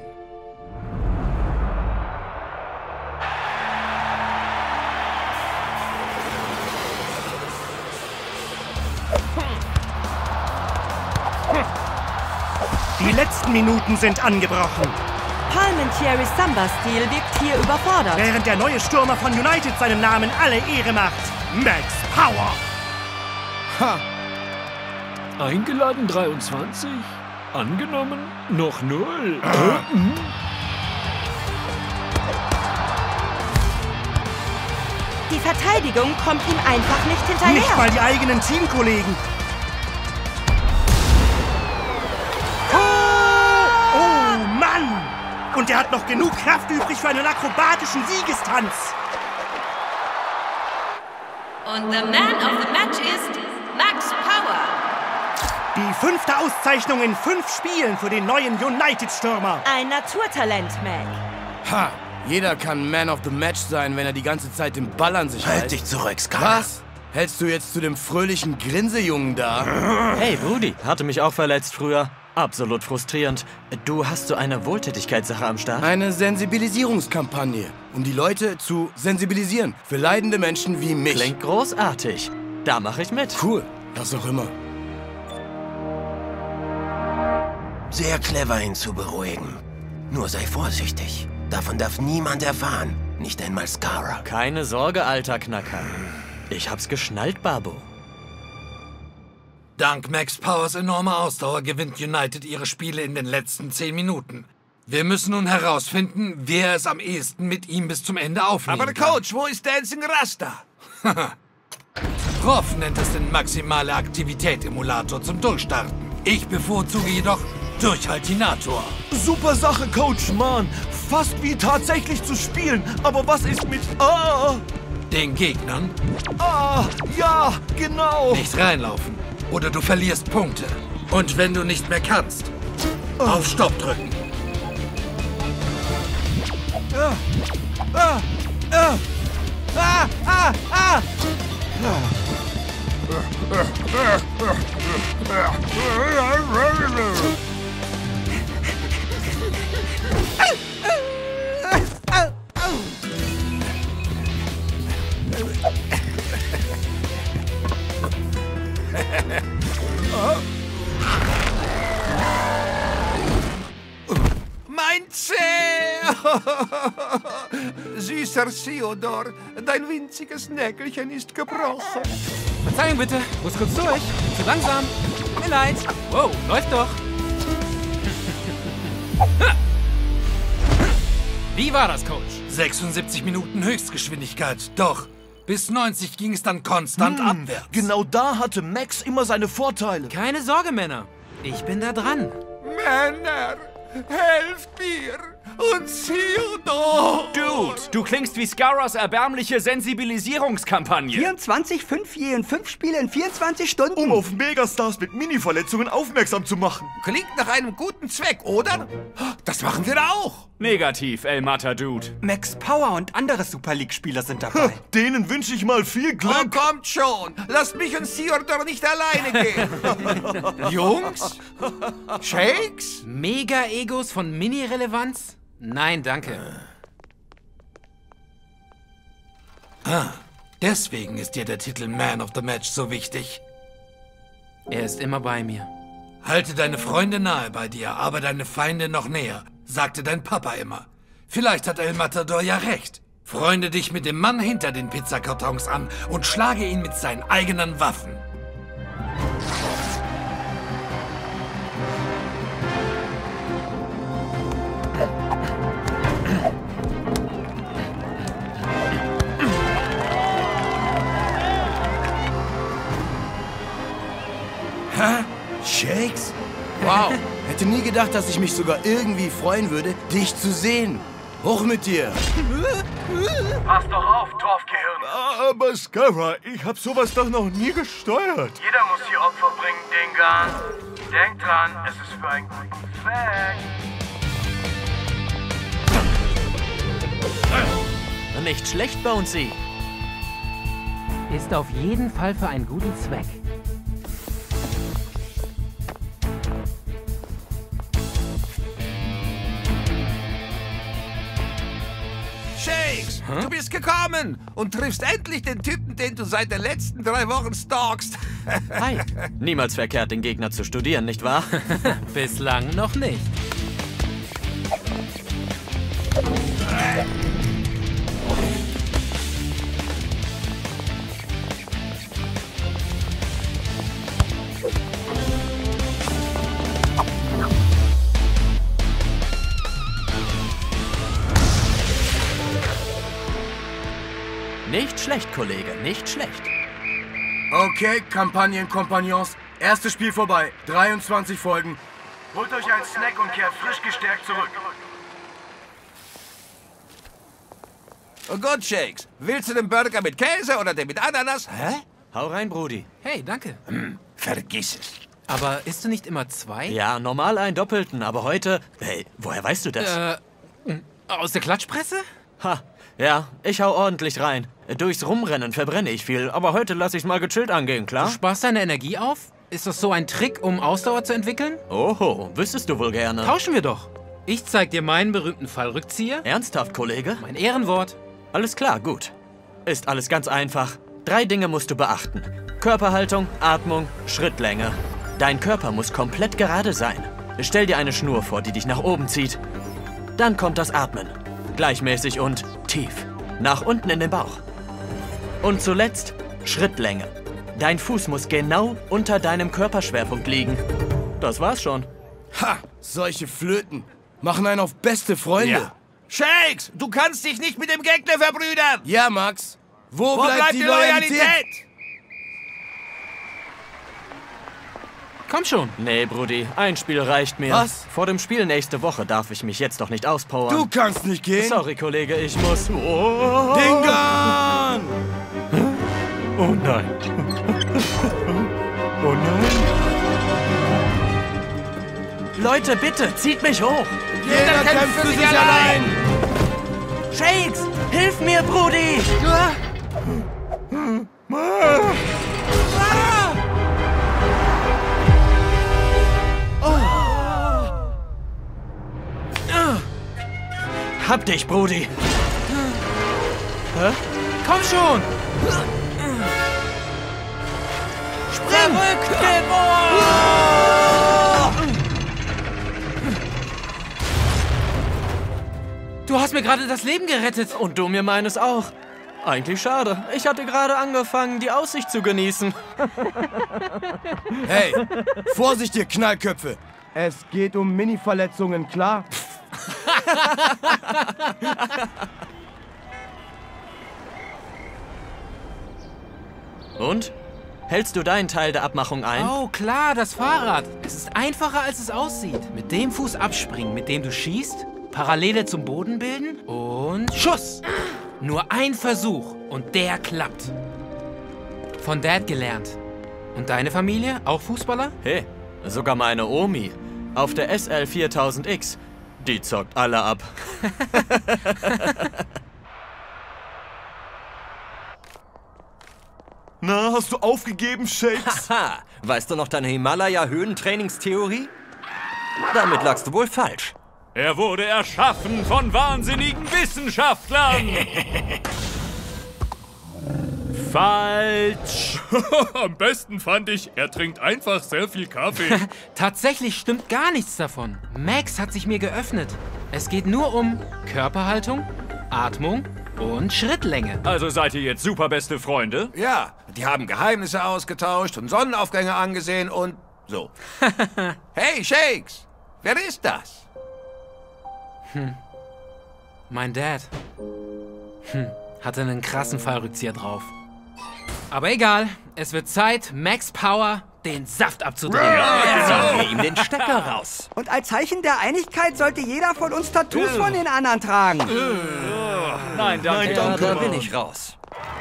Speaker 16: Die letzten Minuten sind angebrochen.
Speaker 15: Palmentieri Samba-Stil wirkt hier überfordert.
Speaker 16: Während der neue Stürmer von United seinem Namen alle Ehre macht. Max Power.
Speaker 17: Ha. Eingeladen 23. Angenommen noch 0.
Speaker 15: Die Verteidigung kommt ihm einfach nicht hinterher.
Speaker 16: Nicht mal die eigenen Teamkollegen. Und er hat noch genug Kraft übrig für einen akrobatischen Siegestanz.
Speaker 15: Und the man of the match ist Max Power.
Speaker 16: Die 5. Auszeichnung in 5 Spielen für den neuen United-Stürmer.
Speaker 15: Ein Naturtalent, Mac.
Speaker 13: Ha, jeder kann Man of the Match sein, wenn er die ganze Zeit den Ball an sich hält.
Speaker 6: Halt dich zurück, Scar.
Speaker 13: Was? Hältst du jetzt zu dem fröhlichen Grinsejungen da?
Speaker 14: Hey, Brudi, hatte mich auch verletzt früher. Absolut frustrierend. Du hast so eine Wohltätigkeitssache am Start?
Speaker 13: Eine Sensibilisierungskampagne, um die Leute zu sensibilisieren für leidende Menschen wie mich.
Speaker 14: Klingt großartig. Da mache ich mit.
Speaker 13: Cool, was auch immer.
Speaker 6: Sehr clever, ihn zu beruhigen. Nur sei vorsichtig. Davon darf niemand erfahren. Nicht einmal Scara.
Speaker 14: Keine Sorge, alter Knacker. Ich hab's geschnallt, Babo.
Speaker 23: Dank Max Powers enormer Ausdauer gewinnt United ihre Spiele in den letzten 10 Minuten. Wir müssen nun herausfinden, wer es am ehesten mit ihm bis zum Ende aufnehmen
Speaker 2: Aber Coach, wo ist Dancing Rasta?
Speaker 23: Prof nennt es den maximale Aktivität-Emulator zum Durchstarten. Ich bevorzuge jedoch Durchhaltinator.
Speaker 10: Super Sache, Coach, Mann. Fast wie tatsächlich zu spielen. Aber was ist mit...
Speaker 23: Den Gegnern?
Speaker 10: Ja, genau.
Speaker 23: Nicht reinlaufen. Oder du verlierst Punkte. Und wenn du nicht mehr kannst, auf Stopp drücken.
Speaker 2: Mein Zeh! Süßer Theodor, dein winziges Nägelchen ist gebrochen.
Speaker 9: Verzeihung bitte, muss kurz durch. Zu langsam. Mir leid. Wow, läuft doch. Wie war das, Coach?
Speaker 23: 76 Minuten Höchstgeschwindigkeit. Doch, bis 90 ging es dann konstant abwärts.
Speaker 10: Genau da hatte Max immer seine Vorteile.
Speaker 9: Keine Sorge, Männer. Ich bin da dran.
Speaker 2: Männer, helft mir! Und Theodor!
Speaker 5: Dude, du klingst wie Scaras erbärmliche Sensibilisierungskampagne.
Speaker 4: 24-5 je in 5 Spiele in 24 Stunden.
Speaker 10: Um auf Megastars mit Mini-Verletzungen aufmerksam zu machen.
Speaker 2: Klingt nach einem guten Zweck, oder? Das machen wir auch.
Speaker 5: Negativ, El Mata Dude.
Speaker 16: Max Power und andere Super League-Spieler sind dabei.
Speaker 10: Denen wünsche ich mal viel Glück.
Speaker 2: Oh, kommt schon. Lasst mich und Theodor nicht alleine gehen.
Speaker 23: Jungs?
Speaker 2: Shakes?
Speaker 9: Mega-Egos von Mini-Relevanz? Nein, danke.
Speaker 23: Deswegen ist dir der Titel Man of the Match so wichtig.
Speaker 9: Er ist immer bei mir.
Speaker 23: Halte deine Freunde nahe bei dir, aber deine Feinde noch näher, sagte dein Papa immer. Vielleicht hat El Matador ja recht. Freunde dich mit dem Mann hinter den Pizzakartons an und schlage ihn mit seinen eigenen Waffen.
Speaker 13: Hä? Shakes? Wow. Hätte nie gedacht, dass ich mich sogar irgendwie freuen würde, dich zu sehen. Hoch mit dir.
Speaker 3: Pass doch auf, Torfgehirn.
Speaker 7: Aber Scarra, ich hab sowas doch noch nie gesteuert.
Speaker 3: Jeder muss hier Opfer bringen, Dingan. Denk dran, es ist für einen guten Zweck.
Speaker 14: Nicht schlecht, Bonesy.
Speaker 9: Ist auf jeden Fall für einen guten Zweck.
Speaker 2: Shakes, du bist gekommen und triffst endlich den Typen, den du seit den letzten 3 Wochen stalkst.
Speaker 14: Hi. Niemals verkehrt, den Gegner zu studieren, nicht wahr?
Speaker 9: Bislang noch nicht.
Speaker 14: Nicht schlecht, Kollege, nicht schlecht.
Speaker 13: Okay, Kampagnenkompagnons. Erstes Spiel vorbei. 23 Folgen.
Speaker 3: Holt euch einen Snack und kehrt frisch gestärkt zurück.
Speaker 2: Oh Gott, Shakes, willst du den Burger mit Käse oder den mit Ananas? Hä?
Speaker 14: Hau rein, Brudi.
Speaker 9: Hey, danke.
Speaker 2: Vergiss es.
Speaker 9: Aber isst du nicht immer 2?
Speaker 14: Ja, normal einen Doppelten, aber heute... Hey, woher weißt du das?
Speaker 9: Aus der Klatschpresse?
Speaker 14: Ha, ja, ich hau ordentlich rein. Durchs Rumrennen verbrenne ich viel, aber heute lasse ich's mal gechillt angehen, klar?
Speaker 9: Du sparst deine Energie auf? Ist das so ein Trick, um Ausdauer zu entwickeln?
Speaker 14: Oho, wüsstest du wohl gerne.
Speaker 9: Tauschen wir doch. Ich zeig dir meinen berühmten Fallrückzieher.
Speaker 14: Ernsthaft, Kollege?
Speaker 9: Mein Ehrenwort.
Speaker 14: Alles klar, gut. Ist alles ganz einfach. 3 Dinge musst du beachten. Körperhaltung, Atmung, Schrittlänge. Dein Körper muss komplett gerade sein. Stell dir eine Schnur vor, die dich nach oben zieht. Dann kommt das Atmen. Gleichmäßig und tief. Nach unten in den Bauch. Und zuletzt Schrittlänge. Dein Fuß muss genau unter deinem Körperschwerpunkt liegen. Das war's schon.
Speaker 13: Ha! Solche Flöten machen einen auf beste Freunde.
Speaker 2: Ja. Shakes, du kannst dich nicht mit dem Gegner verbrüdern.
Speaker 13: Ja, Max. Wo bleibt die Loyalität?
Speaker 9: Komm schon.
Speaker 14: Nee, Brudi, ein Spiel reicht mir.
Speaker 13: Was?
Speaker 14: Vor dem Spiel nächste Woche darf ich mich jetzt doch nicht auspowern.
Speaker 13: Du kannst nicht gehen.
Speaker 14: Sorry, Kollege, ich muss... Oh.
Speaker 13: Dingan!
Speaker 7: Oh nein. Oh nein.
Speaker 14: Leute, bitte, zieht mich hoch.
Speaker 13: Jeder kämpft für sich allein.
Speaker 14: Shakes, hilf mir, Brudi. Hab dich, Brudi.
Speaker 9: Hä? Komm schon! Spring! Du hast mir gerade das Leben gerettet.
Speaker 14: Und du mir meines auch. Eigentlich schade. Ich hatte gerade angefangen, die Aussicht zu genießen.
Speaker 13: Hey, Vorsicht, ihr Knallköpfe. Es geht um Mini-Verletzungen, klar?
Speaker 14: Und? Hältst du deinen Teil der Abmachung ein?
Speaker 9: Oh, klar, das Fahrrad. Es ist einfacher, als es aussieht. Mit dem Fuß abspringen, mit dem du schießt, Parallele zum Boden bilden und Schuss. Nur ein Versuch und der klappt. Von Dad gelernt. Und deine Familie? Auch Fußballer?
Speaker 14: Hey, sogar meine Omi. Auf der SL 4000X. Die zockt alle ab.
Speaker 7: Na, hast du aufgegeben, Shakes?
Speaker 18: Haha, weißt du noch deine Himalaya-Höhentrainingstheorie? Damit lagst du wohl falsch.
Speaker 5: Er wurde erschaffen von wahnsinnigen Wissenschaftlern. Falsch.
Speaker 7: Am besten fand ich, er trinkt einfach sehr viel Kaffee.
Speaker 9: Tatsächlich stimmt gar nichts davon. Max hat sich mir geöffnet. Es geht nur um Körperhaltung, Atmung und Schrittlänge.
Speaker 5: Also seid ihr jetzt super beste Freunde?
Speaker 2: Ja, die haben Geheimnisse ausgetauscht und Sonnenaufgänge angesehen und so. Hey, Shakes, wer ist das?
Speaker 9: Mein Dad. Hatte einen krassen Fallrückzieher drauf. Aber egal, es wird Zeit, Max Power den Saft abzudrehen.
Speaker 18: Ziehen wir ihm den Stecker raus.
Speaker 4: Und als Zeichen der Einigkeit sollte jeder von uns Tattoos von den anderen tragen.
Speaker 5: Nein, danke.
Speaker 18: Ja, da bin ich raus.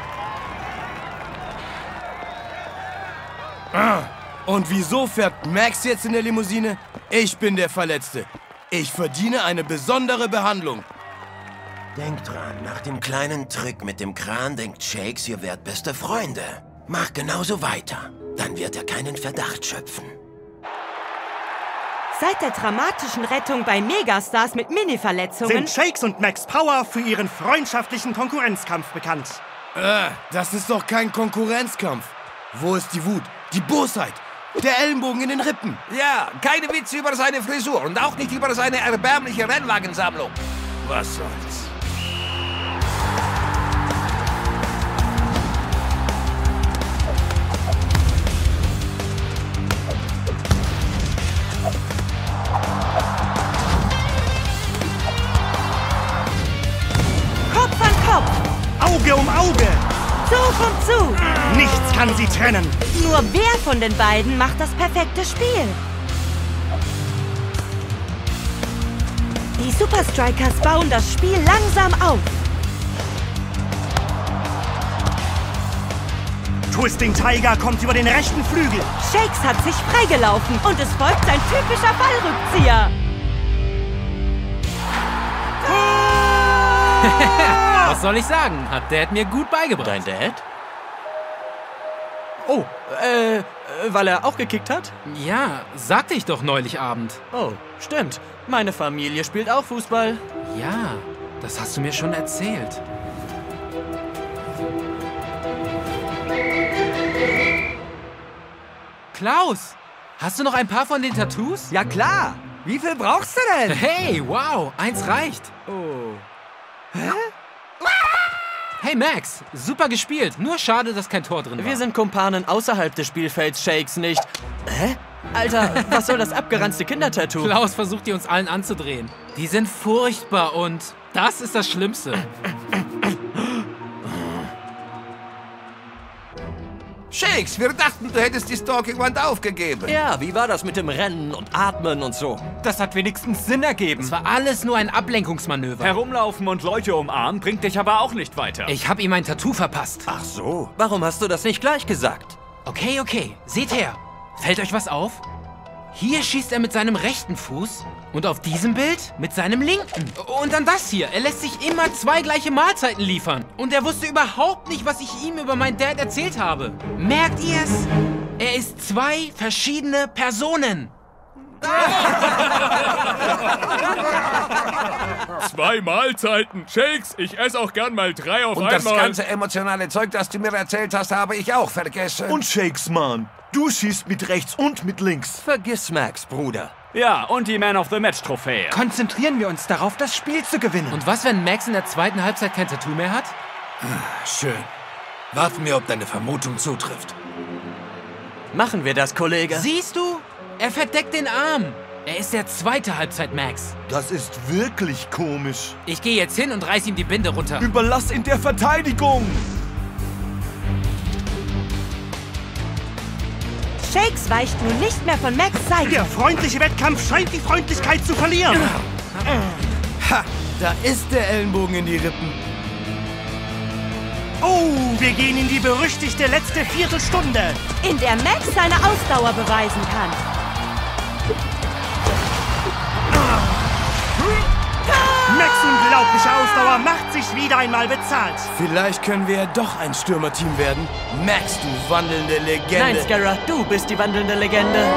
Speaker 13: Und wieso fährt Max jetzt in der Limousine? Ich bin der Verletzte. Ich verdiene eine besondere Behandlung.
Speaker 6: Denk dran, nach dem kleinen Trick mit dem Kran denkt Shakes, ihr werdet beste Freunde. Mach genauso weiter. Dann wird er keinen Verdacht schöpfen.
Speaker 15: Seit der dramatischen Rettung bei Megastars mit Mini-Verletzungen
Speaker 16: sind Shakes und Max Power für ihren freundschaftlichen Konkurrenzkampf bekannt.
Speaker 13: Das ist doch kein Konkurrenzkampf. Wo ist die Wut, die Bosheit, der Ellenbogen in den Rippen?
Speaker 2: Ja, keine Witze über seine Frisur und auch nicht über seine erbärmliche Rennwagensammlung. Was soll's?
Speaker 15: Kopf an Kopf,
Speaker 16: Auge um Auge.
Speaker 15: Zug um Zug.
Speaker 16: Nichts kann sie trennen.
Speaker 15: Nur wer von den beiden macht das perfekte Spiel? Die Super Strikers bauen das Spiel langsam auf.
Speaker 16: Twisting Tiger kommt über den rechten Flügel.
Speaker 15: Shakes hat sich freigelaufen und es folgt sein typischer Fallrückzieher.
Speaker 9: Was soll ich sagen? Hat Dad mir gut beigebracht.
Speaker 14: Dein Dad? Oh, weil er auch gekickt hat?
Speaker 9: Ja, sagte ich doch neulich Abend.
Speaker 14: Oh, stimmt. Meine Familie spielt auch Fußball.
Speaker 9: Ja, das hast du mir schon erzählt. Klaus, hast du noch ein paar von den Tattoos?
Speaker 4: Ja klar. Wie viel brauchst du denn?
Speaker 9: Hey, wow, eins reicht.
Speaker 14: Oh.
Speaker 4: Hä?
Speaker 9: Hey Max, super gespielt. Nur schade, dass kein Tor drin war.
Speaker 14: Wir sind Kumpanen außerhalb des Spielfelds, Shakes nicht. Hä? Alter, was soll das abgeranzte Kindertattoo?
Speaker 9: Klaus versucht, die uns allen anzudrehen. Die sind furchtbar und das ist das Schlimmste.
Speaker 2: Shakes, wir dachten, du hättest die Stalking-Wand aufgegeben.
Speaker 14: Ja, wie war das mit dem Rennen und Atmen und so?
Speaker 5: Das hat wenigstens Sinn ergeben.
Speaker 9: Es war alles nur ein Ablenkungsmanöver.
Speaker 5: Herumlaufen und Leute umarmen bringt dich aber auch nicht weiter.
Speaker 9: Ich habe ihm ein Tattoo verpasst.
Speaker 14: Ach so. Warum hast du das nicht gleich gesagt?
Speaker 9: Okay, okay. Seht her. Fällt euch was auf? Hier schießt er mit seinem rechten Fuß und auf diesem Bild mit seinem linken. Und dann das hier. Er lässt sich immer 2 gleiche Mahlzeiten liefern. Und er wusste überhaupt nicht, was ich ihm über meinen Dad erzählt habe. Merkt ihr es? Er ist 2 verschiedene Personen.
Speaker 7: 2 Mahlzeiten. Shakes, ich esse auch gern mal 3 auf
Speaker 2: Und
Speaker 7: einmal.
Speaker 2: das ganze emotionale Zeug, das du mir erzählt hast, habe ich auch vergessen.
Speaker 12: Und Shakes, Mann. Du schießt mit rechts und mit links.
Speaker 14: Vergiss Max, Bruder.
Speaker 5: Ja, und die Man of the Match Trophäe.
Speaker 16: Konzentrieren wir uns darauf, das Spiel zu gewinnen.
Speaker 9: Und was, wenn Max in der zweiten Halbzeit kein Tattoo mehr hat?
Speaker 23: Schön. Warten wir, ob deine Vermutung zutrifft.
Speaker 14: Machen wir das, Kollege.
Speaker 9: Siehst du? Er verdeckt den Arm. Er ist der zweite Halbzeit Max.
Speaker 12: Das ist wirklich komisch.
Speaker 9: Ich gehe jetzt hin und reiß ihm die Binde runter.
Speaker 12: Überlass ihn der Verteidigung.
Speaker 15: Shakes weicht nun nicht mehr von Max Seite.
Speaker 16: Der freundliche Wettkampf scheint die Freundlichkeit zu verlieren.
Speaker 13: Ha, da ist der Ellenbogen in die Rippen.
Speaker 16: Oh, wir gehen in die berüchtigte letzte Viertelstunde.
Speaker 15: In der Max seine Ausdauer beweisen kann.
Speaker 16: Max' unglaubliche Ausdauer macht sich wieder einmal bezahlt.
Speaker 13: Vielleicht können wir ja doch ein Stürmerteam werden. Max, du wandelnde Legende.
Speaker 14: Nein, Scarra, du bist die wandelnde Legende.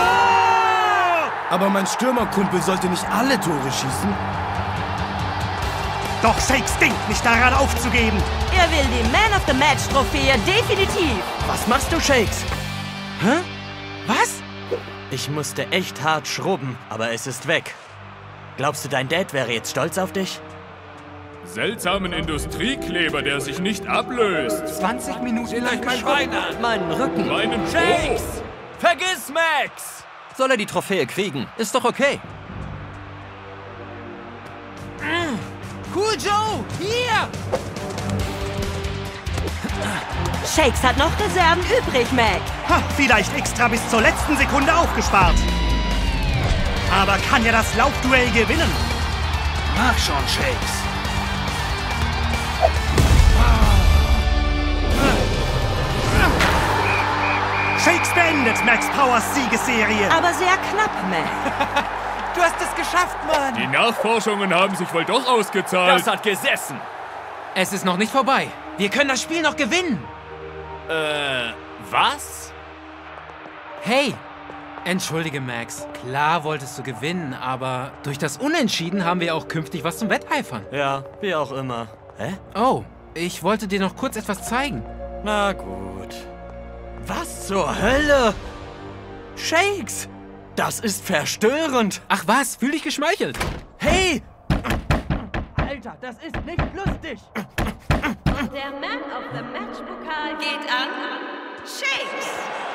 Speaker 13: Aber mein Stürmerkumpel sollte nicht alle Tore schießen.
Speaker 16: Doch Shakes denkt nicht daran aufzugeben.
Speaker 15: Er Der will die Man of the Match Trophäe definitiv.
Speaker 14: Was machst du, Shakes? Hä? Was? Ich musste echt hart schrubben, aber es ist weg. Glaubst du, dein Dad wäre jetzt stolz auf dich?
Speaker 7: Seltsamen Industriekleber, der sich nicht ablöst.
Speaker 9: 20 Minuten lang
Speaker 14: mein Schwein an. Meinen Rücken.
Speaker 7: Meinen
Speaker 14: Shakes!
Speaker 7: Po.
Speaker 14: Vergiss Max!
Speaker 18: Soll er die Trophäe kriegen? Ist doch okay.
Speaker 9: Cool Joe, hier!
Speaker 15: Shakes hat noch Reserven übrig, Mac.
Speaker 16: Ha, vielleicht extra bis zur letzten Sekunde aufgespart. Aber kann er das Laufduell gewinnen?
Speaker 23: Mach schon, Shakes.
Speaker 16: Shakes beendet Max Powers Siegesserie.
Speaker 15: Aber sehr knapp, Mac.
Speaker 9: Du hast es geschafft, Mann!
Speaker 7: Die Nachforschungen haben sich wohl doch ausgezahlt.
Speaker 14: Das hat gesessen.
Speaker 9: Es ist noch nicht vorbei. Wir können das Spiel noch gewinnen.
Speaker 14: Was?
Speaker 9: Hey, entschuldige, Max. Klar wolltest du gewinnen, aber durch das Unentschieden haben wir auch künftig was zum Wetteifern.
Speaker 14: Ja, wie auch immer. Hä?
Speaker 9: Oh, ich wollte dir noch kurz etwas zeigen.
Speaker 14: Na gut. Was zur Hölle? Shakes! Das ist verstörend.
Speaker 9: Ach was, fühl dich geschmeichelt.
Speaker 14: Hey!
Speaker 15: Alter, das ist nicht lustig. Der Man of the Match Pokal geht an Shakes.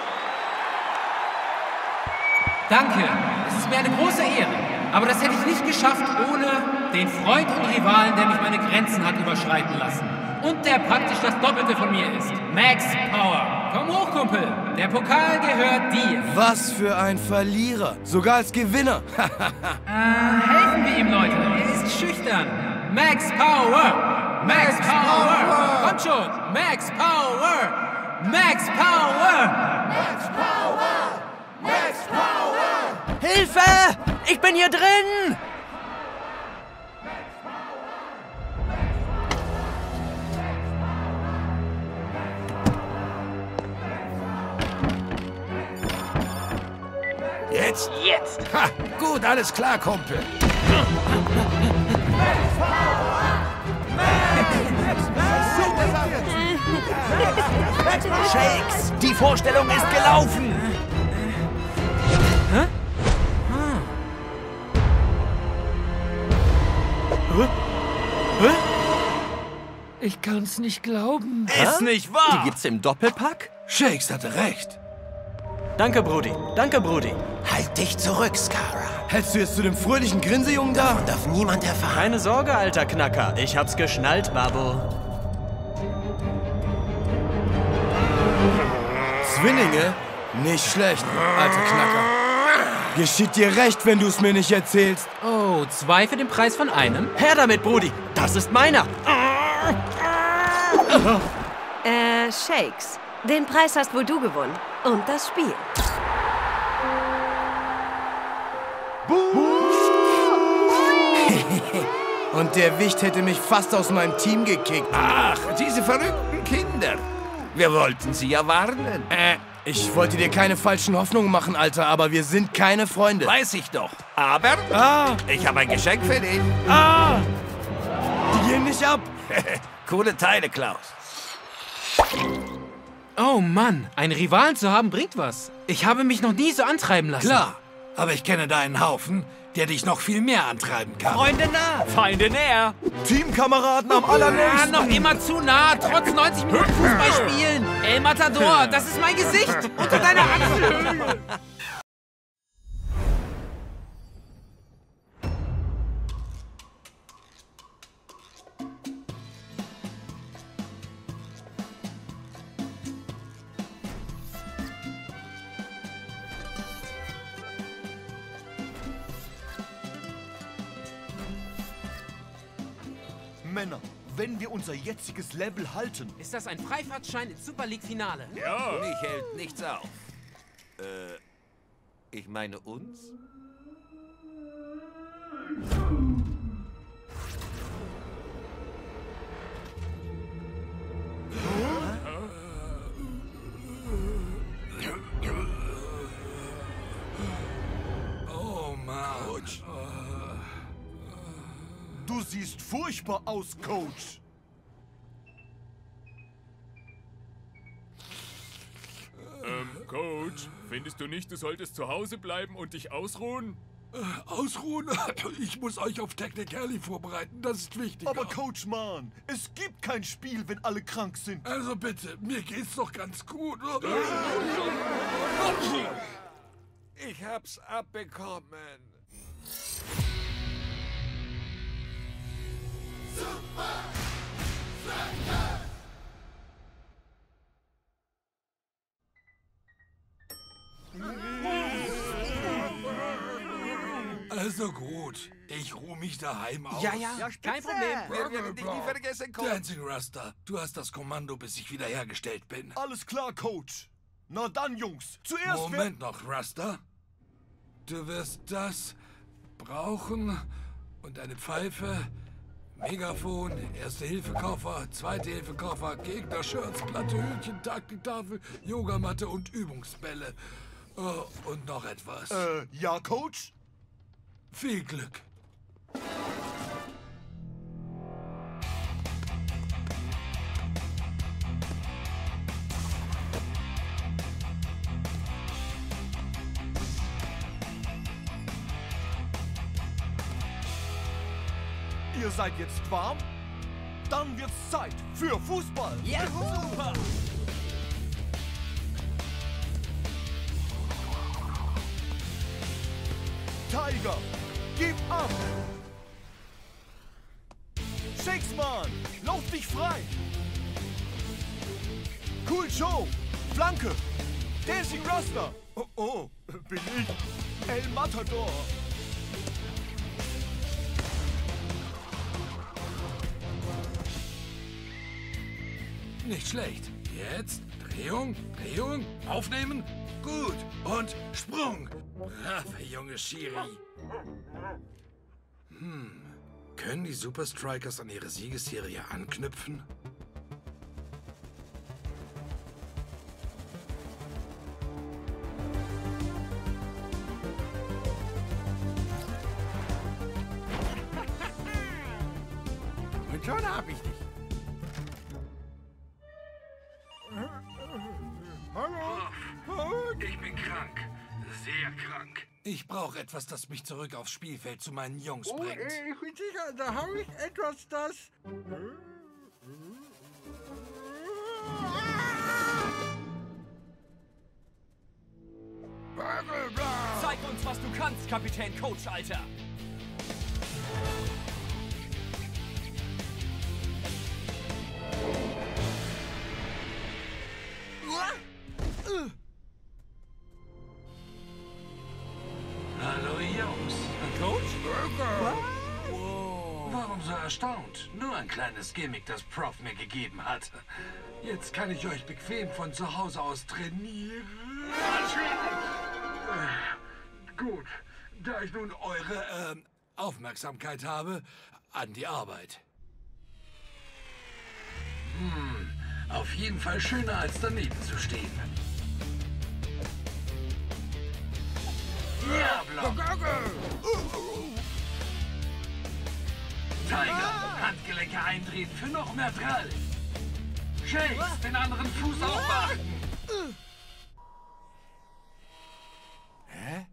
Speaker 9: Danke, es ist mir eine große Ehre. Aber das hätte ich nicht geschafft ohne den Freund und Rivalen, der mich meine Grenzen hat überschreiten lassen. Und der praktisch das Doppelte von mir ist. Max Power. Komm hoch, Kumpel. Der Pokal gehört dir.
Speaker 13: Was für ein Verlierer. Sogar als Gewinner.
Speaker 9: Helfen wir ihm, Leute. Er ist schüchtern. Max Power. Max Power. Kommt schon. Max Power. Max Power.
Speaker 12: Max Power. Max Power.
Speaker 14: Hilfe! Ich bin hier drin!
Speaker 2: Jetzt?
Speaker 15: Jetzt.
Speaker 2: Ha, gut, alles klar, Kumpel.
Speaker 18: Shakes, die Vorstellung ist gelaufen.
Speaker 9: Hä?
Speaker 14: Hä?
Speaker 17: Ich kann's nicht glauben.
Speaker 14: Ist nicht wahr!
Speaker 18: Die gibt's im Doppelpack?
Speaker 23: Shakes hatte recht.
Speaker 14: Danke, Brudi. Danke, Brudi.
Speaker 6: Halt dich zurück, Skara.
Speaker 13: Hältst du jetzt zu dem fröhlichen Grinsejungen da?
Speaker 6: Und darf niemand erfahren.
Speaker 14: Keine Sorge, alter Knacker. Ich hab's geschnallt, Babo.
Speaker 13: Zwillinge? Nicht schlecht, alter Knacker. Geschieht dir recht, wenn du es mir nicht erzählst.
Speaker 9: Oh, 2 für den Preis von einem?
Speaker 14: Her damit, Brudi. Das ist meiner.
Speaker 8: Shakes. Den Preis hast wohl du gewonnen. Und das Spiel.
Speaker 13: Und der Wicht hätte mich fast aus meinem Team gekickt.
Speaker 2: Ach, diese verrückten Kinder. Wir wollten sie ja warnen.
Speaker 13: Ich wollte dir keine falschen Hoffnungen machen, Alter, aber wir sind keine Freunde.
Speaker 2: Weiß ich doch. Aber ich habe ein Geschenk für dich.
Speaker 13: Die gehen nicht ab.
Speaker 2: Coole Teile, Klaus.
Speaker 9: Oh Mann, einen Rivalen zu haben bringt was. Ich habe mich noch nie so antreiben lassen.
Speaker 23: Klar, aber ich kenne da einen Haufen, der dich noch viel mehr antreiben kann.
Speaker 14: Freunde nah, Feinde näher.
Speaker 13: Teamkameraden am allernächsten.
Speaker 9: Noch immer zu nah, trotz 90 Minuten Fußball spielen. El Matador, das ist mein Gesicht unter deiner Achselhöhle.
Speaker 12: Männer, wenn wir unser jetziges Level halten...
Speaker 9: Ist das ein Freifahrtschein ins Super League-Finale?
Speaker 2: Ja. Mich hält nichts auf. Ich meine uns?
Speaker 23: Oh Mann.
Speaker 12: Du siehst furchtbar aus, Coach.
Speaker 7: Coach, findest du nicht, du solltest zu Hause bleiben und dich ausruhen?
Speaker 23: Ausruhen? Ich muss euch auf Technically vorbereiten, das ist wichtig.
Speaker 12: Aber Coach, Mann, es gibt kein Spiel, wenn alle krank sind.
Speaker 23: Also bitte, mir geht's doch ganz gut.
Speaker 2: Ich hab's abbekommen. Super Strikers!
Speaker 23: Also gut, ich ruhe mich daheim aus.
Speaker 9: Ja, kein Problem.
Speaker 2: Wir werden dich nie vergessen, Coach.
Speaker 23: Dancing Rasta, du hast das Kommando, bis ich wiederhergestellt bin.
Speaker 12: Alles klar, Coach. Na dann, Jungs, zuerst...
Speaker 23: Moment noch, Rasta. Du wirst das brauchen und eine Pfeife, Megafon, Erste-Hilfe-Koffer, Zweite-Hilfe-Koffer, Gegner-Shirts, Platte, Hütchen, Taktiktafel, Yogamatte und Übungsbälle. Oh, und noch etwas.
Speaker 12: Ja, Coach?
Speaker 23: Viel Glück.
Speaker 12: Ihr seid jetzt warm? Dann wird's Zeit für Fußball.
Speaker 9: Juhu!
Speaker 12: Super! Tiger, gib ab! Shakesman, lauf dich frei! Cool Joe, Flanke! Dancing Rasta! Oh, bin ich! El Matador!
Speaker 23: Nicht schlecht. Jetzt Drehung, Drehung, aufnehmen. Gut. Und Sprung. Brave junge Schiri. Können die Super Strikers an ihre Siegesserie anknüpfen?
Speaker 4: Und schon hab ich dich.
Speaker 23: Hallo? Ich bin krank. Sehr krank. Ich brauche etwas, das mich zurück aufs Spielfeld zu meinen Jungs bringt.
Speaker 4: Ich bin sicher, da habe ich etwas, das...
Speaker 5: Zeig uns, was du kannst, Kapitän Coach, Alter!
Speaker 23: Hallo Jungs. Coach? Warum so erstaunt? Nur ein kleines Gimmick, das Prof mir gegeben hat. Jetzt kann ich euch bequem von zu Hause aus trainieren. Gut, da ich nun eure Aufmerksamkeit habe, an die Arbeit. Auf jeden Fall schöner als daneben zu stehen. Ja, Block. Tiger, Handgelenke eindrehen für noch mehr Drall. Shakes, den anderen Fuß aufwarten.
Speaker 2: Hä?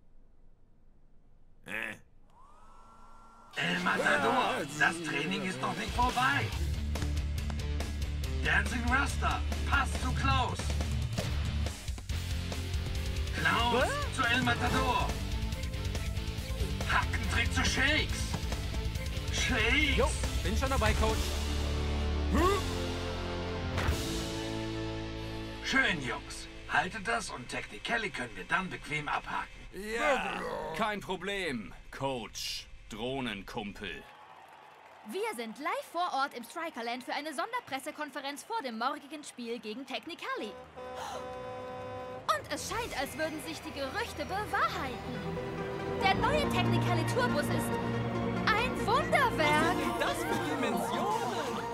Speaker 23: El Matador, das Training ist noch nicht vorbei. Dancing Rasta, Pass zu Klaus. Klaus zu El Matador. Hackentrick zu Shakes. Shakes.
Speaker 9: Jo, bin schon dabei, Coach.
Speaker 23: Schön, Jungs. Haltet das und Technically können wir dann bequem abhaken.
Speaker 5: Ja, kein Problem, Coach, Drohnenkumpel.
Speaker 1: Wir sind live vor Ort im Strikerland für eine Sonderpressekonferenz vor dem morgigen Spiel gegen Technically. Und es scheint, als würden sich die Gerüchte bewahrheiten. Der neue Technically Tourbus ist ein Wunderwerk.
Speaker 17: Das für Dimensionen!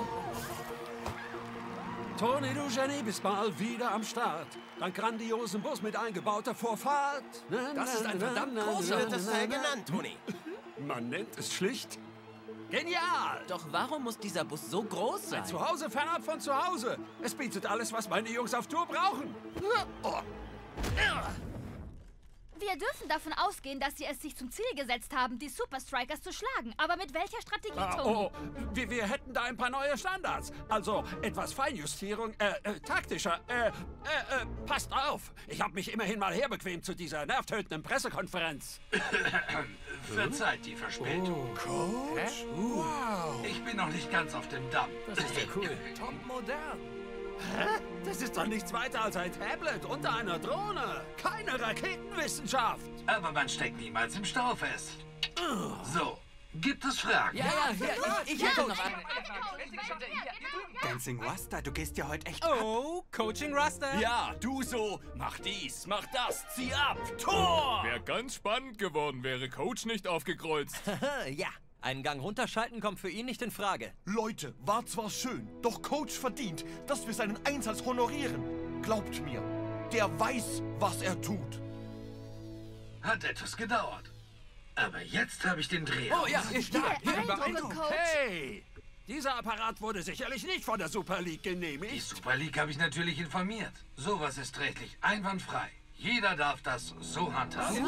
Speaker 17: Tony Ducheny bis bald wieder am Start. Dank grandiosen Bus mit eingebauter Vorfahrt.
Speaker 6: Das ist ein verdammt großer. Wird das genannt, Tony?
Speaker 17: Man nennt es schlicht genial.
Speaker 14: Doch warum muss dieser Bus so groß sein?
Speaker 17: Ein Zuhause fernab von zu Hause. Es bietet alles, was meine Jungs auf Tour brauchen.
Speaker 1: Wir dürfen davon ausgehen, dass sie es sich zum Ziel gesetzt haben, die Super Strikers zu schlagen. Aber mit welcher Strategie, Tony?
Speaker 17: Wir hätten da ein paar neue Standards. Also etwas Feinjustierung, taktischer. Passt auf. Ich habe mich immerhin mal herbequemt zu dieser nervtötenden Pressekonferenz.
Speaker 23: Verzeiht die Verspätung.
Speaker 17: Coach?
Speaker 23: Wow. Ich bin noch nicht ganz auf dem Damm.
Speaker 17: Das ist ja cool. Top modern. Hä? Das ist doch nichts weiter als ein Tablet unter einer Drohne. Keine Raketenwissenschaft.
Speaker 23: Aber man steckt niemals im Stau fest. So, gibt es Fragen?
Speaker 9: Ich hätte noch eine. Dancing Rasta, du gehst ja heute echt Coaching Rasta?
Speaker 5: Ja, du so. Mach dies, mach das, zieh ab, Tor!
Speaker 7: Wäre ganz spannend geworden, wäre Coach nicht aufgekreuzt.
Speaker 18: Ja, einen Gang runterschalten kommt für ihn nicht in Frage.
Speaker 12: Leute, war zwar schön, doch Coach verdient, dass wir seinen Einsatz honorieren. Glaubt mir, der weiß, was er tut.
Speaker 23: Hat etwas gedauert. Aber jetzt habe ich den Dreh.
Speaker 17: Oh ja,
Speaker 23: raus.
Speaker 17: beeindruckend, Coach. Hey, dieser Apparat wurde sicherlich nicht von der Super League genehmigt.
Speaker 23: Die Super League habe ich natürlich informiert. Sowas ist rechtlich einwandfrei. Jeder darf das so handhaben.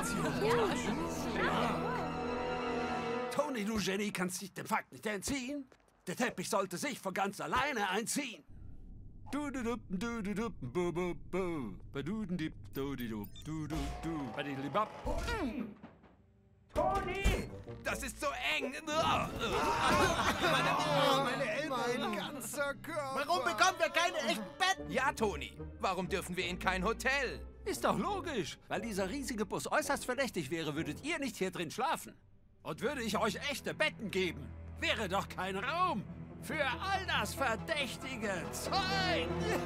Speaker 17: Tony, du Genie, kannst dich dem Fakt nicht entziehen. Der Teppich sollte sich von ganz alleine einziehen.
Speaker 9: Tony! Das ist so eng!
Speaker 13: Meine Elbein, ganzer Körper. Warum bekommen wir keine echten Betten?
Speaker 9: Ja, Tony. Warum dürfen wir in kein Hotel?
Speaker 17: Ist doch logisch. Weil dieser riesige Bus äußerst verdächtig wäre, würdet ihr nicht hier drin schlafen. Und würde ich euch echte Betten geben, wäre doch kein Raum für all das verdächtige Zeug.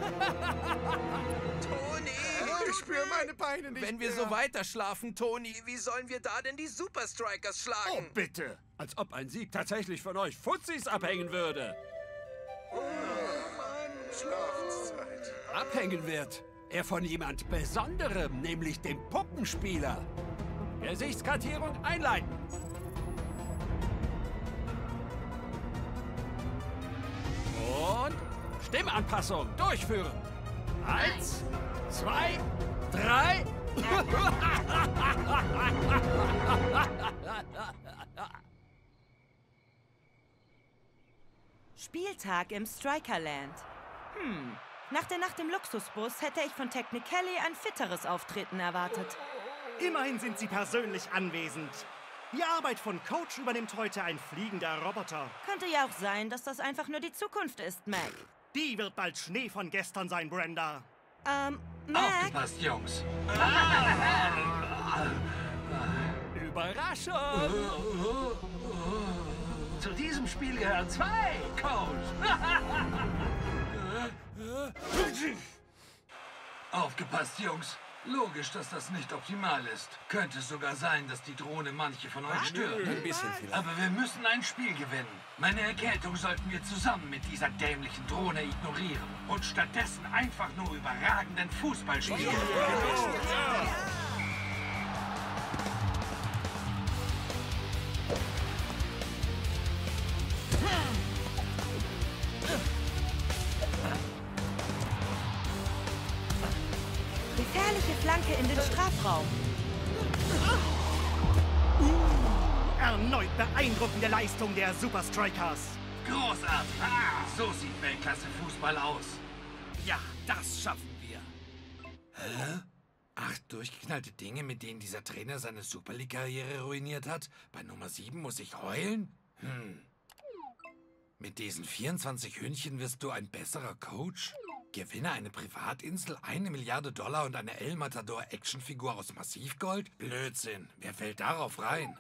Speaker 9: Tony!
Speaker 13: Ich spüre meine Beine nicht
Speaker 9: Wenn wir so weiter schlafen, Tony, wie sollen wir da denn die Super Strikers schlagen?
Speaker 17: Oh, bitte. Als ob ein Sieg tatsächlich von euch Fuzis abhängen würde.
Speaker 13: Oh, Mann, Schlafenszeit.
Speaker 17: Abhängen wird er von jemand Besonderem, nämlich dem Puppenspieler. Gesichtskartierung einleiten. Und Stimmanpassung durchführen. 1, 2, 3.
Speaker 15: Spieltag im Strikerland. Nach der Nacht im Luxusbus hätte ich von Technically ein fitteres Auftreten erwartet.
Speaker 16: Immerhin sind Sie persönlich anwesend. Die Arbeit von Coach übernimmt heute ein fliegender Roboter.
Speaker 15: Könnte ja auch sein, dass das einfach nur die Zukunft ist, Mac.
Speaker 16: Die wird bald Schnee von gestern sein, Brenda.
Speaker 15: Mac?
Speaker 23: Aufgepasst, Jungs.
Speaker 17: Überraschung!
Speaker 23: Zu diesem Spiel gehören 2, Coach. Aufgepasst, Jungs. Logisch, dass das nicht optimal ist. Könnte es sogar sein, dass die Drohne manche von euch stört.
Speaker 9: Ein bisschen vielleicht.
Speaker 23: Aber wir müssen ein Spiel gewinnen. Meine Erkältung sollten wir zusammen mit dieser dämlichen Drohne ignorieren und stattdessen einfach nur überragenden Fußball spielen.
Speaker 15: Gefährliche Flanke in den Strafraum.
Speaker 16: Erneut beeindruckende Leistung der Super Strikers.
Speaker 23: Großartig. So sieht Weltklasse-Fußball aus.
Speaker 17: Ja, das schaffen wir. Hä? 8 durchgeknallte Dinge, mit denen dieser Trainer seine Super League-Karriere ruiniert hat? Bei Nummer 7 muss ich heulen? Mit diesen 24 Hühnchen wirst du ein besserer Coach? Gewinne eine Privatinsel, $1 Milliarde und eine El Matador Actionfigur aus Massivgold? Blödsinn, wer fällt darauf rein?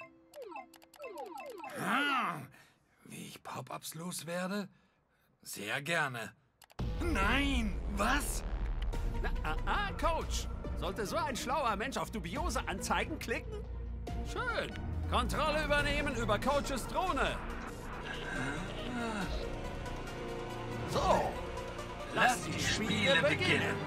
Speaker 17: Wie ich Pop-Ups loswerde? Sehr gerne. Nein, was? Coach, sollte so ein schlauer Mensch auf dubiose Anzeigen klicken? Schön. Kontrolle übernehmen über Coaches Drohne. So.
Speaker 23: Lass die Spiele beginnen.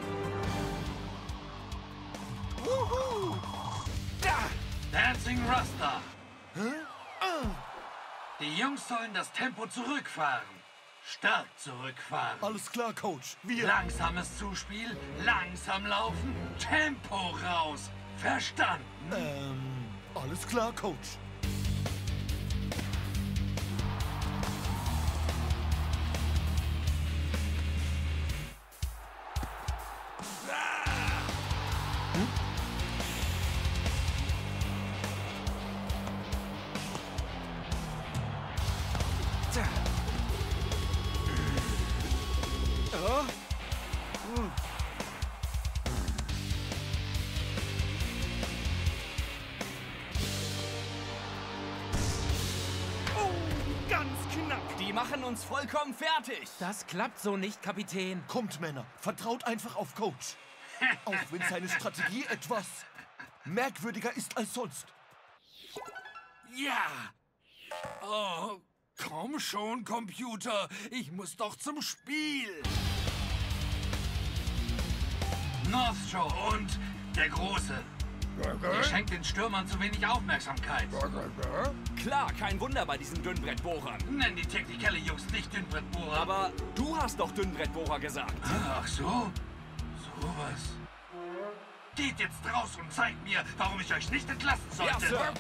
Speaker 17: Wuhu! Da!
Speaker 23: Dancing Rasta. Die Jungs sollen das Tempo zurückfahren.
Speaker 17: Stark zurückfahren.
Speaker 12: Alles klar, Coach. Wir...
Speaker 17: Langsames Zuspiel, langsam laufen, Tempo raus. Verstanden?
Speaker 12: Alles klar, Coach.
Speaker 9: Die machen uns vollkommen fertig. Das klappt so nicht, Kapitän.
Speaker 12: Kommt, Männer, vertraut einfach auf Coach. Auch wenn seine Strategie etwas merkwürdiger ist als sonst.
Speaker 17: Ja! Oh, komm schon, Computer. Ich muss doch zum Spiel. Northshore und der Große. Ihr schenkt den Stürmern zu wenig Aufmerksamkeit.
Speaker 9: Klar, kein Wunder bei diesen Dünnbrettbohrern.
Speaker 17: Nenn die Technicali-Jungs nicht Dünnbrettbohrer.
Speaker 9: Aber du hast doch Dünnbrettbohrer gesagt.
Speaker 17: Ach so? Sowas. Geht jetzt raus und zeigt mir, warum ich euch nicht entlassen sollte.
Speaker 9: Ja, Sir.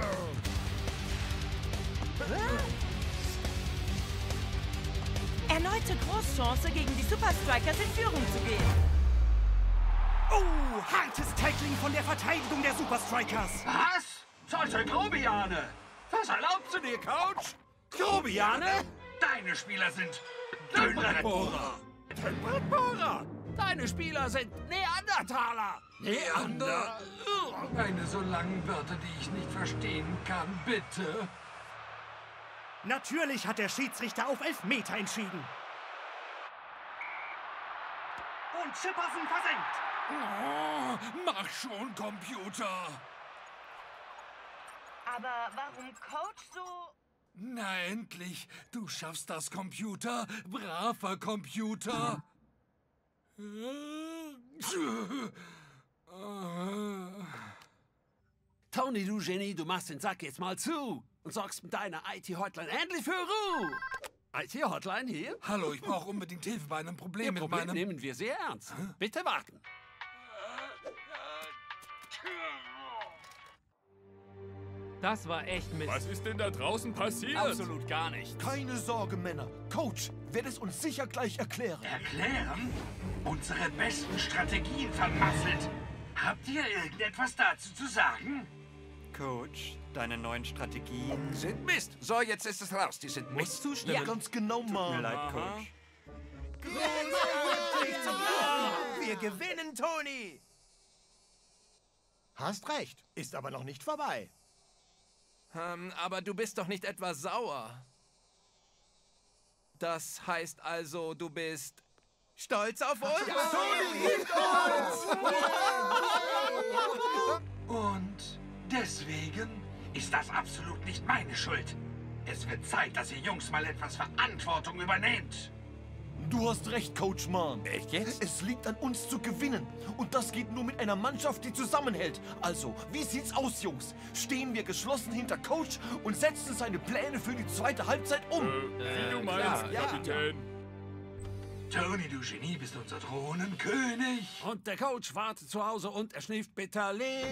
Speaker 15: Erneute Großchance, gegen die Super Strikers in Führung zu gehen.
Speaker 16: Oh, hartes Tackling von der Verteidigung der Super Strikers.
Speaker 17: Was? Solche Grobiane! Was erlaubst du dir, Coach? Grobiane? Deine Spieler sind Dünnbrettbohrer. Dünnbrettbohrer? Deine Spieler sind Neandertaler. Neander? Keine so langen Wörter, die ich nicht verstehen kann, bitte.
Speaker 16: Natürlich hat der Schiedsrichter auf Elfmeter entschieden. Und Chipperson versenkt.
Speaker 17: Oh, mach schon, Computer.
Speaker 15: Aber warum Coach so...
Speaker 17: Na endlich, du schaffst das, Computer. Braver Computer. Tony, du Genie, du machst den Sack jetzt mal zu und sorgst mit deiner IT-Hotline endlich für Ruhe. IT-Hotline hier? Hallo, ich brauche unbedingt Hilfe bei einem Problem mit meinem... nehmen wir sehr ernst. Bitte warten.
Speaker 9: Das war echt Mist.
Speaker 7: Was ist denn da draußen passiert?
Speaker 9: Absolut gar nicht.
Speaker 12: Keine Sorge, Männer. Coach wird es uns sicher gleich erklären.
Speaker 17: Erklären? Unsere besten Strategien vermasselt. Habt ihr irgendetwas dazu zu sagen?
Speaker 18: Coach, deine neuen Strategien
Speaker 2: sind Mist. So, jetzt ist es raus. Die sind Mist.
Speaker 12: zustimmen? Ja, ganz genau, Mann.
Speaker 18: Tut mir leid, Coach.
Speaker 13: Wir gewinnen, Tony! Hast recht, ist aber noch nicht vorbei.
Speaker 9: Aber du bist doch nicht etwa sauer. Das heißt also, du bist stolz auf uns?
Speaker 13: Ja, Tony liebt uns!
Speaker 17: Und deswegen ist das absolut nicht meine Schuld. Es wird Zeit, dass ihr Jungs mal etwas Verantwortung übernehmt.
Speaker 12: Du hast recht, Coach Mann.
Speaker 2: Echt jetzt?
Speaker 12: Es liegt an uns zu gewinnen. Und das geht nur mit einer Mannschaft, die zusammenhält. Also, wie sieht's aus, Jungs? Stehen wir geschlossen hinter Coach und setzen seine Pläne für die zweite Halbzeit um?
Speaker 7: Wie du meinst, Kapitän.
Speaker 17: Tony, du Genie, bist unser Drohnenkönig. Und der Coach wartet zu Hause und er schläft bitterlich.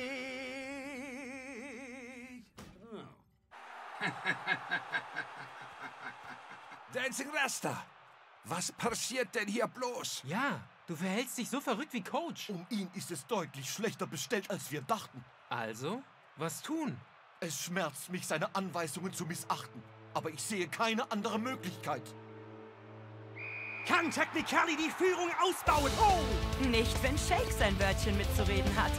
Speaker 2: Dancing Rasta! Was passiert denn hier bloß?
Speaker 9: Ja, du verhältst dich so verrückt wie Coach.
Speaker 12: Um ihn ist es deutlich schlechter bestellt, als wir dachten.
Speaker 9: Also, was tun?
Speaker 12: Es schmerzt mich, seine Anweisungen zu missachten. Aber ich sehe keine andere Möglichkeit.
Speaker 16: Kann Technicali die Führung ausbauen? Oh!
Speaker 15: Nicht, wenn Shake sein Wörtchen mitzureden hat.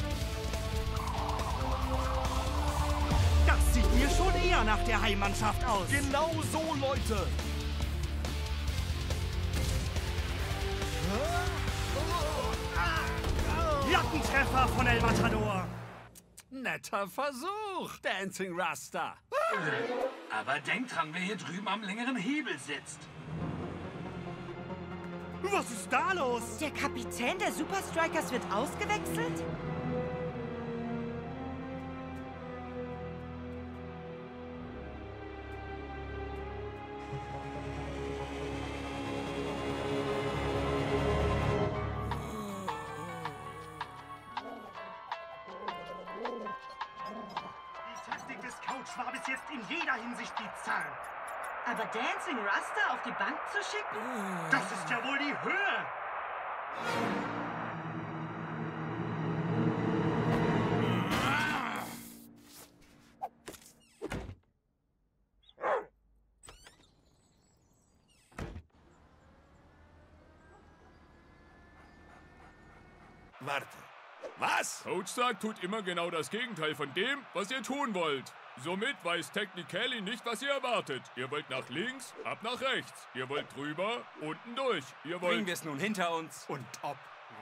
Speaker 16: Das sieht mir schon eher nach der Heimmannschaft aus.
Speaker 12: Genau so, Leute.
Speaker 16: Lattentreffer von El Matador.
Speaker 17: Netter Versuch, Dancing Rasta. Aber denkt dran, wer hier drüben am längeren Hebel sitzt.
Speaker 16: Was ist da los?
Speaker 15: Der Kapitän der Super Strikers wird ausgewechselt?
Speaker 16: Coach war bis jetzt in jeder Hinsicht bizarr.
Speaker 15: Aber Dancing Rasta auf die Bank zu schicken?
Speaker 16: Das ist ja wohl die Höhe.
Speaker 2: Warte. Was?
Speaker 7: Coach sagt, tut immer genau das Gegenteil von dem, was ihr tun wollt. Somit weiß Technically nicht, was ihr erwartet. Ihr wollt nach links, ab nach rechts. Ihr wollt drüber, unten durch. Ihr wollt...
Speaker 9: Bringen wir es nun hinter uns? Und ob.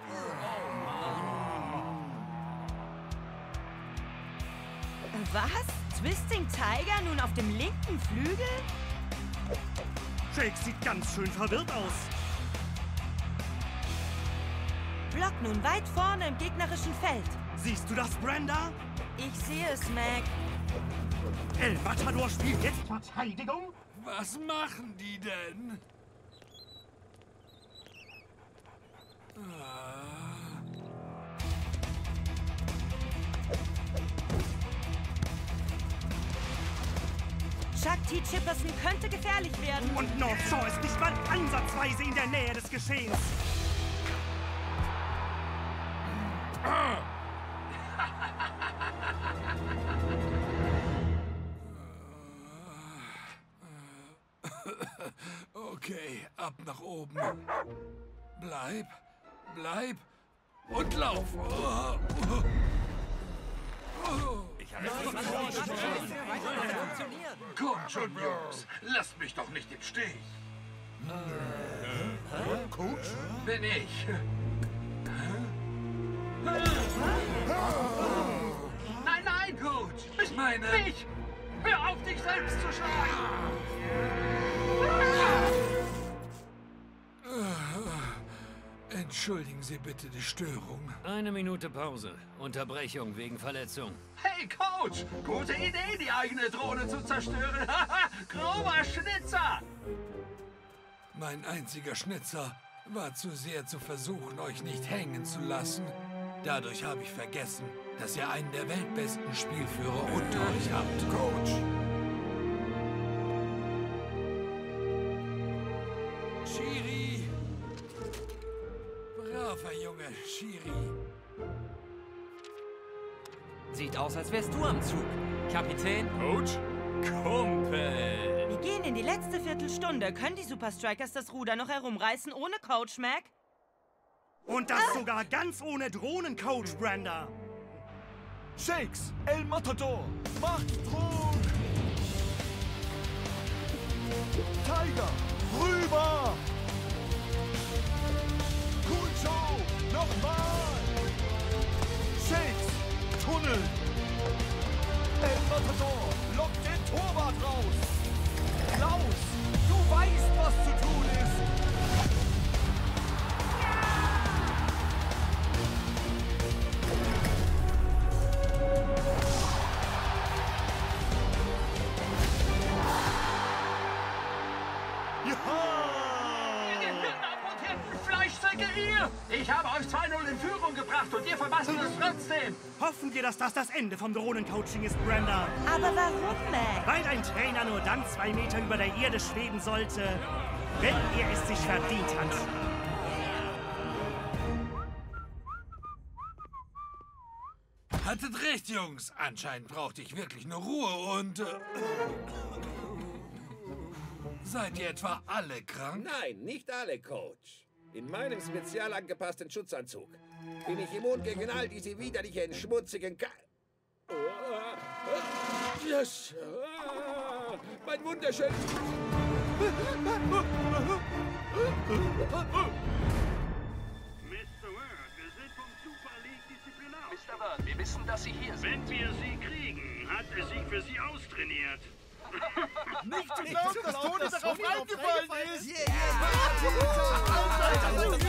Speaker 15: Was? Twisting Tiger nun auf dem linken Flügel?
Speaker 16: Shakes sieht ganz schön verwirrt aus.
Speaker 15: Block nun weit vorne im gegnerischen Feld.
Speaker 16: Siehst du das, Brenda?
Speaker 15: Ich sehe es, Mac.
Speaker 16: El Matador spielt jetzt Verteidigung?
Speaker 17: Was machen die denn?
Speaker 15: Chuck T. Chipperson könnte gefährlich werden.
Speaker 16: Und North Shore ist nicht mal ansatzweise in der Nähe des Geschehens.
Speaker 17: Okay, ab nach oben. Bleib und lauf.
Speaker 3: Ich habe Kommt schon, Jungs. Lasst mich doch nicht im Stich.
Speaker 12: Coach?
Speaker 3: Bin ich. Nein, Coach! Ich meine... Mich! Hör auf, dich selbst zu schlagen!
Speaker 17: Entschuldigen Sie bitte die Störung.
Speaker 19: 1 Minute Pause. Unterbrechung wegen Verletzung.
Speaker 3: Hey, Coach! Gute Idee, die eigene Drohne zu zerstören. Grober Schnitzer!
Speaker 17: Mein einziger Schnitzer war zu sehr zu versuchen, euch nicht hängen zu lassen. Dadurch habe ich vergessen, dass ihr einen der weltbesten Spielführer unter euch habt.
Speaker 12: Coach!
Speaker 17: Schiri! Braver Junge, Schiri.
Speaker 9: Sieht aus, als wärst du am Zug. Kapitän?
Speaker 7: Coach?
Speaker 9: Kumpel!
Speaker 15: Wir gehen in die letzte Viertelstunde. Können die Super Strikers das Ruder noch herumreißen ohne Coach, Mac?
Speaker 16: Und das sogar ganz ohne Drohnencoach, Brenda.
Speaker 12: Shakes, El Matador, macht Druck! Tiger, rüber! Cool Joe, nochmal! Shakes, Tunnel! El Matador, lockt den Torwart raus! Klaus, du weißt, was zu tun ist!
Speaker 3: Fleischsäcke ihr! Ich habe euch 2-0 in Führung gebracht und ihr vermasselt es trotzdem!
Speaker 16: Hoffen wir, dass das das Ende vom Drohnencoaching ist, Brenda.
Speaker 15: Aber warum, Mac?
Speaker 16: Weil ein Trainer nur dann 2 Meter über der Erde schweben sollte, wenn er es sich verdient hat.
Speaker 17: Hattet recht, Jungs. Anscheinend brauchte ich wirklich nur Ruhe und... Seid ihr etwa alle krank?
Speaker 2: Nein, nicht alle, Coach. In meinem spezial angepassten Schutzanzug bin ich immun gegen all diese widerlichen, schmutzigen Yes. Mein wunderschön...
Speaker 3: Mr. Bird, wir wissen, dass Sie hier sind.
Speaker 20: Wenn wir Sie kriegen, hat es sich für Sie austrainiert.
Speaker 12: Nicht zu glauben, dass Toni darauf reingefallen ist!